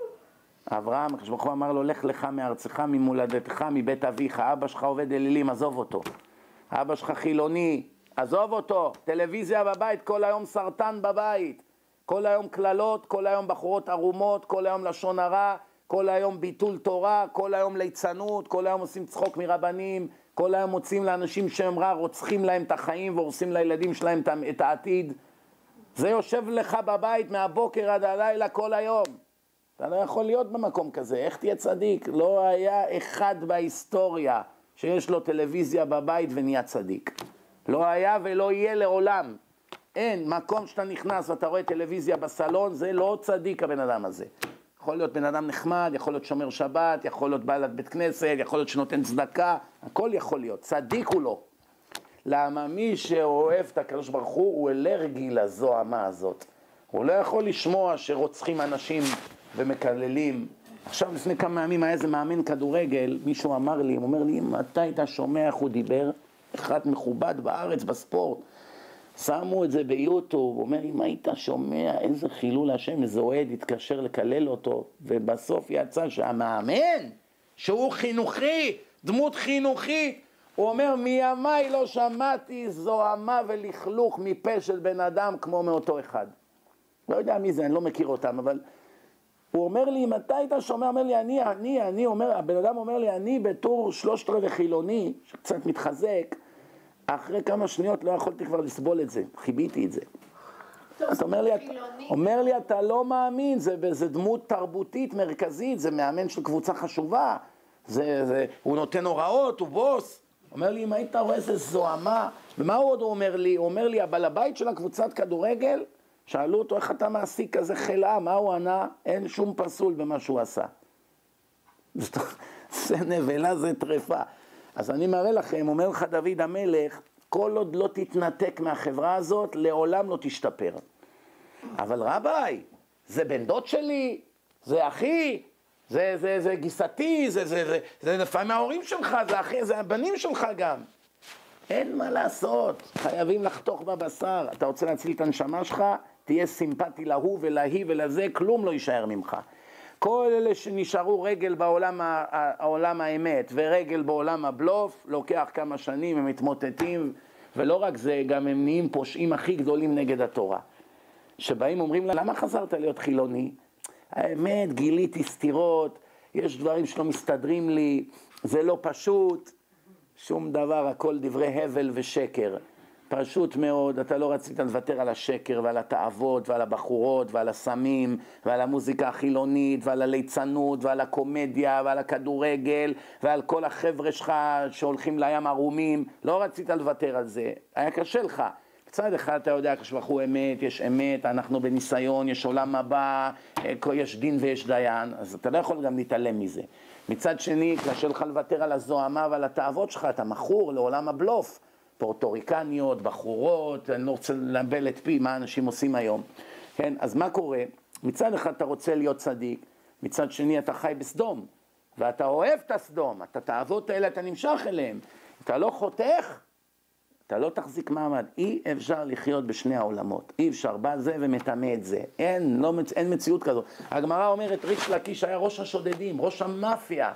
אברהם, הקדוש ברוך הוא אמר לו, לך לך מארצך, ממולדתך, מבית אביך, אבא שלך עובד אלילים, עזוב אותו. אבא שלך חילוני, עזוב אותו. טלוויזיה בבית, כל היום סרטן בבית. כל היום כללות, כל היום בחורות ערומות, כל היום לשון הרע, כל היום ביטול תורה, כל היום ליצנות, כל היום עושים צחוק מרבנים, כל היום מוצאים לאנשים שהם רע, רוצחים להם את החיים והורסים לילדים שלהם את העתיד. זה יושב לך בבית מהבוקר עד הלילה כל היום. אתה לא יכול להיות במקום כזה, איך תהיה צדיק? לא היה אחד בהיסטוריה שיש לו טלוויזיה בבית ונהיה צדיק. לא היה ולא יהיה לעולם. אין, מקום שאתה נכנס ואתה רואה טלוויזיה בסלון, זה לא צדיק הבן אדם הזה. יכול להיות בן אדם נחמד, יכול להיות שומר שבת, יכול להיות בעלת בית כנסת, יכול להיות שנותן צדקה, הכל יכול להיות, צדיק הוא לא. למה מי שאוהב את הקדוש ברוך הוא אלרגי לזוהמה הזאת. הוא לא יכול לשמוע שרוצחים אנשים ומקללים. עכשיו לפני כמה ימים היה איזה מאמן כדורגל, מישהו אמר לי, הוא אומר לי, אם אתה היית שומע איך הוא דיבר, אחד מכובד בארץ בספורט, שמו את זה ביוטיוב, הוא אומר, אם היית שומע איזה חילול השם, איזה אוהד התקשר לקלל אותו, ובסוף יצא שהמאמן, שהוא חינוכי, דמות חינוכית, הוא אומר, מימיי לא שמעתי זוהמה ולכלוך מפה של בן אדם כמו מאותו אחד. לא יודע מי זה, אני לא מכיר אותם, אבל הוא אומר לי, אם אתה היית שומע, אומר לי, אני אומר, הבן אדם אומר לי, אני בתור 3/4 חילוני, שקצת מתחזק, אחרי כמה שניות לא יכולתי כבר לסבול את זה, חיביתי את זה. אז אומר לי, אתה לא מאמין, זה דמות תרבותית מרכזית, זה מאמן של קבוצה חשובה, הוא נותן הוראות, הוא בוס. אומר לי, אם היית רואה איזה זוהמה, ומה הוא עוד אומר לי? הוא אומר לי, הבעל הבית של הקבוצת כדורגל, שאלו אותו, איך אתה מעסיק כזה חלאה? מה הוא ענה? אין שום פסול במה שהוא עשה. זה נבלה, זה טרפה. אז אני מראה לכם, אומר לך דוד המלך, כל עוד לא תתנתק מהחברה הזאת, לעולם לא תשתפר. אבל רבי, זה בן דוד שלי, זה אחי, זה גיסתי, זה לפעמים ההורים שלך, זה אחי, זה הבנים שלך גם. אין מה לעשות, חייבים לחתוך בבשר. אתה רוצה להציל את הנשמה שלך, תהיה סימפטי להוא ולהיא ולזה, כלום לא יישאר ממך. כל אלה שנשארו רגל בעולם האמת ורגל בעולם הבלוף, לוקח כמה שנים, הם מתמוטטים, ולא רק זה, גם הם נהיים פושעים הכי גדולים נגד התורה. שבאים אומרים לה, למה חזרת להיות חילוני? האמת, גיליתי סתירות, יש דברים שלא מסתדרים לי, זה לא פשוט, שום דבר, הכל דברי הבל ושקר. פשוט מאוד, אתה לא רצית לוותר על השקר ועל התאוות ועל הבחורות ועל הסמים ועל המוזיקה החילונית ועל הליצנות ועל הקומדיה ועל הכדורגל ועל כל החבר'ה שלך שהולכים לים ערומים, לא רצית לוותר על זה, היה קשה לך. מצד אחד אתה יודע, כשבחו אמת, יש אמת, אנחנו בניסיון, יש עולם הבא, יש דין ויש דיין, אז אתה לא יכול גם להתעלם מזה. מצד שני, קשה לך לוותר על הזוהמה ועל התאוות שלך, אתה מכור לעולם הבלוף. פורטוריקניות, בחורות, אני לא רוצה לבלבל את פי מה אנשים עושים היום. כן, אז מה קורה? מצד אחד אתה רוצה להיות צדיק, מצד שני אתה חי בסדום, ואתה אוהב את הסדום, את התאוות האלה אתה נמשך אליהם, אתה לא חותך, אתה לא תחזיק מעמד. אי אפשר לחיות בשני העולמות, אי אפשר, בא זה ומטמא את זה, אין מציאות כזאת. הגמרא אומרת, ריש לקיש היה ראש השודדים, ראש המאפיה,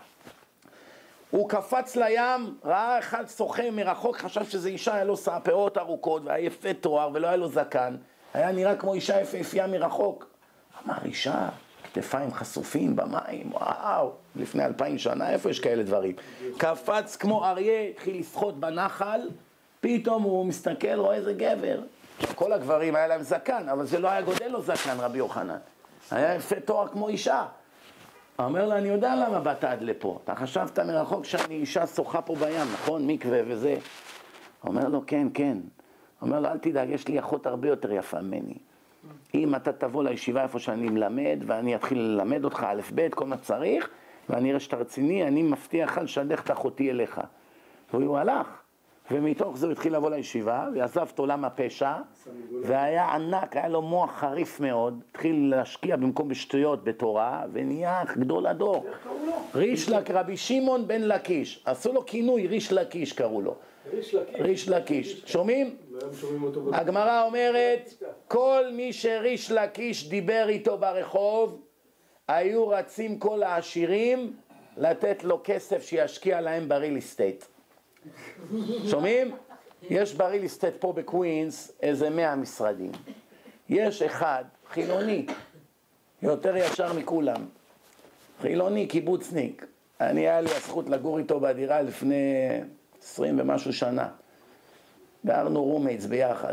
הוא קפץ לים, ראה אחד שוחה מרחוק, חשב שזה אישה, היה לו פאות ארוכות והיה יפה תואר ולא היה לו זקן, היה נראה כמו אישה יפהפייה מרחוק. אמר, אישה, כתפיים חשופים במים, וואו, לפני 2000 שנה, איפה יש כאלה דברים? קפץ כמו אריה, התחיל לשחות בנחל, פתאום הוא מסתכל, רואה איזה גבר. כל הגברים היה להם זקן, אבל זה לא היה גודל לו זקן, רבי יוחנן. היה יפה תואר כמו אישה. אומר לה, אני יודע למה באת עד לפה. אתה חשבת מרחוק שאני אישה שוחה פה בים, נכון? מקווה וזה. אומר לו, כן, כן. אומר לו, אל תדאג, יש לי אחות הרבה יותר יפה ממני. אם אתה תבוא לישיבה איפה שאני מלמד, ואני אתחיל ללמד אותך א' ב', כל מה צריך, ואני אראה שאתה רציני, אני מבטיח לך לשדך את אחותי אליך. והוא הלך. ומתוך זה הוא התחיל לבוא לישיבה, ועזב את עולם הפשע, והיה ענק, היה לו מוח חריף מאוד, התחיל להשקיע במקום בשטויות בתורה, ונהיה גדול הדור. רבי שמעון בן לקיש, עשו לו כינוי, ריש לקיש קראו לו. ריש לקיש. שומעים? הגמרא אומרת, כל מי שריש לקיש דיבר איתו ברחוב, היו רצים כל העשירים לתת לו כסף שישקיע להם בריל אסטייט. שומעים? יש בריל אסטייט פה בקווינס איזה 100 משרדים. יש אחד, חילוני, יותר ישר מכולם. חילוני, קיבוצניק. היה לי הזכות לגור איתו בדירה לפני 20 ומשהו שנה. גרנו רומייטס ביחד.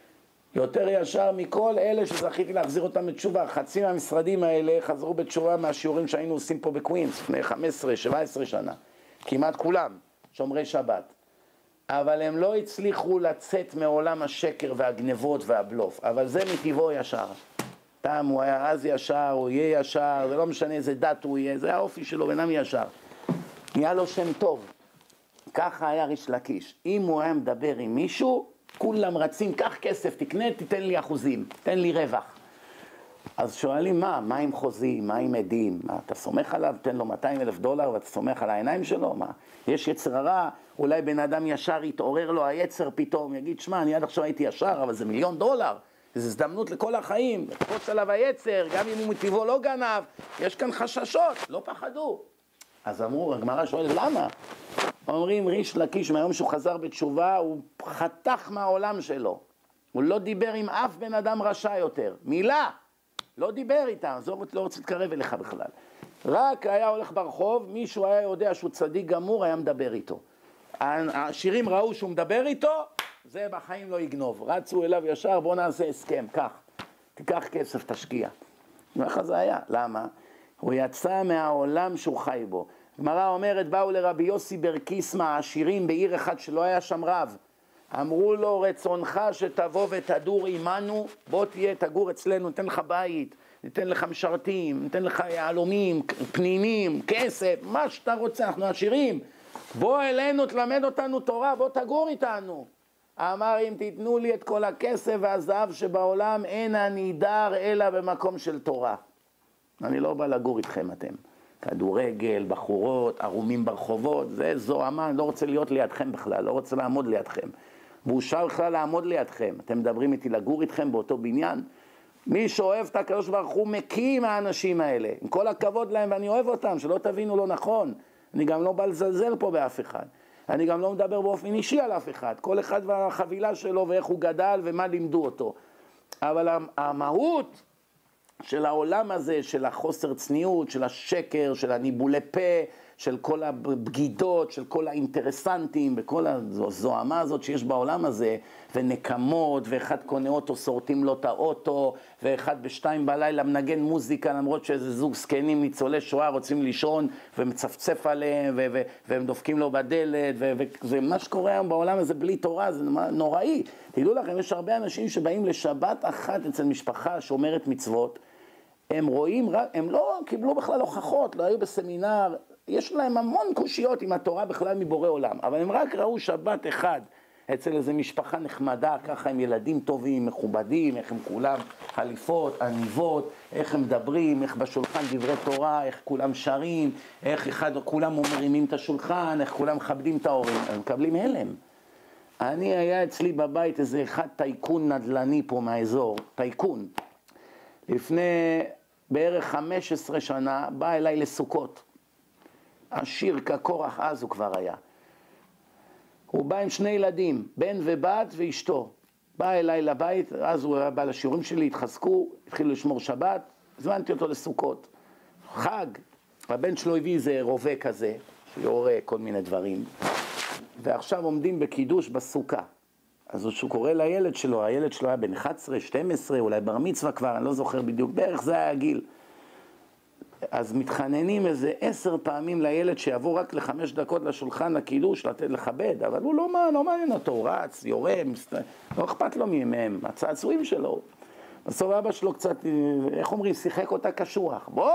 יותר ישר מכל אלה שזכיתי להחזיר אותם בתשובה. חצי מהמשרדים האלה חזרו בתשובה מהשיעורים שהיינו עושים פה בקווינס לפני 15-17 שנה. כמעט כולם. שומרי שבת, אבל הם לא הצליחו לצאת מעולם השקר והגנבות והבלוף, אבל זה מטבעו ישר. פעם הוא היה אז ישר, הוא יהיה ישר, זה לא משנה איזה דת הוא יהיה, זה האופי שלו, אינם ישר. נהיה לו שם טוב, ככה היה ריש לקיש. אם הוא היה מדבר עם מישהו, כולם רצים, קח כסף, תקנה, תיתן לי אחוזים, תן לי רווח. אז שואלים מה עם חוזים, מה עם עדים, מה, אתה סומך עליו, תן לו $200,000 ואתה סומך על העיניים שלו, מה? יש יצר הרע, אולי בן אדם ישר יתעורר לו היצר פתאום, יגיד, שמע, אני עד עכשיו הייתי ישר, אבל זה $1,000,000, זו הזדמנות לכל החיים, תקפוץ עליו היצר, גם אם הוא מטבעו לא גנב, יש כאן חששות, לא פחדו. אז אמרו, הגמרא שואלת, למה? אומרים, ריש לקיש, מהיום שהוא חזר בתשובה, הוא חתך מהעולם שלו, הוא לא דיבר עם אף בן אדם רשע יותר, מילה. לא דיבר איתם, לא רוצה להתקרב אליך בכלל. רק היה הולך ברחוב, מישהו היה יודע שהוא צדיק גמור, היה מדבר איתו. העשירים ראו שהוא מדבר איתו, זה בחיים לא יגנוב. רצו אליו ישר, בוא נעשה הסכם, תיקח כסף, תשקיע. ואיך זה היה? למה? הוא יצא מהעולם שהוא חי בו. גמרא אומרת, באו לרבי יוסי בר קיסמא, העשירים בעיר אחד שלא היה שם רב. אמרו לו, רצונך שתבוא ותדור עמנו, בוא תהיה, תגור אצלנו, ניתן לך בית, ניתן לך משרתים, ניתן לך יהלומים, פנינים, כסף, מה שאתה רוצה, אנחנו עשירים. בוא אלינו, תלמד אותנו תורה, בוא תגור איתנו. אמר, אם תיתנו לי את כל הכסף והזהב שבעולם, אין אני דר אלא במקום של תורה. אני לא בא לגור איתכם אתם. כדורגל, בחורות, ערומים ברחובות, זה זוהמה, אני לא רוצה להיות לידכם בכלל, לא רוצה לעמוד לידכם. והוא שר בכלל לעמוד לידכם. אתם מדברים איתי לגור איתכם באותו בניין? מי שאוהב את הקדוש ברוך הוא מקים האנשים האלה. עם כל הכבוד להם, ואני אוהב אותם, שלא תבינו לא נכון. אני גם לא בא לזלזל פה באף אחד. אני גם לא מדבר באופן אישי על אף אחד. כל אחד והחבילה שלו ואיך הוא גדל ומה לימדו אותו. אבל המהות של העולם הזה, של החוסר צניעות, של השקר, של הניבולי פה, של כל הבגידות, של כל האינטרסנטים, וכל הזוהמה הזאת שיש בעולם הזה, ונקמות, ואחד קונה אוטו, שורטים לו את האוטו, ואחד ב2 בלילה מנגן מוזיקה, למרות שאיזה זוג זקנים ניצולי שואה רוצים לישון, ומצפצף עליהם, והם דופקים לו בדלת, ומה שקורה היום בעולם הזה בלי תורה, זה נוראי. תדעו לכם, יש הרבה אנשים שבאים לשבת אחת אצל משפחה שאומרת מצוות, הם רואים, הם לא קיבלו בכלל הוכחות, לא היו בסמינר, יש להם המון קושיות עם התורה בכלל מבורא עולם, אבל הם רק ראו שבת אחד אצל איזו משפחה נחמדה, ככה הם ילדים טובים, מכובדים, איך הם כולם חליפות, עניבות, איך הם מדברים, איך בשולחן דברי תורה, איך כולם שרים, איך כולם מרימים את השולחן, איך כולם מכבדים את ההורים, הם מקבלים הלם. היה אצלי בבית איזה אחד טייקון נדל"ני פה מהאזור, טייקון. לפני בערך 15 שנה בא אליי לסוכות. עשיר כקורח אז הוא כבר היה. הוא בא עם 2 ילדים, בן ובת ואשתו. בא אליי לבית, אז הוא בא לשיעורים שלי, התחזקו, התחילו לשמור שבת, הזמנתי אותו לסוכות. חג, הבן שלו הביא איזה רובה כזה, שיורה כל מיני דברים. ועכשיו עומדים בקידוש בסוכה. אז הוא קורא לילד שלו, הילד שלו היה בן 11, 12, אולי בר מצווה כבר, אני לא זוכר בדיוק, בערך זה היה הגיל. אז מתחננים איזה 10 פעמים לילד שיבוא רק ל5 דקות לשולחן הקידוש, לתת לכבד, אבל הוא לא מעניין אותו, הוא רץ, יורה, לא אכפת לו מהם, הצעצועים שלו. בסוף אבא שלו קצת, איך אומרים, שיחק אותה קשוח. בוא!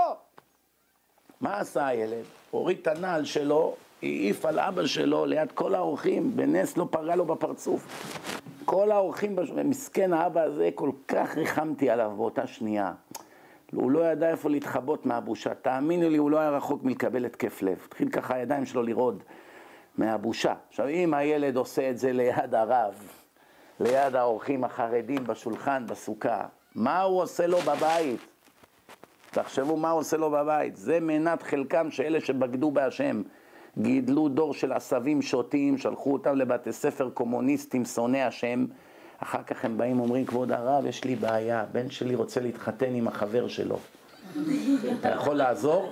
מה עשה הילד? הוריד את הנעל שלו, העיף על אבא שלו ליד כל האורחים, בנס לא פגע לו בפרצוף. כל האורחים, מסכן האבא הזה, כל כך ריחמתי עליו באותה שנייה. הוא לא ידע איפה להתחבות מהבושה. תאמינו לי, הוא לא היה רחוק מלקבל התקף לב. התחיל ככה הידיים שלו לרעוד מהבושה. עכשיו, אם הילד עושה את זה ליד הרב, ליד האורחים החרדים בשולחן, בסוכה, מה הוא עושה לו בבית? תחשבו מה הוא עושה לו בבית. זה מנת חלקם שאלה שבגדו בהשם. גידלו דור של עשבים שוטים, שלחו אותם לבתי ספר קומוניסטים, שונאי השם. אחר כך הם באים ואומרים, כבוד הרב, יש לי בעיה, בן שלי רוצה להתחתן עם החבר שלו. אתה יכול לעזור?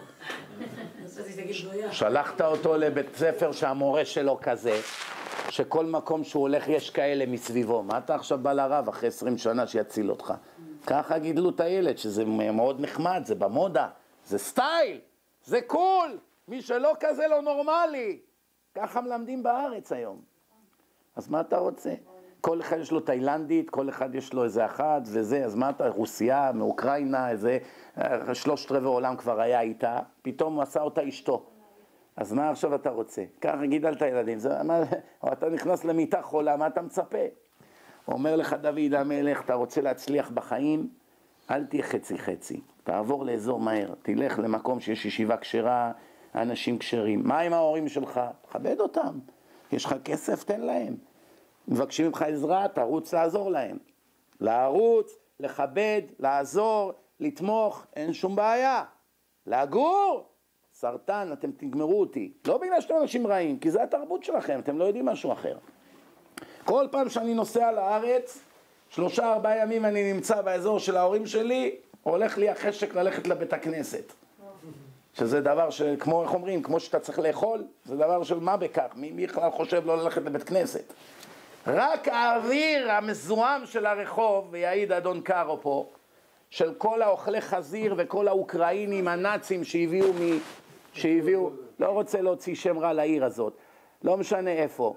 שלחת אותו לבית ספר שהמורה שלו כזה, שכל מקום שהוא הולך יש כאלה מסביבו. מה אתה עכשיו בא לרב אחרי 20 שנה שיציל אותך? ככה גידלו את הילד, שזה מאוד נחמד, זה במודה, זה סטייל, זה קול. מי שלא כזה לא נורמלי. ככה מלמדים בארץ היום. אז מה אתה רוצה? כל אחד יש לו תאילנדית, כל אחד יש לו איזה אחד וזה, אז מה אתה, רוסיה, מאוקראינה, איזה 3/4 עולם כבר היה איתה, פתאום הוא עשה אותה אשתו. אז מה עכשיו אתה רוצה? ככה גידל את הילדים, אתה נכנס למיטה חולה, מה אתה מצפה? אומר לך דוד המלך, אתה רוצה להצליח בחיים? אל תהיה חצי, תעבור לאזור מהר, תלך למקום שיש ישיבה כשרה, אנשים כשרים. מה עם ההורים שלך? תכבד אותם. יש לך כסף, תן להם. מבקשים ממך עזרה, תרוץ לעזור להם. לערוץ, לכבד, לעזור, לתמוך, אין שום בעיה. לגור, סרטן, אתם תגמרו אותי. לא בגלל שאתם אנשים רעים, כי זה התרבות שלכם, אתם לא יודעים משהו אחר. כל פעם שאני נוסע לארץ, 3-4 ימים אני נמצא באזור של ההורים שלי, הולך לי החשק ללכת לבית הכנסת. שזה דבר שכמו, איך אומרים, כמו שאתה צריך לאכול, זה דבר של מה בכך, מי בכלל חושב לא ללכת לבית כנסת. רק האוויר המזוהם של הרחוב, ויעיד אדון קארו פה, של כל האוכלי חזיר וכל האוקראינים, הנאצים שהביאו, לא רוצה להוציא שם רע לעיר הזאת, לא משנה איפה.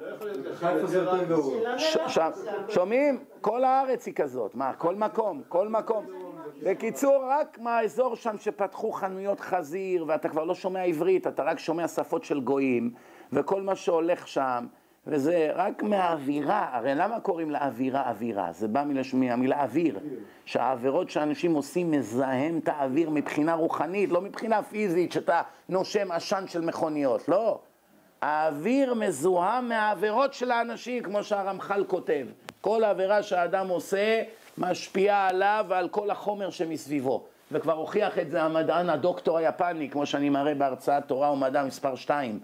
שומעים? כל הארץ היא כזאת, מה? כל מקום. בקיצור, רק מהאזור שם שפתחו חנויות חזיר, ואתה כבר לא שומע עברית, אתה רק שומע שפות של גויים, וכל מה שהולך שם, וזה רק מהאווירה. הרי למה קוראים לאווירה אווירה? זה בא מהמילה אוויר, שהעבירות שאנשים עושים מזהם את האוויר מבחינה רוחנית, לא מבחינה פיזית, שאתה נושם עשן של מכוניות, לא. האוויר מזוהם מהעבירות של האנשים, כמו שהרמח"ל כותב. כל העבירה שהאדם עושה משפיעה עליו ועל כל החומר שמסביבו. וכבר הוכיח את זה המדען, הדוקטור היפני, כמו שאני מראה בהרצאת תורה ומדע מספר 2,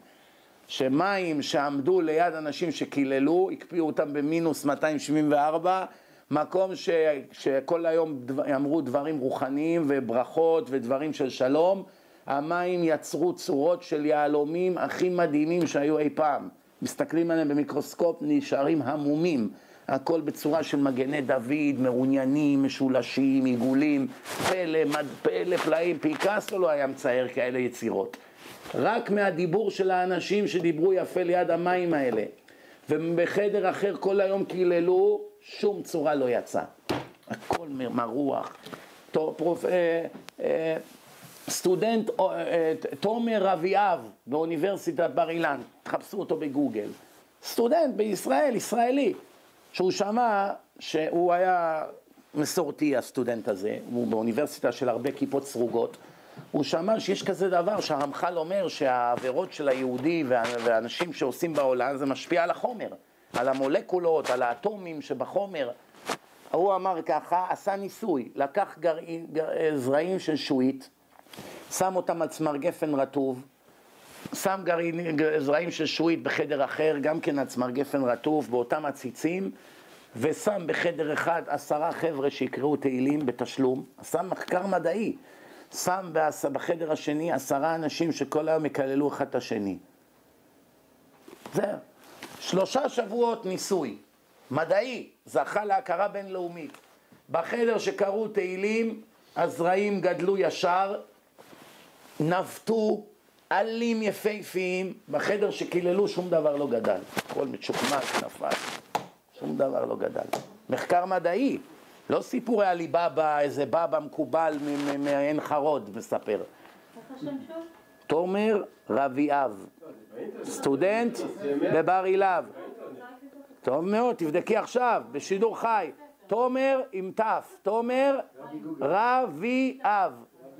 שמים שעמדו ליד אנשים שקיללו, הקפיאו אותם במינוס 274, מקום שכל היום אמרו דברים רוחניים וברכות ודברים של שלום. המים יצרו צורות של יהלומים הכי מדהימים שהיו אי פעם. מסתכלים עליהם במיקרוסקופ, נשארים המומים. הכל בצורה של מגני דוד, מעוניינים, משולשים, עיגולים, פלא, פלאים. פיקאסו לא היה מצייר כאלה יצירות. רק מהדיבור של האנשים שדיברו יפה ליד המים האלה. ובחדר אחר כל היום קיללו, שום צורה לא יצא. הכל מרוח. סטודנט תומר אביאב באוניברסיטת בר אילן, תחפשו אותו בגוגל. סטודנט בישראל, ישראלי, שהוא שמע שהוא היה מסורתי, הסטודנט הזה, הוא באוניברסיטה של הרבה כיפות סרוגות. הוא שמע שיש כזה דבר שהרמח"ל אומר שהעבירות של היהודי והאנשים שעושים בעולם זה משפיע על החומר, על המולקולות, על האטומים שבחומר. הוא אמר ככה, עשה ניסוי, לקח זרעים של שועית, שם אותם על צמר גפן רטוב, שם זרעים של שועית בחדר אחר, גם כן על צמר גפן רטוב, באותם עציצים, ושם בחדר אחד 10 חבר'ה שיקראו תהילים בתשלום, עשה מחקר מדעי, שם בחדר השני 10 אנשים שכל היום מקללו אחד את השני. זהו. 3 שבועות ניסוי, מדעי, זכה להכרה בינלאומית. בחדר שקראו תהילים, הזרעים גדלו ישר, נבטו, עלים יפהפיים. בחדר שקיללו שום דבר לא גדל. הכל מצ'וקמק, נפל. שום דבר לא גדל. מחקר מדעי. לא סיפורי עליבאבא, איזה בבא מקובל מעין חרוד מספר. איך השם שוב? תומר רביאב. סטודנט בבר אילן. טוב מאוד, תבדקי עכשיו, בשידור חי. תומר עם תף, תומר רביאב.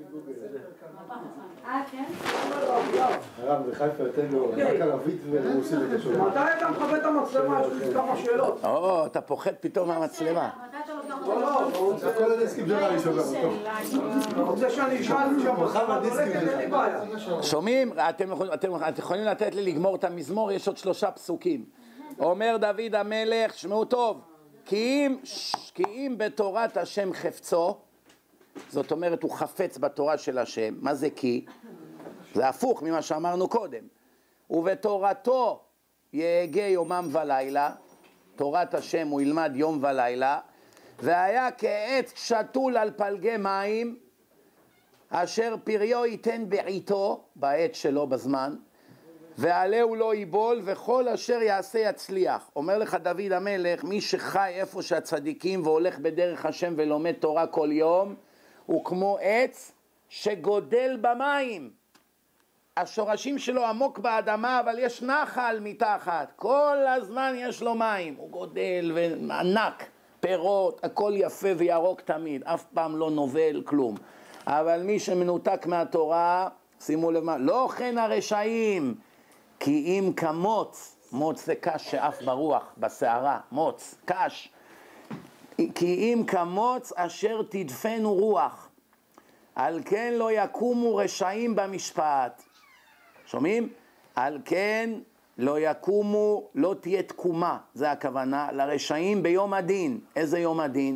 כן? הרב בחיפה יותר לו רק ערבית ורוסית וקשור. מתי אתה מכבד את המצלמה? יש לי כמה שאלות. אתה פוחד פתאום מהמצלמה. מתי אתה לוקח לא, הכל הדסקים זה רע לי שוגר. אתה רוצה שאני אשאל שם? אין לי בעיה. שומעים? אתם יכולים לתת לי לגמור את המזמור? יש עוד 3 פסוקים. אומר דוד המלך, שמעו טוב, כי אם בתורת השם חפצו, זאת אומרת הוא חפץ בתורה של השם. מה זה כי? זה הפוך ממה שאמרנו קודם. ובתורתו יהגה יומם ולילה, תורת השם הוא ילמד יום ולילה, והיה כעץ שתול על פלגי מים, אשר פריו ייתן בעיתו, בעת שלו בזמן, ועליהו לא ייבול, וכל אשר יעשה יצליח. אומר לך דוד המלך, מי שחי איפה שהצדיקים והולך בדרך השם ולומד תורה כל יום, הוא כמו עץ שגודל במים. השורשים שלו עמוק באדמה, אבל יש נחל מתחת. כל הזמן יש לו מים. הוא גודל וענק, פירות, הכל יפה וירוק תמיד. אף פעם לא נובל כלום. אבל מי שמנותק מהתורה, שימו לב מה, לא כן הרשעים, כי אם כמוץ, מוץ זה קש שאף ברוח, בסערה, מוץ, קש. כי אם כמוץ אשר תדפנו רוח, על כן לא יקומו רשעים במשפט. שומעים? על כן לא יקומו, לא תהיה תקומה, זה הכוונה, לרשעים ביום הדין. איזה יום הדין?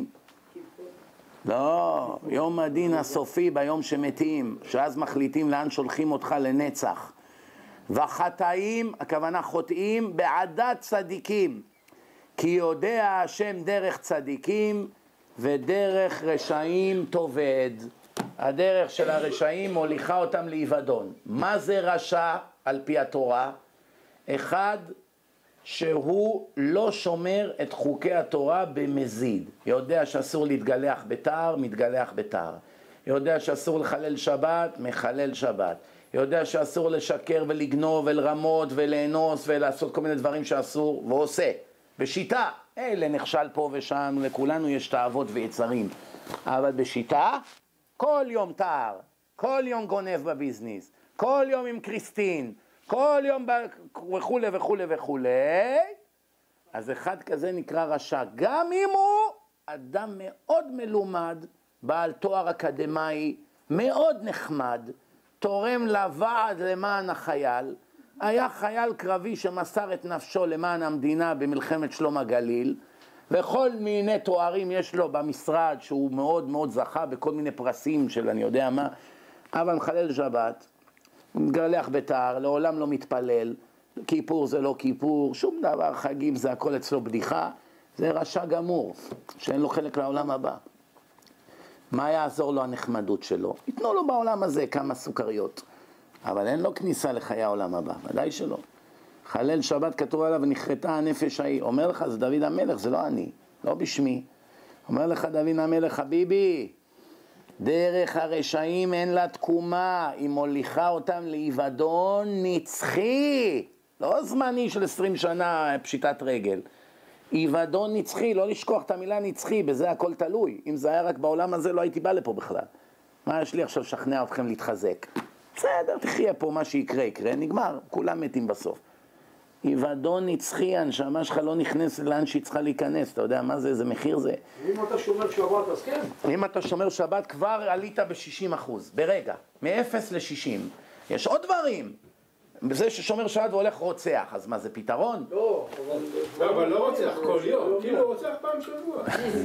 לא, יום הדין הסופי ביום שמתים, שאז מחליטים לאן שולחים אותך לנצח. וחטאים, הכוונה חוטאים, בעדת צדיקים. כי יודע השם דרך צדיקים ודרך רשעים תאבד. הדרך של הרשעים מוליכה אותם לאבדון. מה זה רשע על פי התורה? אחד שהוא לא שומר את חוקי התורה במזיד. יודע שאסור להתגלח בתער, מתגלח בתער. יודע שאסור לחלל שבת, מחלל שבת. יודע שאסור לשקר ולגנוב ולרמות ולאנוס ולעשות כל מיני דברים שאסור, ועושה. בשיטה, אלה נכשל פה ושם, לכולנו יש תאוות ויצרים. אבל בשיטה, כל יום תער, כל יום גונב בביזנס, כל יום עם קריסטין, כל יום וכו' וכו' וכו'. אז אחד כזה נקרא רשע, גם אם הוא אדם מאוד מלומד, בעל תואר אקדמאי, מאוד נחמד, תורם לוועד למען החייל, היה חייל קרבי שמסר את נפשו למען המדינה במלחמת שלום הגליל, וכל מיני תוארים יש לו במשרד, שהוא מאוד מאוד זכה בכל מיני פרסים של אני יודע מה, אבל מחלל שבת, מגלח בתער, לעולם לא מתפלל, כיפור זה לא כיפור, שום דבר, חגים זה הכל אצלו בדיחה, זה רשע גמור, שאין לו חלק לעולם הבא. מה יעזור לו הנחמדות שלו? ייתנו לו בעולם הזה כמה סוכריות, אבל אין לו כניסה לחיי העולם הבא, ודאי שלא. חלל שבת כתוב עליו ונכרתה הנפש ההיא. אומר לך, זה דוד המלך, זה לא אני, לא בשמי. אומר לך דוד המלך, חביבי, דרך הרשעים אין לה תקומה, היא מוליכה אותם לאבדון נצחי, לא זמני של 20 שנה פשיטת רגל. אבדון נצחי, לא לשכוח את המילה נצחי, בזה הכל תלוי. אם זה היה רק בעולם הזה לא הייתי בא לפה בכלל. מה יש לי עכשיו לשכנע אתכם להתחזק? בסדר, תחיה פה, מה שיקרה יקרה, נגמר, כולם מתים בסוף. אבדון נצחי, הנשמה שלך לא נכנסת לאן שהיא צריכה להיכנס, אתה יודע מה זה, איזה מחיר זה? אם אתה שומר שבת, אז כן. אם אתה שומר שבת כבר עלית ב-60%, ברגע, מ-0 ל-60. יש עוד דברים. זה ששומר שבת והולך רוצח, אז מה זה פתרון? לא, אבל לא רוצח כל יום, כאילו רוצח פעם שבוע.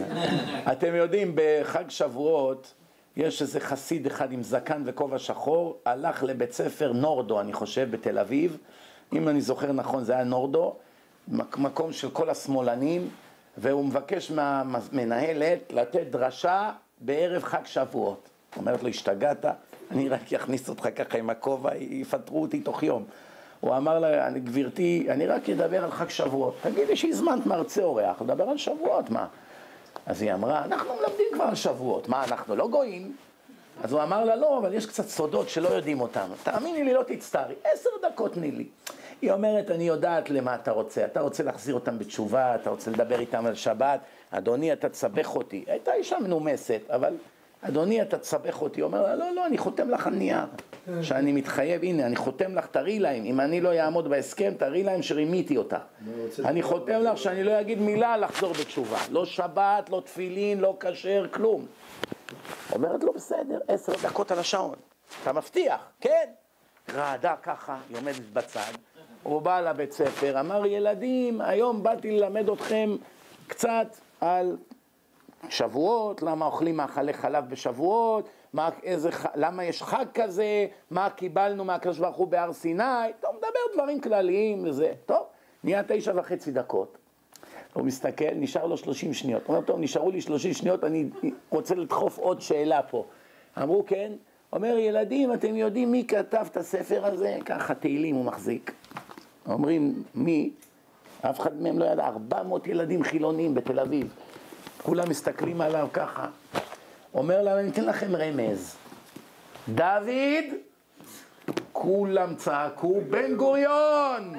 אתם יודעים, בחג שבועות, יש איזה חסיד אחד עם זקן וכובע שחור, הלך לבית ספר נורדו, אני חושב, בתל אביב, אם אני זוכר נכון זה היה נורדו, מקום של כל השמאלנים, והוא מבקש מהמנהלת לתת דרשה בערב חג שבועות. אומרת לו, השתגעת? אני רק אכניס אותך ככה עם הכובע, יפטרו אותי תוך יום. הוא אמר לה, גבירתי, אני רק אדבר על חג שבועות. תגידי שהזמנת מרצה אורח, לדבר על שבועות, מה? אז היא אמרה, אנחנו מלמדים כבר על שבועות, מה, אנחנו לא גויים? אז הוא אמר לה, לא, אבל יש קצת סודות שלא יודעים אותם. תאמיני לי, לא תצטערי, 10 דקות תני לי. היא אומרת, אני יודעת למה אתה רוצה. אתה רוצה להחזיר אותם בתשובה, אתה רוצה לדבר איתם על שבת. אדוני, אתה תסבך אותי. הייתה אישה מנומסת, אבל אדוני, אתה תסבך אותי. הוא אומר לה, לא, אני חותם לך על נייר. שאני מתחייב, הנה, אני חותם לך, תראי להם. אם אני לא אעמוד בהסכם, תראי להם שרימיתי אותה. אני חותם לך שאני לא אגיד מילה לחזור בתשובה. לא שבת, לא תפילין, לא כשר, כלום. אומרת לו, בסדר, 10 דקות על השעון. אתה מבטיח, כן? רעדה ככה, היא עומדת בצד. הוא בא לבית ספר, אמר, ילדים, היום באתי ללמד אתכם קצת על שבועות, למה אוכלים מאכלי חלב בשבועות, למה יש חג כזה, מה קיבלנו מהקדוש ברוך הוא בהר סיני, טוב, מדבר דברים כלליים וזה, טוב, נהיה 9.5 דקות. הוא מסתכל, נשאר לו 30 שניות. הוא אומר, טוב, נשארו לי 30 שניות, אני רוצה לדחוף עוד שאלה פה. אמרו, כן? אומר, ילדים, אתם יודעים מי כתב את הספר הזה? ככה תהילים הוא מחזיק. אומרים, מי? אף אחד מהם לא ידע, 400 ילדים חילונים בתל אביב. כולם מסתכלים עליו ככה. אומר להם, אני אתן לכם רמז. דוד, כולם צעקו, בן גוריון!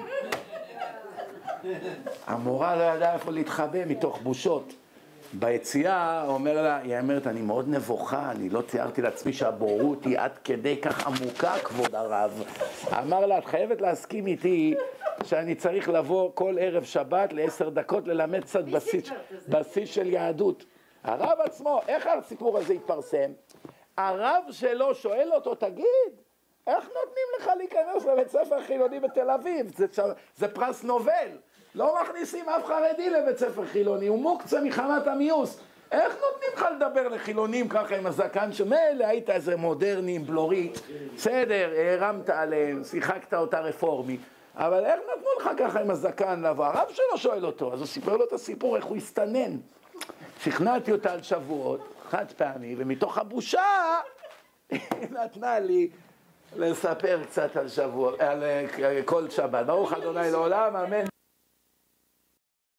המורה לא ידעה איפה להתחבא מתוך בושות. ביציאה אומר לה, היא אומרת, אני מאוד נבוכה, אני לא תיארתי לעצמי שהבורות היא עד כדי כך עמוקה, כבוד הרב. אמר לה, את חייבת להסכים איתי שאני צריך לבוא כל ערב שבת ל10 דקות ללמד קצת בסיס של יהדות. הרב עצמו, איך הסיפור הזה התפרסם? הרב שלו שואל אותו, תגיד, איך נותנים לך להיכנס לבית ספר חילוני בתל אביב? זה פרס נובל. לא מכניסים אף חרדי לבית ספר חילוני, הוא מוקצה מחמת המיוס. איך נותנים לך לדבר לחילונים ככה עם הזקן שמילא היית איזה מודרני עם בלורית, בסדר, הרמת עליהם, שיחקת אותה רפורמי, אבל איך נתנו לך ככה עם הזקן לבוא? הרב שלו שואל אותו, אז הוא סיפר לו את הסיפור איך הוא הסתנן. שכנעתי אותה על שבועות, חד פעמי, ומתוך הבושה היא נתנה לי לספר קצת על שבועות, על כל שבת. ברוך ה' לעולם, אמן.